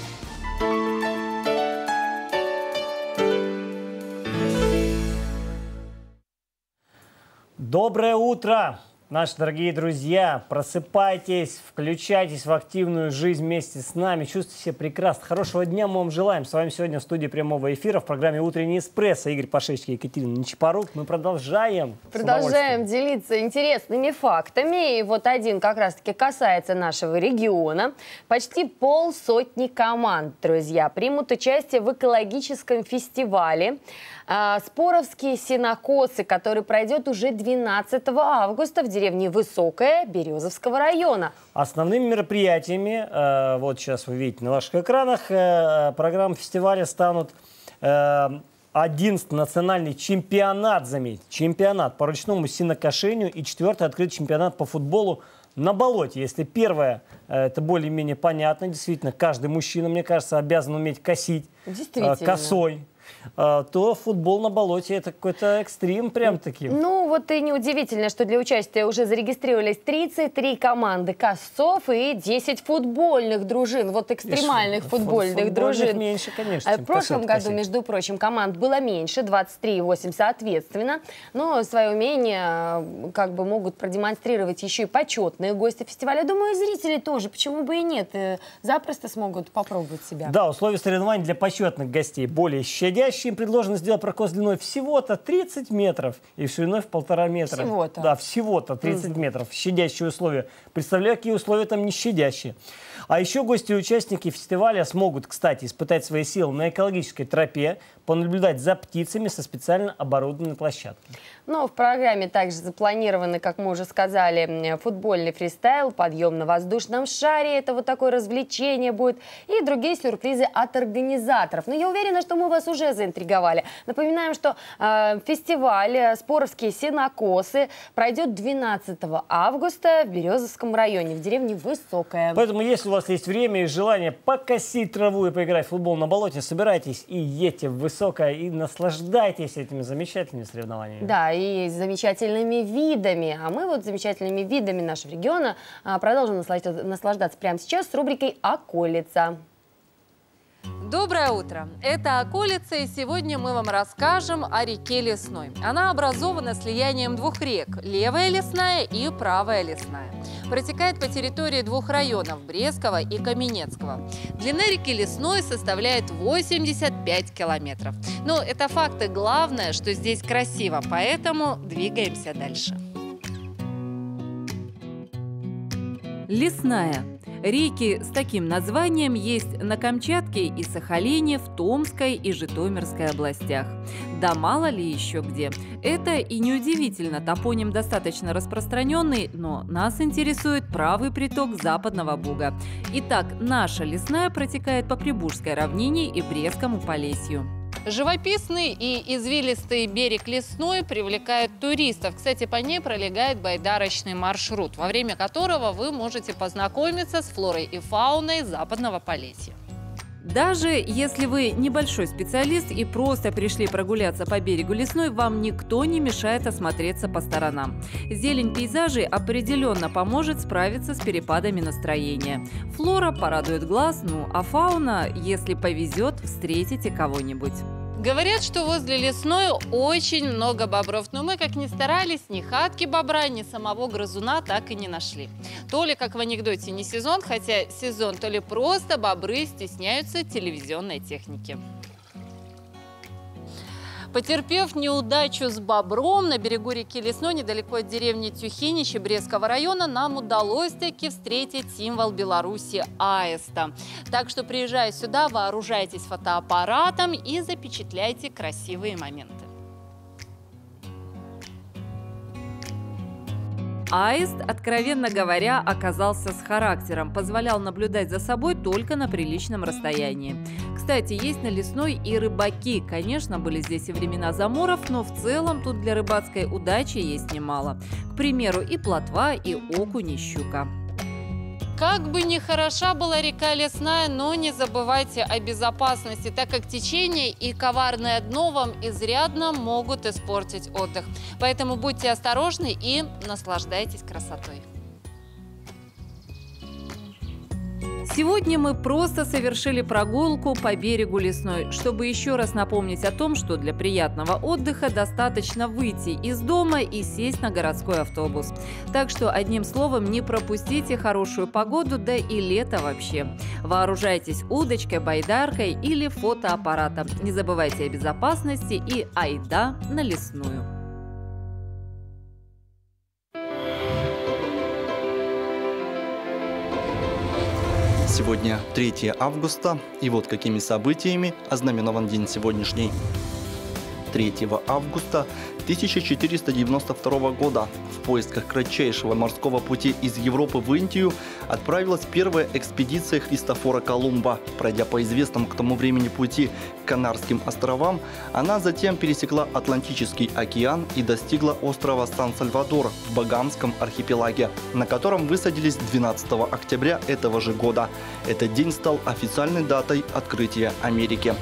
Доброе утро, наши дорогие друзья. Просыпайтесь, включайтесь в активную жизнь вместе с нами. Чувствуйте себя прекрасно. Хорошего дня мы вам желаем. С вами сегодня в студии прямого эфира в программе «Утренний эспрессо» Игорь Пашечки и Екатерина Нечапорук. Мы продолжаем. Продолжаем делиться интересными фактами. И вот один как раз-таки касается нашего региона. Почти полсотни команд, друзья, примут участие в экологическом фестивале «Споровские сенокосы», который пройдет уже двенадцатого августа в деревне Высокая Березовского района. Основными мероприятиями, э, вот сейчас вы видите на ваших экранах, э, программ фестиваля станут э, одиннадцатый национальный чемпионат, заметьте, чемпионат по ручному сенокошению и четвертый открытый чемпионат по футболу на болоте. Если первое, э, это более-менее понятно, действительно, каждый мужчина, мне кажется, обязан уметь косить э, косой. То футбол на болоте — это какой-то экстрим прям таки. Ну, вот и неудивительно, что для участия уже зарегистрировались тридцать три команды косцов и десять футбольных дружин. Вот экстремальных футбольных, футбольных дружин. меньше, конечно. В прошлом году, косить. между прочим, команд было меньше, двадцать три и восемь соответственно. Но свое умение как бы могут продемонстрировать еще и почетные гости фестиваля. Думаю, и зрители тоже, почему бы и нет, запросто смогут попробовать себя. Да, условия соревнований для почетных гостей более щадящие. Им предложено сделать прокос длиной всего-то тридцать метров и шириной в полтора метра. Всего-то. Да, всего-то тридцать mm-hmm. метров. Щадящие условия. Представляю, какие условия там не щадящие. А еще гости и участники фестиваля смогут, кстати, испытать свои силы на экологической тропе, понаблюдать за птицами со специально оборудованной площадкой. Но в программе также запланированы, как мы уже сказали, футбольный фристайл, подъем на воздушном шаре, это вот такое развлечение будет, и другие сюрпризы от организаторов. Но я уверена, что мы вас уже заинтриговали. Напоминаем, что э, фестиваль «Споровские сенокосы» пройдет двенадцатого августа в Березовском районе, в деревне Высокая. Поэтому, если у вас есть время и желание покосить траву и поиграть в футбол на болоте, собирайтесь и едьте в высокое и наслаждайтесь этими замечательными соревнованиями. Да, и замечательными видами. А мы вот замечательными видами нашего региона а, продолжим наслаждаться прямо сейчас с рубрикой «Околица». Доброе утро! Это «Околица», и сегодня мы вам расскажем о реке Лесной. Она образована слиянием двух рек – Левая Лесная и Правая Лесная. Протекает по территории двух районов – Брестского и Каменецкого. Длина реки Лесной составляет восемьдесят пять километров. Но это факты. Главное, что здесь красиво, поэтому двигаемся дальше. Лесная. Реки с таким названием есть на Камчатке и Сахалине, в Томской и Житомирской областях. Да мало ли еще где. Это и неудивительно, топоним достаточно распространенный, но нас интересует правый приток Западного Буга. Итак, наша Лесная протекает по Прибужской равнине и Брестскому Полесью. Живописный и извилистый берег Лесной привлекает туристов. Кстати, по ней пролегает байдарочный маршрут, во время которого вы можете познакомиться с флорой и фауной Западного Полесья. Даже если вы небольшой специалист и просто пришли прогуляться по берегу Лесной, вам никто не мешает осмотреться по сторонам. Зелень пейзажей определенно поможет справиться с перепадами настроения. Флора порадует глаз, ну а фауна, если повезет, встретите кого-нибудь. Говорят, что возле Лесной очень много бобров, но мы, как ни старались, ни хатки бобра, ни самого грызуна так и не нашли. То ли, как в анекдоте, не сезон, хотя сезон, то ли просто бобры стесняются телевизионной техники. Потерпев неудачу с бобром на берегу реки Лесной, недалеко от деревни Тюхинище Брестского района, нам удалось таки встретить символ Беларуси – аиста. Так что, приезжая сюда, вооружайтесь фотоаппаратом и запечатляйте красивые моменты. Аист, откровенно говоря, оказался с характером, позволял наблюдать за собой только на приличном расстоянии. Кстати, есть на Лесной и рыбаки. Конечно, были здесь и времена заморов, но в целом тут для рыбацкой удачи есть немало. К примеру, и плотва, и окунь, и щука. Как бы ни хороша была река Лесная, но не забывайте о безопасности, так как течение и коварное дно вам изрядно могут испортить отдых. Поэтому будьте осторожны и наслаждайтесь красотой. Сегодня мы просто совершили прогулку по берегу Лесной, чтобы еще раз напомнить о том, что для приятного отдыха достаточно выйти из дома и сесть на городской автобус. Так что, одним словом, не пропустите хорошую погоду, да и лето вообще. Вооружайтесь удочкой, байдаркой или фотоаппаратом. Не забывайте о безопасности и айда на Лесную. Сегодня третье августа, и вот какими событиями ознаменован день сегодняшний. третьего августа тысяча четыреста девяносто второго года в поисках кратчайшего морского пути из Европы в Индию отправилась первая экспедиция Христофора Колумба. Пройдя по известному к тому времени пути к Канарским островам, она затем пересекла Атлантический океан и достигла острова Сан-Сальвадор в Багамском архипелаге, на котором высадились двенадцатого октября этого же года. Этот день стал официальной датой открытия Америки.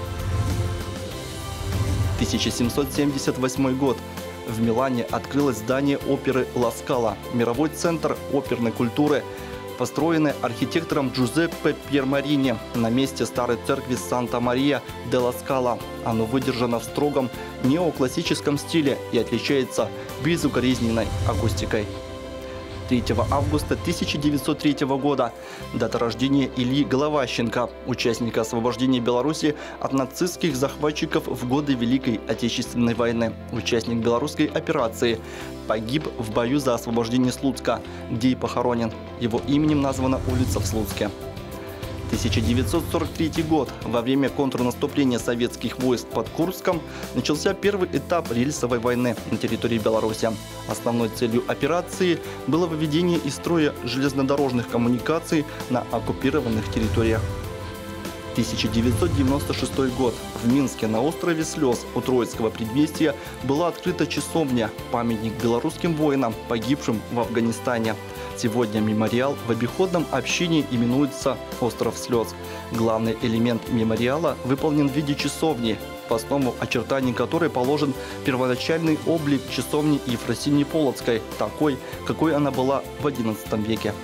тысяча семьсот семьдесят восьмой год. В Милане открылось здание оперы Ла Скала, мировой центр оперной культуры, построенный архитектором Джузеппе Пьермарини на месте старой церкви Санта-Мария-де-ла Скала. Оно выдержано в строгом неоклассическом стиле и отличается безукоризненной акустикой. третьего августа тысяча девятьсот третьего года. Дата рождения Ильи Головащенко, участника освобождения Беларуси от нацистских захватчиков в годы Великой Отечественной войны. Участник белорусской операции. Погиб в бою за освобождение Слуцка, где и похоронен. Его именем названа улица в Слуцке. тысяча девятьсот сорок третий год. Во время контрнаступления советских войск под Курском начался первый этап рельсовой войны на территории Беларуси. Основной целью операции было выведение из строя железнодорожных коммуникаций на оккупированных территориях. тысяча девятьсот девяносто шестой год. В Минске на острове Слез у Троицкого предместья была открыта часовня, памятник белорусским воинам, погибшим в Афганистане. Сегодня мемориал в обиходном общении именуется «Остров слез». Главный элемент мемориала выполнен в виде часовни, в основу очертаний которой положен первоначальный облик часовни Ефросиньи Полоцкой, такой, какой она была в одиннадцатом веке.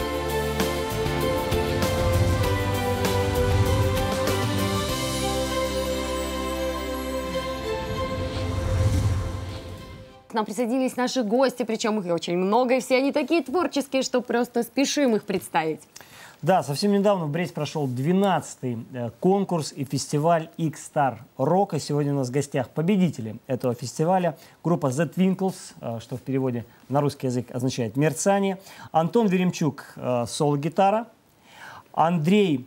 К нам присоединились наши гости, причем их очень много, и все они такие творческие, что просто спешим их представить. Да, совсем недавно в Бресте прошел двенадцатый конкурс и фестиваль X-Star Rock. Сегодня у нас в гостях победители этого фестиваля. Группа The Twinkles, что в переводе на русский язык означает «мерцание». Антон Веремчук, соло-гитара. Андрей...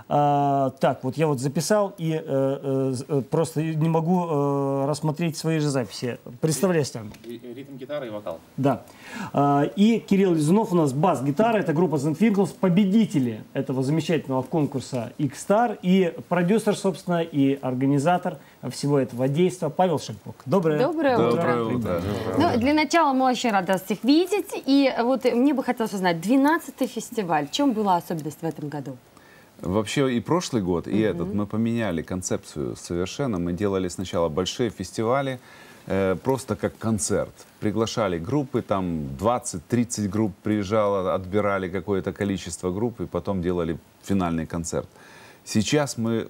А, так, вот я вот записал и э, э, просто не могу э, рассмотреть свои же записи. Представляешь, там? Ритм гитары и вокал. Да. А, и Кирилл Лизунов у нас бас-гитара. Это группа The Twinkles, победители этого замечательного конкурса X-Star. И продюсер, собственно, и организатор всего этого действия Павел Шельпок. Доброе, Доброе утро. Доброе утро. Ну, для начала мы очень рады вас всех видеть. И вот мне бы хотелось узнать, двенадцатый фестиваль. В чем была особенность в этом году? Вообще и прошлый год, и mm-hmm. этот мы поменяли концепцию совершенно. Мы делали сначала большие фестивали, э, просто как концерт. Приглашали группы, там двадцать-тридцать групп приезжало, отбирали какое-то количество групп, и потом делали финальный концерт. Сейчас мы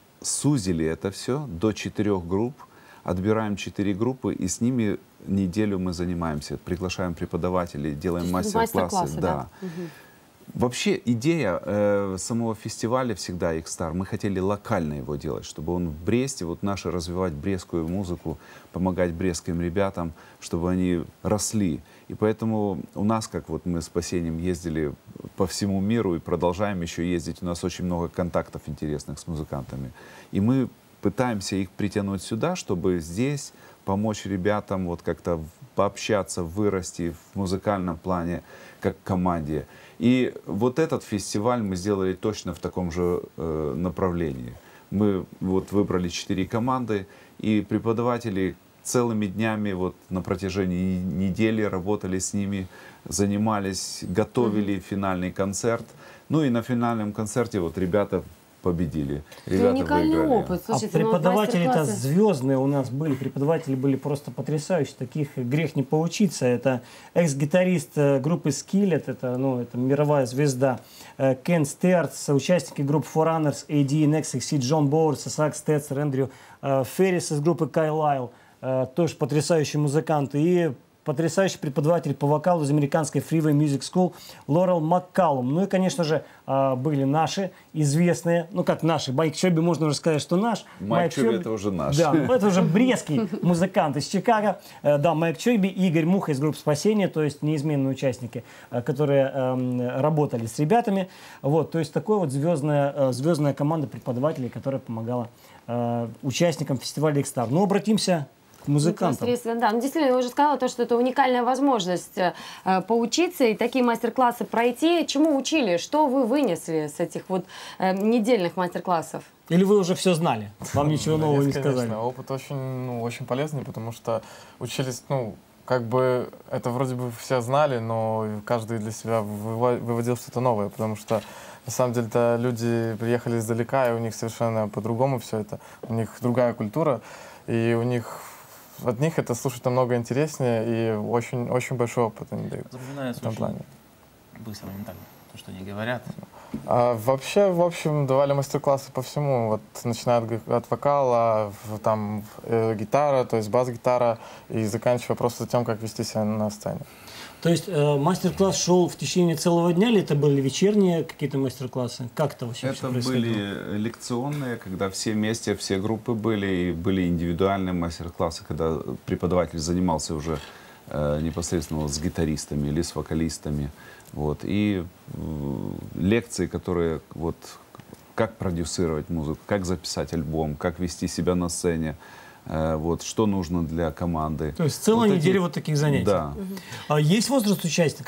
сузили это все до четырех групп, отбираем четыре группы, и с ними неделю мы занимаемся. Приглашаем преподавателей, делаем мастер-классы. Мастер да. Да. Mm-hmm. Вообще идея э, самого фестиваля всегда X-Star. Мы хотели локально его делать, чтобы он в Бресте, вот наши развивать брестскую музыку, помогать брестским ребятам, чтобы они росли. И поэтому у нас, как вот мы с Спасением ездили по всему миру и продолжаем еще ездить, у нас очень много контактов интересных с музыкантами. И мы пытаемся их притянуть сюда, чтобы здесь помочь ребятам вот как-то пообщаться, вырасти в музыкальном плане, как команде. И вот этот фестиваль мы сделали точно в таком же э, направлении. Мы вот выбрали четыре команды, и преподаватели целыми днями вот на протяжении недели работали с ними, занимались, готовили mm-hmm. финальный концерт. Ну и на финальном концерте вот ребята победили. Ребята уникальный выиграли. Опыт. Слушайте, а преподаватели-то звездные у нас были. Преподаватели были просто потрясающие. Таких грех не поучиться. Это экс-гитарист группы Skillet, это, ну, это мировая звезда. Кен Стерц, участники групп Forerunners, эй ди, Next X C, Джон Боуэрс, Исаак Стецер, Эндрю Феррис из группы Кайлайл. Тоже потрясающие музыканты. И потрясающий преподаватель по вокалу из американской Freeway Music School Лорел Маккалум. Ну и, конечно же, были наши известные, ну как наши, Майк Чоби, можно уже сказать, что наш. Майк, Майк Чоби это уже наш. Да, это уже брестский музыкант из Чикаго. Да, Майк Чоби, Игорь Муха из группы «Спасение», то есть неизменные участники, которые э, работали с ребятами. Вот, то есть такая вот звездная, звездная команда преподавателей, которая помогала э, участникам фестиваля X-Star. Ну, обратимся к музыкантам. Да, ну, действительно, я уже сказала, то, что это уникальная возможность э, поучиться и такие мастер-классы пройти. Чему учили? Что вы вынесли с этих вот э, недельных мастер-классов? Или вы уже все знали? Вам ничего да, нового есть, не сказали? Конечно, опыт очень, ну, очень полезный, потому что учились, ну, как бы это вроде бы все знали, но каждый для себя выводил что-то новое, потому что на самом деле-то люди приехали издалека, и у них совершенно по-другому все это. У них другая культура, и у них от них это слушать намного интереснее, и очень, очень большой опыт они дают. Запоминается очень плане. Быстро, моментально, то, что они говорят. А, вообще, в общем, давали мастер-классы по всему, вот, начиная от, от вокала, в, там, э, гитара, то есть бас-гитара, и заканчивая просто тем, как вести себя на сцене. То есть э, мастер-класс шел в течение целого дня, или это были вечерние какие-то мастер-классы? Как это вообще Это происходило? были лекционные, когда все вместе, все группы были, и были индивидуальные мастер-классы, когда преподаватель занимался уже э, непосредственно вот с гитаристами или с вокалистами. Вот. И э, лекции, которые вот как продюсировать музыку, как записать альбом, как вести себя на сцене. Вот, что нужно для команды. То есть целая вот неделя эти... вот таких занятий. Да. Угу. А есть возраст участников?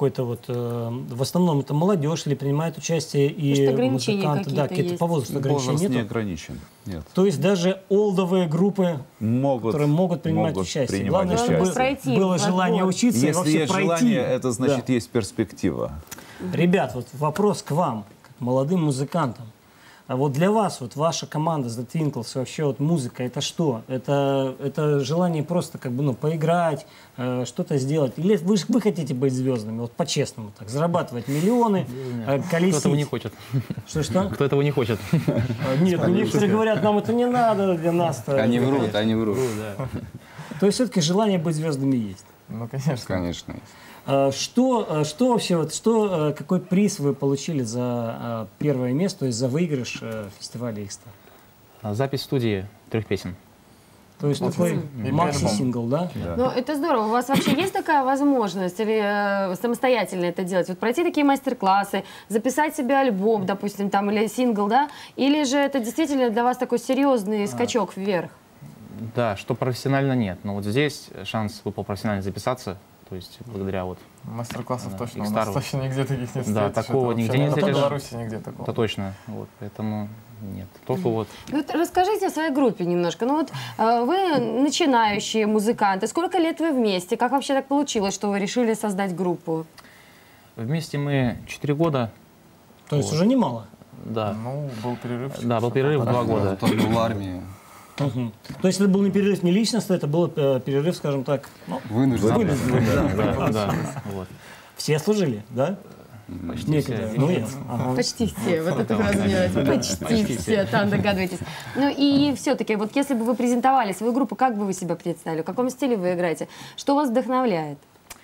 какой-то вот, э, в основном это молодежь или принимает участие и музыканты, да, какие-то по возрасту ограничения Возраст нету? не ограничен, нет. То есть даже олдовые группы, могут, которые могут принимать могут участие. Принимать Главное, участие. чтобы пройти, было желание учиться Если и вообще есть пройти. желание, это значит Да. есть перспектива. Ребят, вот вопрос к вам, как молодым музыкантам. А вот для вас, вот ваша команда The Twinkles, вообще вот музыка, это что? Это, это желание просто как бы, ну, поиграть, э, что-то сделать? Или вы, вы хотите быть звездами, вот по-честному так, зарабатывать миллионы, э, колесить? Кто этого не хочет. Что-что? Кто этого не хочет. Нет, ну, некоторые говорят, нам это не надо, для нас-то. Они врут, они врут. То есть все-таки желание быть звездами есть? Ну, конечно. Конечно есть. Что, что вообще, вот, что, какой приз вы получили за первое место, то есть за выигрыш фестиваля X-Star? Запись студии трех песен. То есть такой макси-сингл, да? Да. Ну, это здорово. У вас вообще есть такая возможность или э, самостоятельно это делать? Вот пройти такие мастер-классы, записать себе альбом, допустим, там, или сингл, да? Или же это действительно для вас такой серьезный скачок вверх? Да, что профессионально нет. Но вот здесь шанс выпал профессионально записаться. То есть благодаря вот мастер-классов да, точно. У нас точно нигде таких не встретишь. Да, такого нигде не встретишь. В Беларуси нигде такого. Это точно. Вот, поэтому нет. Только вот. Вот расскажите о своей группе немножко. Ну вот э, вы начинающие музыканты. Сколько лет вы вместе? Как вообще так получилось, что вы решили создать группу? Вместе мы четыре года. То есть вот. Уже немало? Да. Ну, был перерыв. Да, был перерыв два года. Он был в армии. Угу. То есть это был не перерыв не личностный, это был э, перерыв, скажем так, ну, вынужденный. Вынужденный, да. Да, да, вот. Все служили, да? Почти Некогда. все. Ну, ясно. Ага. Почти все. Вот это разумеется. Почти, Почти все. Там догадываетесь. Ну и все-таки, вот если бы вы презентовали свою группу, как бы вы себя представили? В каком стиле вы играете? Что вас вдохновляет?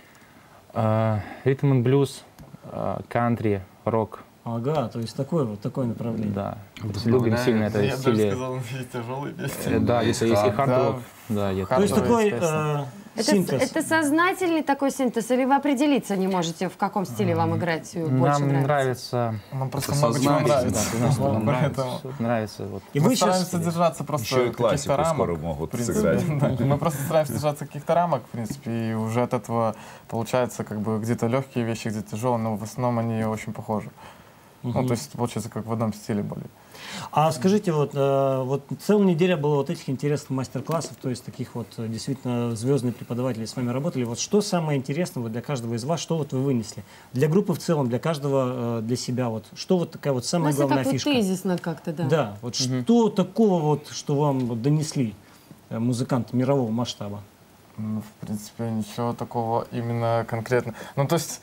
Ритм энд блюз, кантри, рок. Ага, то есть такое вот такое направление. Да. Любим сильно это я стиле. Я даже сказал, есть тяжелые песни. Да, если есть и хард-рок. Да, я то есть такой э, это, синтез. Это сознательный такой синтез, или вы определиться не можете, в каком стиле вам играть больше Нам нравится? нравится. Нам просто много чего нравится. Да, нам нравится. Нравится. Вот. И мы стараемся держаться просто каких-то рамок. Могут сыграть. Мы просто стараемся держаться каких-то рамок, в принципе, и уже от этого получается как бы где-то легкие вещи, где-то тяжелые, но в основном они очень похожи. Ну, то есть получается как в одном стиле более. А скажите, вот, э, вот целая неделя было вот этих интересных мастер-классов, то есть таких вот действительно звездные преподаватели с вами работали. Вот что самое интересное вот для каждого из вас, что вот вы вынесли? Для группы в целом, для каждого, э, для себя, вот что вот такая вот самая ну, главная так фишка? Вот тезисно как-то, да. Да, вот угу. Что такого вот, что вам вот донесли э, музыканты мирового масштаба? Ну, в принципе, ничего такого именно конкретно. Ну, то есть...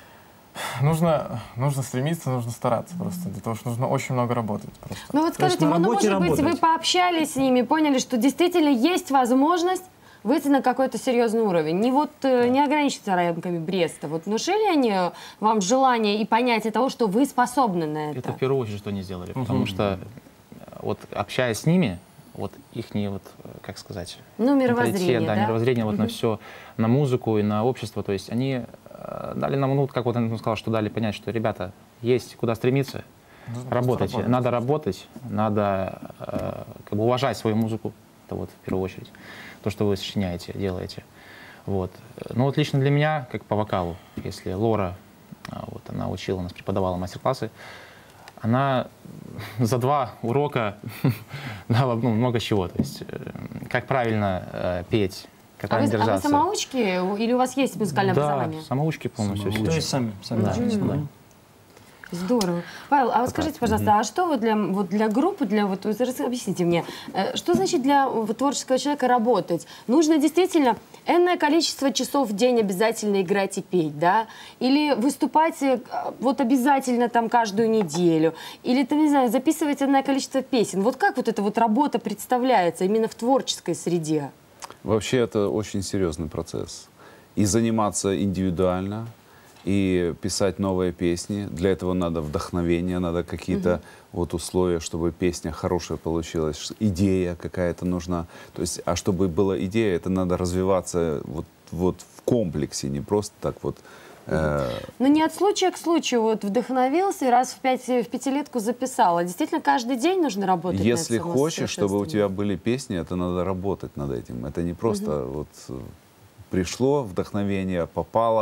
Нужно, нужно стремиться, нужно стараться просто, для того, что нужно очень много работать. Просто. Ну вот скажите, ну, может работать. быть, вы пообщались с ними, поняли, что действительно есть возможность выйти на какой-то серьезный уровень. Не вот э, не ограничиться рамками Бреста. Вот внушили они вам желание и понятие того, что вы способны на это? Это в первую очередь, что они сделали, угу. потому что вот общаясь с ними, вот их не вот, как сказать, ну, мировоззрение, да, да? мировоззрение вот угу. на все, на музыку и на общество, то есть они дали нам, ну, как вот он сказал, что дали понять, что, ребята, есть куда стремиться, нужно работайте, работать. надо работать, надо э, как бы уважать свою музыку, это вот в первую очередь, то, что вы сочиняете, делаете. Вот. Ну вот лично для меня, как по вокалу, если Лора, вот она учила нас, преподавала мастер-классы, она за два урока дала ну, много чего, то есть как правильно э, петь, как а, вы, держаться. а вы самоучки или у вас есть музыкальное да, образование? самоучки полностью. То есть сами, сами да, учились, да. Здорово. Павел, а вот скажите, пожалуйста, mm-hmm. а что вот для, вот для группы, для, вот, объясните мне, что значит для вот, творческого человека работать? Нужно действительно энное количество часов в день обязательно играть и петь, да? Или выступать вот обязательно там каждую неделю? Или, там, не знаю, записывать энное количество песен? Вот как вот эта вот работа представляется именно в творческой среде? Вообще это очень серьезный процесс. И заниматься индивидуально, и писать новые песни. Для этого надо вдохновение, надо какие-то угу. вот условия, чтобы песня хорошая получилась, идея какая-то нужна. То есть, а чтобы была идея, это надо развиваться вот, вот в комплексе, не просто так вот. Э... Но не от случая к случаю вот вдохновился и раз в, пять, в пятилетку записал. А действительно каждый день нужно работать. Если над хочешь, чтобы у тебя были песни, это надо работать над этим. Это не просто угу. вот пришло вдохновение, попало.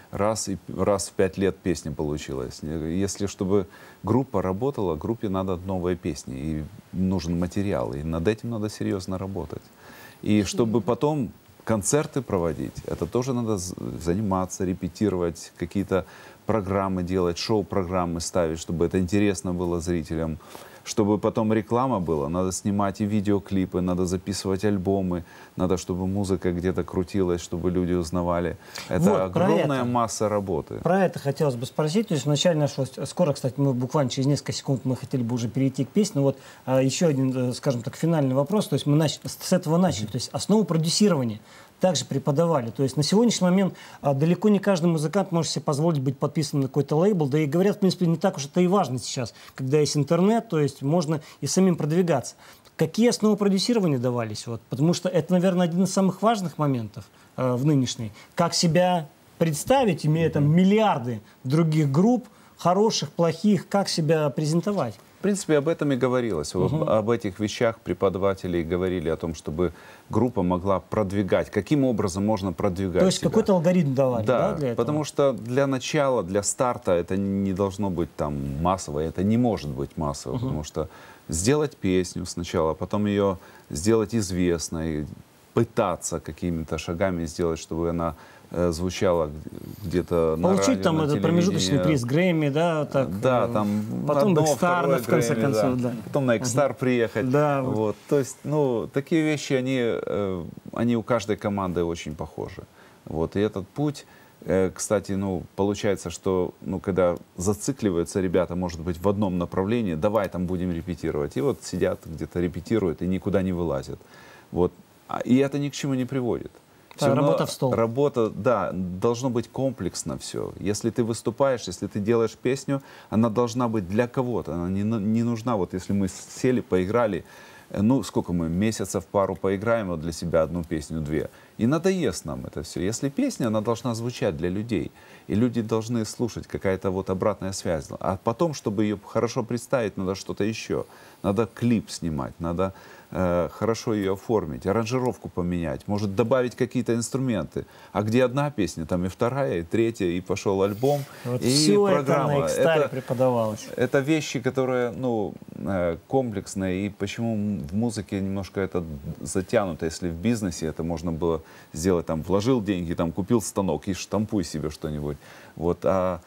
раз, и, раз в пять лет песня получилась. Если чтобы группа работала, группе надо новые песни, и нужен материал, и над этим надо серьезно работать. И чтобы потом концерты проводить, это тоже надо заниматься, репетировать, какие-то программы делать, шоу-программы ставить, чтобы это интересно было зрителям. Чтобы потом реклама была, надо снимать и видеоклипы, надо записывать альбомы, надо, чтобы музыка где-то крутилась, чтобы люди узнавали. Это вот, огромная это. масса работы. Про это хотелось бы спросить. То есть в начале нашего... Скоро, кстати, мы буквально через несколько секунд мы хотели бы уже перейти к песне. Но вот а, еще один, скажем так, финальный вопрос. То есть мы нач... с этого начали. То есть основу продюсирования также преподавали. То есть на сегодняшний момент а, далеко не каждый музыкант может себе позволить быть подписанным на какой-то лейбл. Да и говорят, в принципе, не так уж это и важно сейчас, когда есть интернет, то есть можно и самим продвигаться. Какие основы продюсирования давались? Вот, потому что это, наверное, один из самых важных моментов э, в нынешней. Как себя представить, имея там миллиарды других групп, хороших, плохих, как себя презентовать? В принципе, об этом и говорилось. Uh-huh. об, об этих вещах преподаватели говорили о том, чтобы группа могла продвигать. Каким образом можно продвигать То есть какой-то алгоритм давали, да, да, для этого? Потому что для начала, для старта это не должно быть там массово, это не может быть массово, uh-huh. потому что сделать песню сначала, потом ее сделать известной, пытаться какими-то шагами сделать, чтобы она э, звучала где-то на радио, Получить там этот промежуточный приз Грэмми, да? Так, да, там потом одно, на X-Star, в конце Грэмми, концов, да. да. Потом на X-Star uh-huh. приехать. Да. Вот. То есть, ну, такие вещи, они, э, они у каждой команды очень похожи. Вот. И этот путь, э, кстати, ну, получается, что, ну, когда зацикливаются ребята, может быть, в одном направлении, давай там будем репетировать. И вот сидят где-то репетируют и никуда не вылазят. Вот. И это ни к чему не приводит. Да, работа в стол. Работа, да, должно быть комплексно все. Если ты выступаешь, если ты делаешь песню, она должна быть для кого-то. Она не, не нужна, вот если мы сели, поиграли, ну, сколько мы, месяцев пару поиграем, вот для себя одну песню, две. И надоест нам это все. Если песня, она должна звучать для людей. И люди должны слушать, какая-то вот обратная связь. А потом, чтобы ее хорошо представить, надо что-то еще. Надо клип снимать, надо э, хорошо ее оформить, аранжировку поменять, может добавить какие-то инструменты. А где одна песня, там и вторая, и третья, и пошел альбом, вот и все программа. Это на X-Star преподавалось. Это вещи, которые, ну, э, комплексные, и почему в музыке немножко это затянуто. Если в бизнесе это можно было сделать, там, вложил деньги, там, купил станок и штампуй себе что-нибудь. Вот, а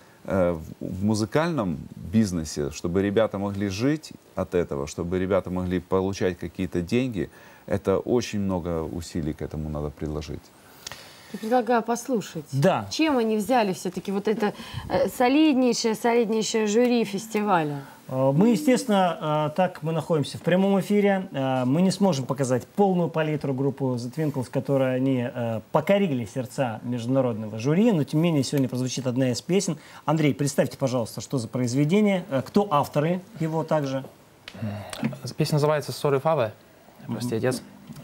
в музыкальном бизнесе, чтобы ребята могли жить от этого, чтобы ребята могли получать какие-то деньги, это очень много усилий к этому надо приложить. Я предлагаю послушать. Да. Чем они взяли все-таки вот это солиднейшее, солиднейшее жюри фестиваля? Мы, естественно, так мы находимся в прямом эфире. Мы не сможем показать полную палитру группы The Twinkles, которые они покорили сердца международного жюри, но тем не менее сегодня прозвучит одна из песен. Андрей, представьте, пожалуйста, что за произведение, кто авторы его также? Песня называется «Sorry, Father», «Прости, отец».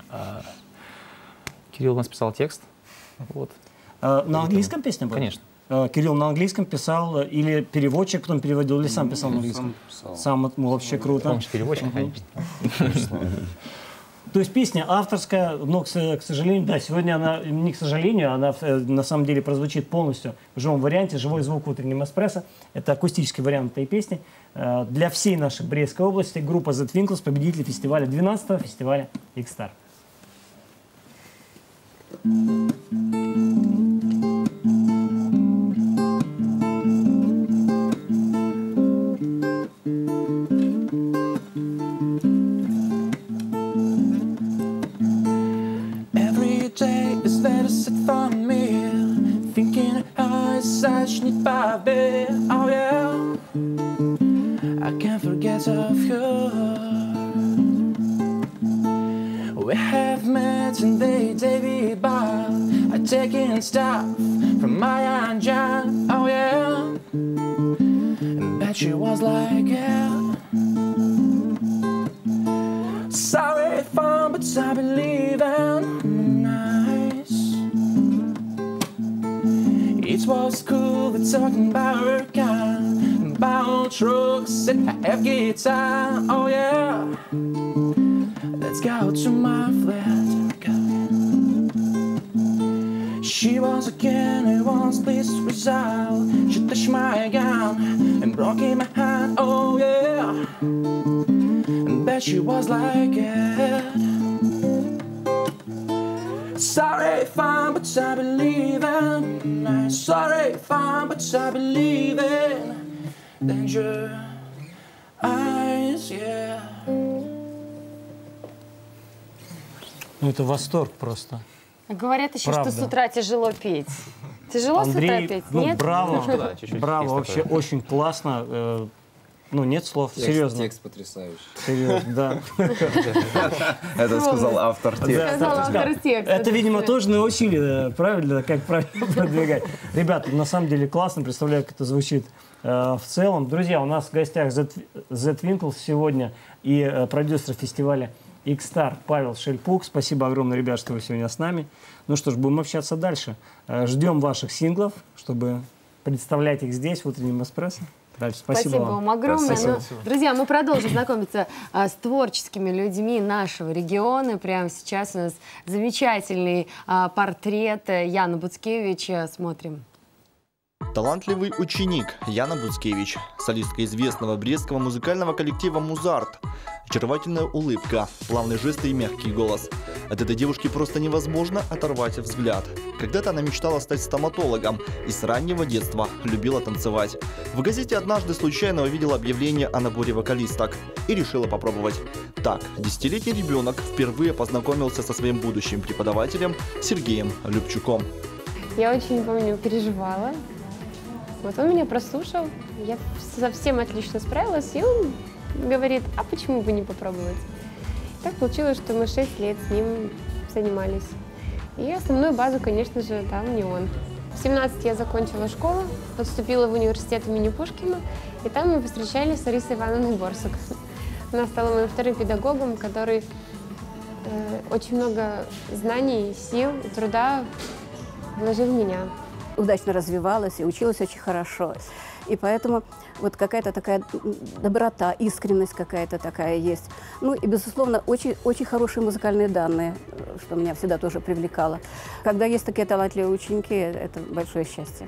Кирилл у нас писал текст. Вот. На английском песня была? Конечно. Кирилл на английском писал, или переводчик потом переводил, или сам писал на английском? Сам писал. Сам, ну, вообще круто. Помощь переводчика, конечно. То есть песня авторская, но, к сожалению, да, сегодня она, не к сожалению, она на самом деле прозвучит полностью в живом варианте, живой звук в утреннем эспрессо. Это акустический вариант этой песни. Для всей нашей Брестской области группа The Twinkles, победители фестиваля, двенадцатого фестиваля X-Star. Oh yeah, I can't forget of you. We have met and they David Ball. I taken stuff from Maya and John. Oh yeah, and bet she was like yeah. Sorry fun, but I believe in nice. It was cool, we're talking about her car, about trucks and have guitar. Oh yeah, let's go to my flat. She was a king who once pleased with out. She touched my gown and broke in my hand, oh yeah. And bet she was like it. Sorry, fine, but I believe in. Sorry, fine, but I believe in danger eyes, yeah. Ну, это восторг просто. Говорят еще, Правда. что с утра тяжело петь. Тяжело Андрей, с утра петь? ну, Нет? браво, Да, чуть-чуть браво, есть вообще такое. очень классно. Э, ну, нет слов, Текст- серьезно. текст потрясающий. Серьезно, да. Это сказал автор текста. Да, автор текста. Это, видимо, тоже научили, правильно, как правильно продвигать. Ребята, на самом деле классно, представляю, как это звучит э, в целом. Друзья, у нас в гостях Z-Winkles сегодня и э, продюсер фестиваля X-Star Павел Шельпук. Спасибо огромное, ребят, что вы сегодня с нами. Ну что ж, будем общаться дальше. Э, ждем ваших синглов, чтобы представлять их здесь, в утреннем эспрессо. Дальше. Спасибо, Спасибо вам. вам огромное. Спасибо. Ну, друзья, мы продолжим знакомиться а, с творческими людьми нашего региона. Прямо сейчас у нас замечательный а, портрет Яна Буцкевича. Смотрим. Талантливый ученик Яна Буцкевич, солистка известного брестского музыкального коллектива «Музарт». Очаровательная улыбка, плавные жесты и мягкий голос. От этой девушки просто невозможно оторвать взгляд. Когда-то она мечтала стать стоматологом и с раннего детства любила танцевать. В газете однажды случайно увидела объявление о наборе вокалисток и решила попробовать. Так, десятилетний ребенок впервые познакомился со своим будущим преподавателем Сергеем Любчуком. Я очень, помню, переживала. Вот он меня прослушал, я совсем отлично справилась, и он говорит, а почему бы не попробовать? Так получилось, что мы шесть лет с ним занимались. И основную базу, конечно же, там не он. В семнадцать я закончила школу, поступила в университет имени Пушкина, и там мы встречались с Ларисой Ивановной Борсук. Она стала моим вторым педагогом, который э, очень много знаний, сил и труда вложил в меня. Удачно развивалась и училась очень хорошо. И поэтому вот какая-то такая доброта, искренность какая-то такая есть. Ну и, безусловно, очень, очень хорошие музыкальные данные, что меня всегда тоже привлекало. Когда есть такие талантливые ученики, это большое счастье.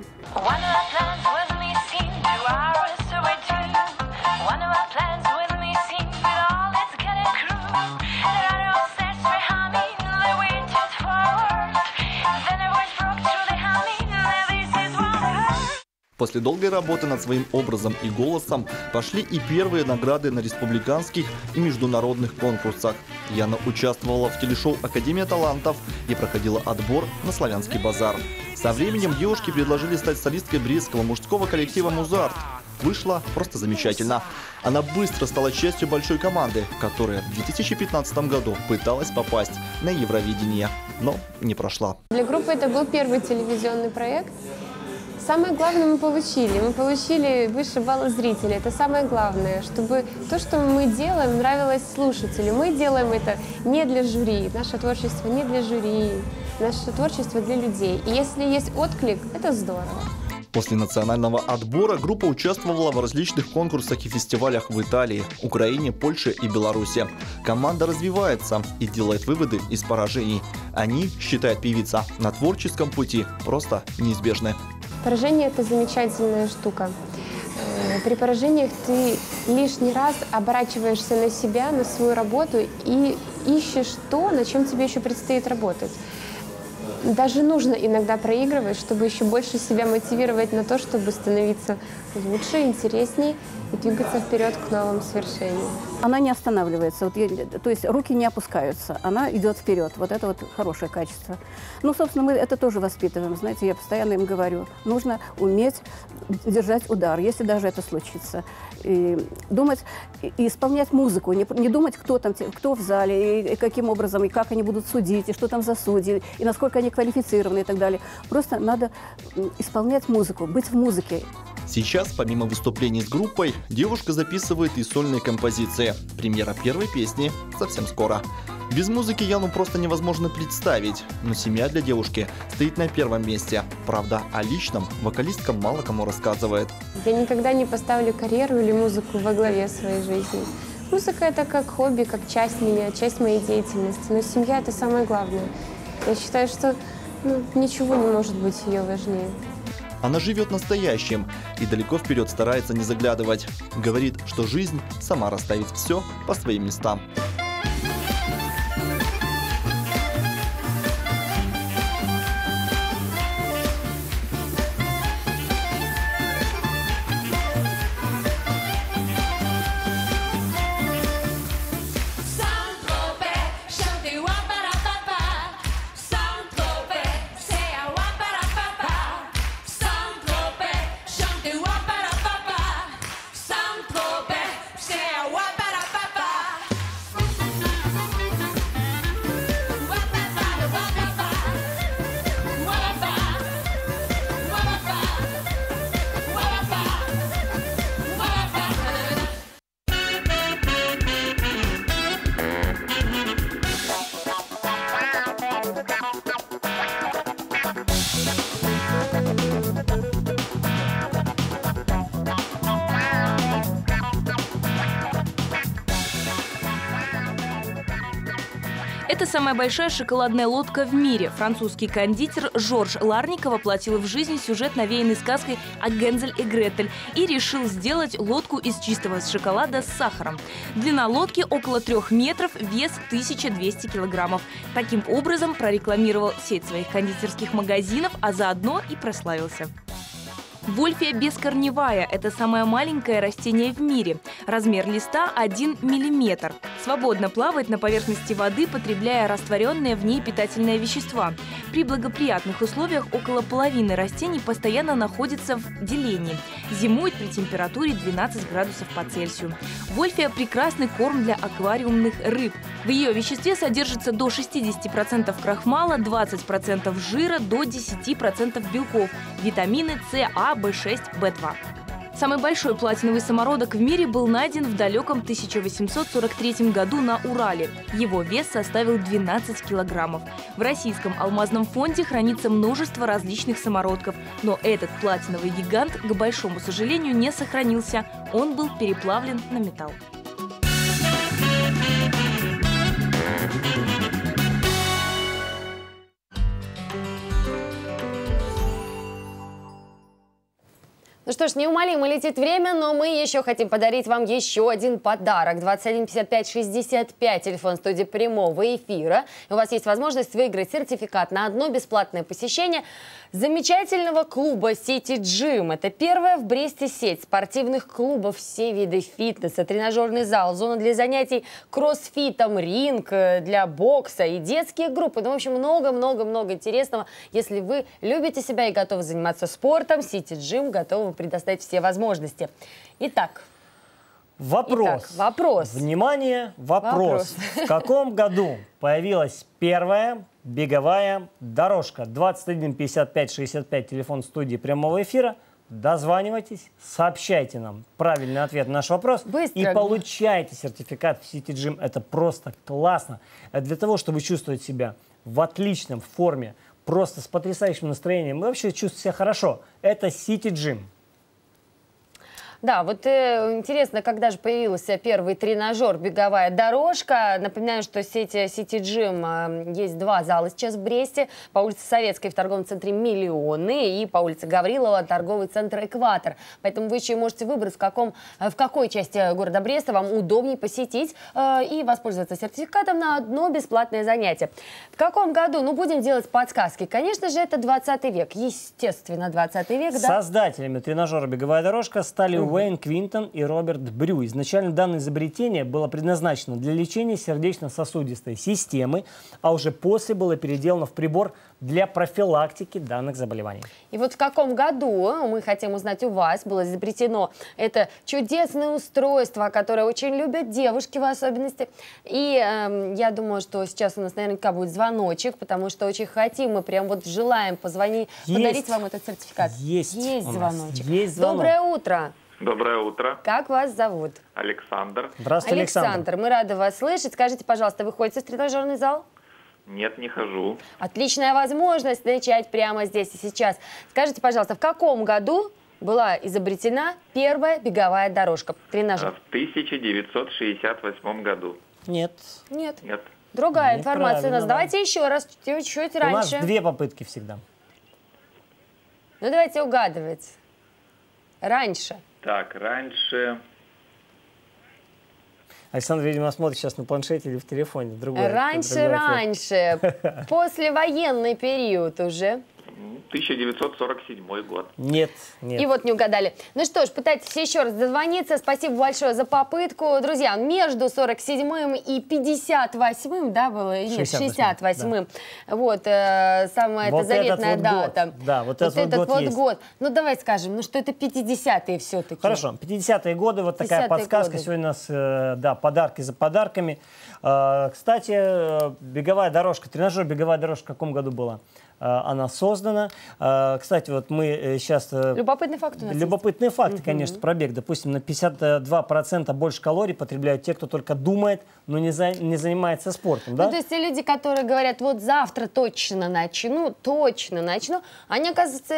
После долгой работы над своим образом и голосом пошли и первые награды на республиканских и международных конкурсах. Яна участвовала в телешоу «Академия талантов» и проходила отбор на «Славянский базар». Со временем девушки предложили стать солисткой брестского мужского коллектива «Музарт». Вышло просто замечательно. Она быстро стала частью большой команды, которая в две тысячи пятнадцатом году пыталась попасть на Евровидение, но не прошла. Для группы это был первый телевизионный проект. Самое главное мы получили. Мы получили выше балла зрителей. Это самое главное, чтобы то, что мы делаем, нравилось слушателю. Мы делаем это не для жюри. Наше творчество не для жюри. Наше творчество для людей. И если есть отклик, это здорово. После национального отбора группа участвовала в различных конкурсах и фестивалях в Италии, Украине, Польше и Беларуси. Команда развивается и делает выводы из поражений. Они, считает певица, на творческом пути просто неизбежны. Поражение – это замечательная штука. При поражениях ты лишний раз оборачиваешься на себя, на свою работу и ищешь то, над чем тебе еще предстоит работать. Даже нужно иногда проигрывать, чтобы еще больше себя мотивировать на то, чтобы становиться лучше, интересней и двигаться вперед к новым свершениям. Она не останавливается, вот, то есть руки не опускаются, она идет вперед. Вот это вот хорошее качество. Ну, собственно, мы это тоже воспитываем. Знаете, я постоянно им говорю, нужно уметь держать удар, если даже это случится. И думать и исполнять музыку, не, не думать, кто там, кто в зале, и, и каким образом, и как они будут судить, и что там за судьи, и насколько они квалифицированы и так далее. Просто надо исполнять музыку, быть в музыке. Сейчас, помимо выступлений с группой, девушка записывает и сольные композиции. Премьера первой песни совсем скоро. Без музыки Яну просто невозможно представить, но семья для девушки стоит на первом месте. Правда, о личном вокалистка мало кому рассказывает. Я никогда не поставлю карьеру или музыку во главе своей жизни. Музыка – это как хобби, как часть меня, часть моей деятельности, но семья – это самое главное. Я считаю, что Ну, ничего не может быть ее важнее. Она живет настоящим и далеко вперед старается не заглядывать. Говорит, что жизнь сама расставит все по своим местам. Это самая большая шоколадная лодка в мире. Французский кондитер Жорж Ларников воплотил в жизнь сюжет, навеянный сказкой о Гензель и Гретель, и решил сделать лодку из чистого шоколада с сахаром. Длина лодки около трех метров, вес тысяча двести килограммов. Таким образом прорекламировал сеть своих кондитерских магазинов, а заодно и прославился. Вольфия бескорневая – это самое маленькое растение в мире. Размер листа один миллиметр. Свободно плавает на поверхности воды, потребляя растворенные в ней питательные вещества. При благоприятных условиях около половины растений постоянно находится в делении. Зимует при температуре двенадцать градусов по Цельсию. Вольфия – прекрасный корм для аквариумных рыб. В ее веществе содержится до шестидесяти процентов крахмала, двадцати процентов жира, до десяти процентов белков, витамины С, А, Б шесть, Б два. Самый большой платиновый самородок в мире был найден в далеком тысяча восемьсот сорок третьем году на Урале. Его вес составил двенадцать килограммов. В российском алмазном фонде хранится множество различных самородков, но этот платиновый гигант, к большому сожалению, не сохранился. Он был переплавлен на металл. Ну что ж, неумолимо летит время, но мы еще хотим подарить вам еще один подарок. двадцать один пятьдесят пять шестьдесят пять, телефон студии прямого эфира. И у вас есть возможность выиграть сертификат на одно бесплатное посещение замечательного клуба City Gym. Это первая в Бресте сеть спортивных клубов, все виды фитнеса, тренажерный зал, зона для занятий кроссфитом, ринг для бокса и детские группы. Ну, в общем, много-много-много интересного. Если вы любите себя и готовы заниматься спортом, City Gym готовы предоставить все возможности. Итак, Вопрос. Итак, вопрос. Внимание, вопрос. Вопрос. В каком году появилась первая беговая дорожка? двадцать один пятьдесят пять шестьдесят пять, телефон студии прямого эфира. Дозванивайтесь, сообщайте нам правильный ответ на наш вопрос. Быстро. И получайте сертификат в City Gym. Это просто классно. Это для того, чтобы чувствовать себя в отличном форме, просто с потрясающим настроением и вообще чувствовать себя хорошо. Это City Gym. Да, вот э, интересно, когда же появился первый тренажер, беговая дорожка. Напоминаю, что сеть City Gym, э, есть два зала сейчас в Бресте. По улице Советской в торговом центре «Миллионы» и по улице Гаврилова торговый центр «Экватор». Поэтому вы еще можете выбрать, в, каком, в какой части города Бреста вам удобнее посетить э, и воспользоваться сертификатом на одно бесплатное занятие. В каком году? Ну, будем делать подсказки. Конечно же, это двадцатый век. Естественно, двадцатый век, да? Создателями тренажера «Беговая дорожка» стали Уэйн Квинтон и Роберт Брю. Изначально данное изобретение было предназначено для лечения сердечно-сосудистой системы, а уже после было переделано в прибор для профилактики данных заболеваний. И вот в каком году, мы хотим узнать у вас, было изобретено это чудесное устройство, которое очень любят девушки в особенности. И э, я думаю, что сейчас у нас наверняка будет звоночек, потому что очень хотим, мы прям вот желаем позвонить, Есть. подарить вам этот сертификат. Есть, Есть звоночек. Есть звонок. Доброе утро. Доброе утро. Как вас зовут? Александр. Здравствуйте, Александр. Александр, мы рады вас слышать. Скажите, пожалуйста, вы ходите в тренажерный зал? Нет, не хожу. Отличная возможность начать прямо здесь и сейчас. Скажите, пожалуйста, в каком году была изобретена первая беговая дорожка, тренажер? В тысяча девятьсот шестьдесят восьмом году. Нет. Нет. Нет. Другая информация у нас. Неправильно, да. Давайте еще раз, чуть-чуть У раньше. нас две попытки всегда. Ну, давайте угадывать. Раньше. Так, раньше... Александр, видимо, смотрит сейчас на планшете или в телефоне. Другой, Раньше, другой раньше. Послевоенный период уже. тысяча девятьсот сорок седьмой год. Нет, нет. И вот не угадали. Ну что ж, пытайтесь еще раз дозвониться. Спасибо большое за попытку. Друзья, между сорок седьмым и пятьдесят восьмым, да, было? Нет, шестьдесят восьмым. Да. Вот, э, самая вот это заветная вот дата. Год. Да, вот, вот этот, этот вот, вот год, год. Ну давай скажем, ну что это пятидесятые все-таки. Хорошо, пятидесятые годы, вот такая подсказка. годы. Сегодня у нас, э, да, подарки за подарками. Э, кстати, э, беговая дорожка, тренажер беговая дорожка в каком году была? Она создана. Кстати, вот мы сейчас... Любопытный факт у нас Любопытные есть. факты, Угу. конечно, пробег. Допустим, на пятьдесят два процента больше калорий потребляют те, кто только думает, но не, за, не занимается спортом. Да? Ну, то есть те люди, которые говорят, вот завтра точно начну, точно начну, они, оказывается,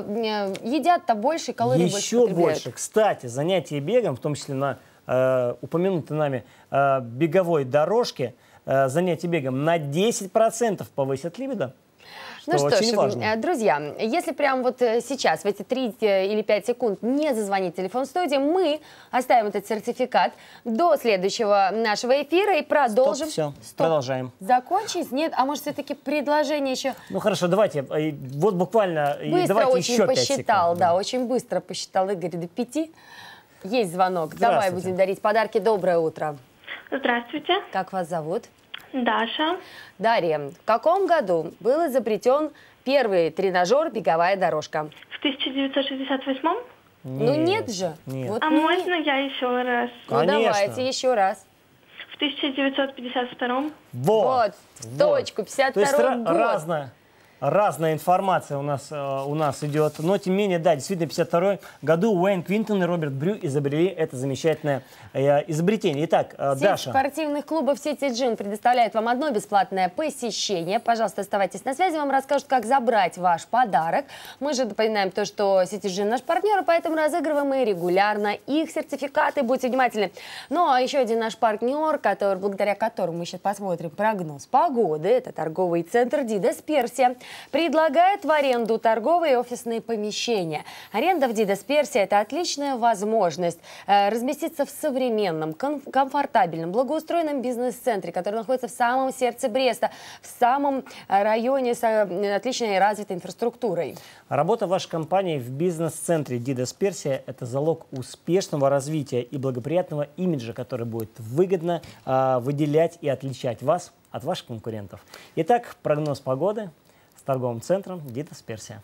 едят-то больше, калорий больше Еще потребляют. больше. Кстати, занятия бегом, в том числе на э, упомянутой нами э, беговой дорожке, э, занятия бегом на десять процентов повысят либидо. Ну что очень ж, важно. друзья, если прямо вот сейчас, в эти три или пять секунд не зазвонить телефон студии, мы оставим этот сертификат до следующего нашего эфира и продолжим. Стоп, все, Стоп. продолжаем. Закончить? Нет? А может, все-таки предложение еще... Ну хорошо, давайте, вот буквально, Быстро давайте очень еще пять посчитал, секунд. да, очень быстро посчитал Игорь до пяти. Есть звонок. Давай будем дарить подарки. Доброе утро. Здравствуйте. Как вас зовут? Даша. Дарья, в каком году был изобретен первый тренажер «Беговая дорожка»? В тысяча девятьсот шестьдесят восьмом? Ну нет же. Нет. Вот а не... можно я еще раз? Ну давайте еще раз. В тысяча девятьсот пятьдесят втором? Вот. Вот, в точку, пятьдесят второй То есть год. разная, разная информация у нас, э, у нас идет. Но, тем не менее, да, действительно, в пятьдесят втором году Уэйн Квинтон и Роберт Брю изобрели это замечательное э, изобретение. Итак, э, Сеть Даша. спортивных клубов сети Джим предоставляет вам одно бесплатное посещение. Пожалуйста, оставайтесь на связи, вам расскажут, как забрать ваш подарок. Мы же напоминаем то, что сети Джим наш партнер, поэтому разыгрываем мы регулярно их сертификаты. Будьте внимательны. Ну, а еще один наш партнер, который, благодаря которому мы сейчас посмотрим прогноз погоды, это торговый центр Дидас Персия, предлагает в аренду торговые и офисные помещения. Аренда в Дидас Персия – это отличная возможность э, разместиться в современном, ком комфортабельном, благоустроенном бизнес-центре, который находится в самом сердце Бреста, в самом районе с э, отличной развитой инфраструктурой. Работа вашей компании в бизнес-центре Дидас Персия – это залог успешного развития и благоприятного имиджа, который будет выгодно э, выделять и отличать вас от ваших конкурентов. Итак, прогноз погоды с торговым центром Дидас Персия.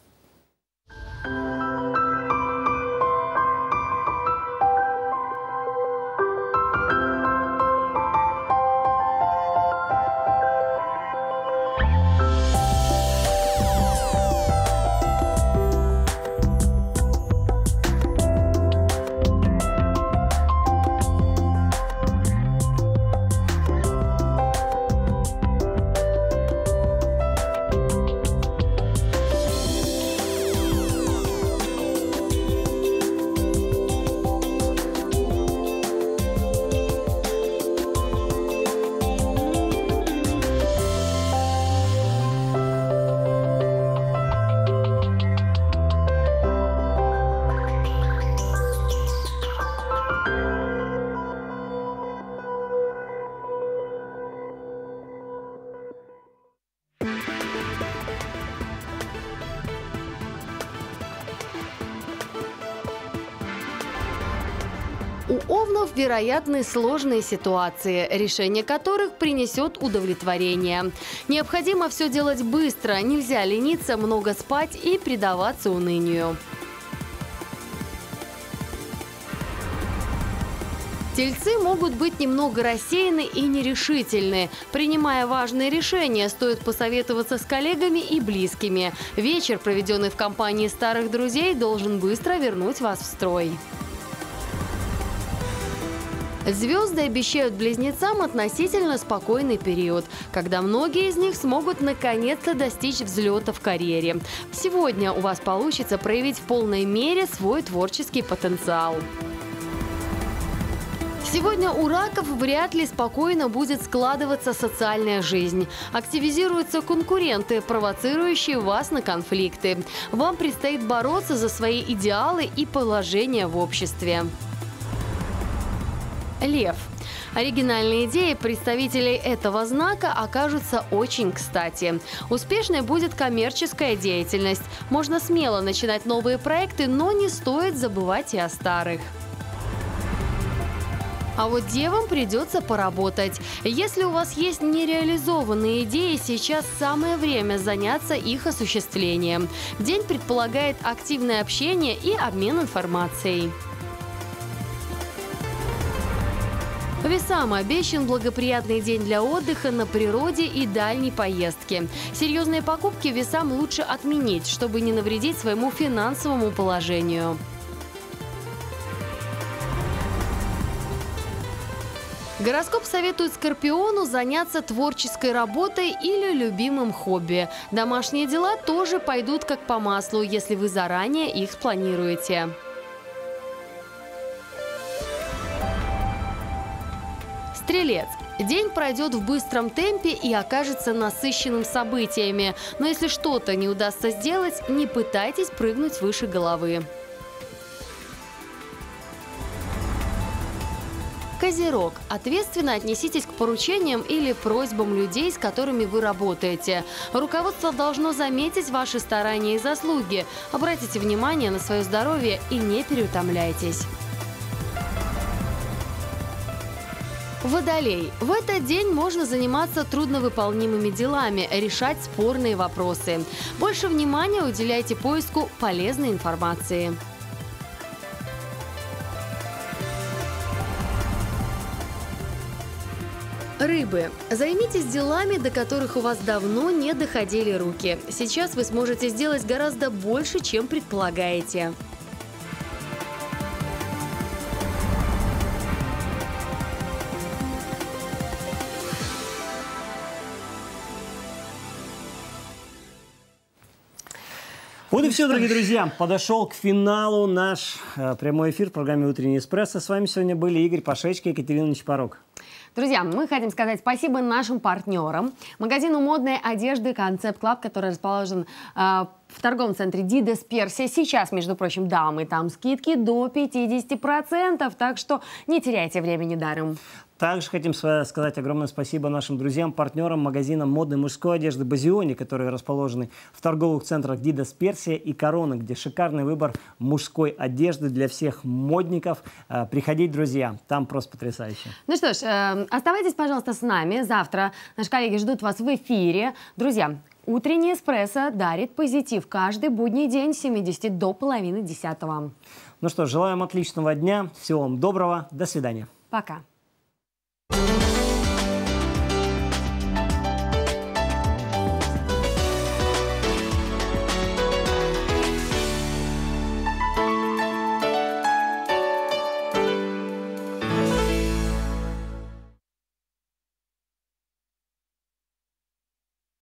У овнов вероятны сложные ситуации, решение которых принесет удовлетворение. Необходимо все делать быстро, нельзя лениться, много спать и предаваться унынию. Тельцы могут быть немного рассеяны и нерешительны. Принимая важные решения, стоит посоветоваться с коллегами и близкими. Вечер, проведенный в компании старых друзей, должен быстро вернуть вас в строй. Звезды обещают близнецам относительно спокойный период, когда многие из них смогут наконец-то достичь взлета в карьере. Сегодня у вас получится проявить в полной мере свой творческий потенциал. Сегодня у раков вряд ли спокойно будет складываться социальная жизнь. Активизируются конкуренты, провоцирующие вас на конфликты. Вам предстоит бороться за свои идеалы и положение в обществе. Лев. Оригинальные идеи представителей этого знака окажутся очень кстати. Успешной будет коммерческая деятельность. Можно смело начинать новые проекты, но не стоит забывать и о старых. А вот девам придется поработать. Если у вас есть нереализованные идеи, сейчас самое время заняться их осуществлением. День предполагает активное общение и обмен информацией. Весам обещан благоприятный день для отдыха на природе и дальней поездки. Серьезные покупки весам лучше отменить, чтобы не навредить своему финансовому положению. Гороскоп советует Скорпиону заняться творческой работой или любимым хобби. Домашние дела тоже пойдут как по маслу, если вы заранее их спланируете. Стрелец. День пройдет в быстром темпе и окажется насыщенным событиями. Но если что-то не удастся сделать, не пытайтесь прыгнуть выше головы. Козерог. Ответственно отнеситесь к поручениям или просьбам людей, с которыми вы работаете. Руководство должно заметить ваши старания и заслуги. Обратите внимание на свое здоровье и не переутомляйтесь. Водолей. В этот день можно заниматься трудновыполнимыми делами, решать спорные вопросы. Больше внимания уделяйте поиску полезной информации. Рыбы. Займитесь делами, до которых у вас давно не доходили руки. Сейчас вы сможете сделать гораздо больше, чем предполагаете. Вот и все, дорогие друзья. Подошел к финалу наш э, прямой эфир в программе «Утренний эспрессо». С вами сегодня были Игорь Пашечко и Екатерина Нечапорок. Друзья, мы хотим сказать спасибо нашим партнерам. Магазину модной одежды «Концепт Клаб», который расположен э, в торговом центре Дидес Персия. Сейчас, между прочим, дамы, там скидки до пятидесяти процентов, так что не теряйте времени даром. Также хотим сказать огромное спасибо нашим друзьям, партнерам магазина модной мужской одежды «Базиони», которые расположены в торговых центрах Дидес Персия и Корона, где шикарный выбор мужской одежды для всех модников. Приходите, друзья, там просто потрясающе. Ну что ж, оставайтесь, пожалуйста, с нами. Завтра наши коллеги ждут вас в эфире. Друзья, «Утренний эспрессо» дарит позитив каждый будний день с семидесяти до половины десятого. Ну что ж, желаем отличного дня, всего вам доброго, до свидания. Пока. Thank you.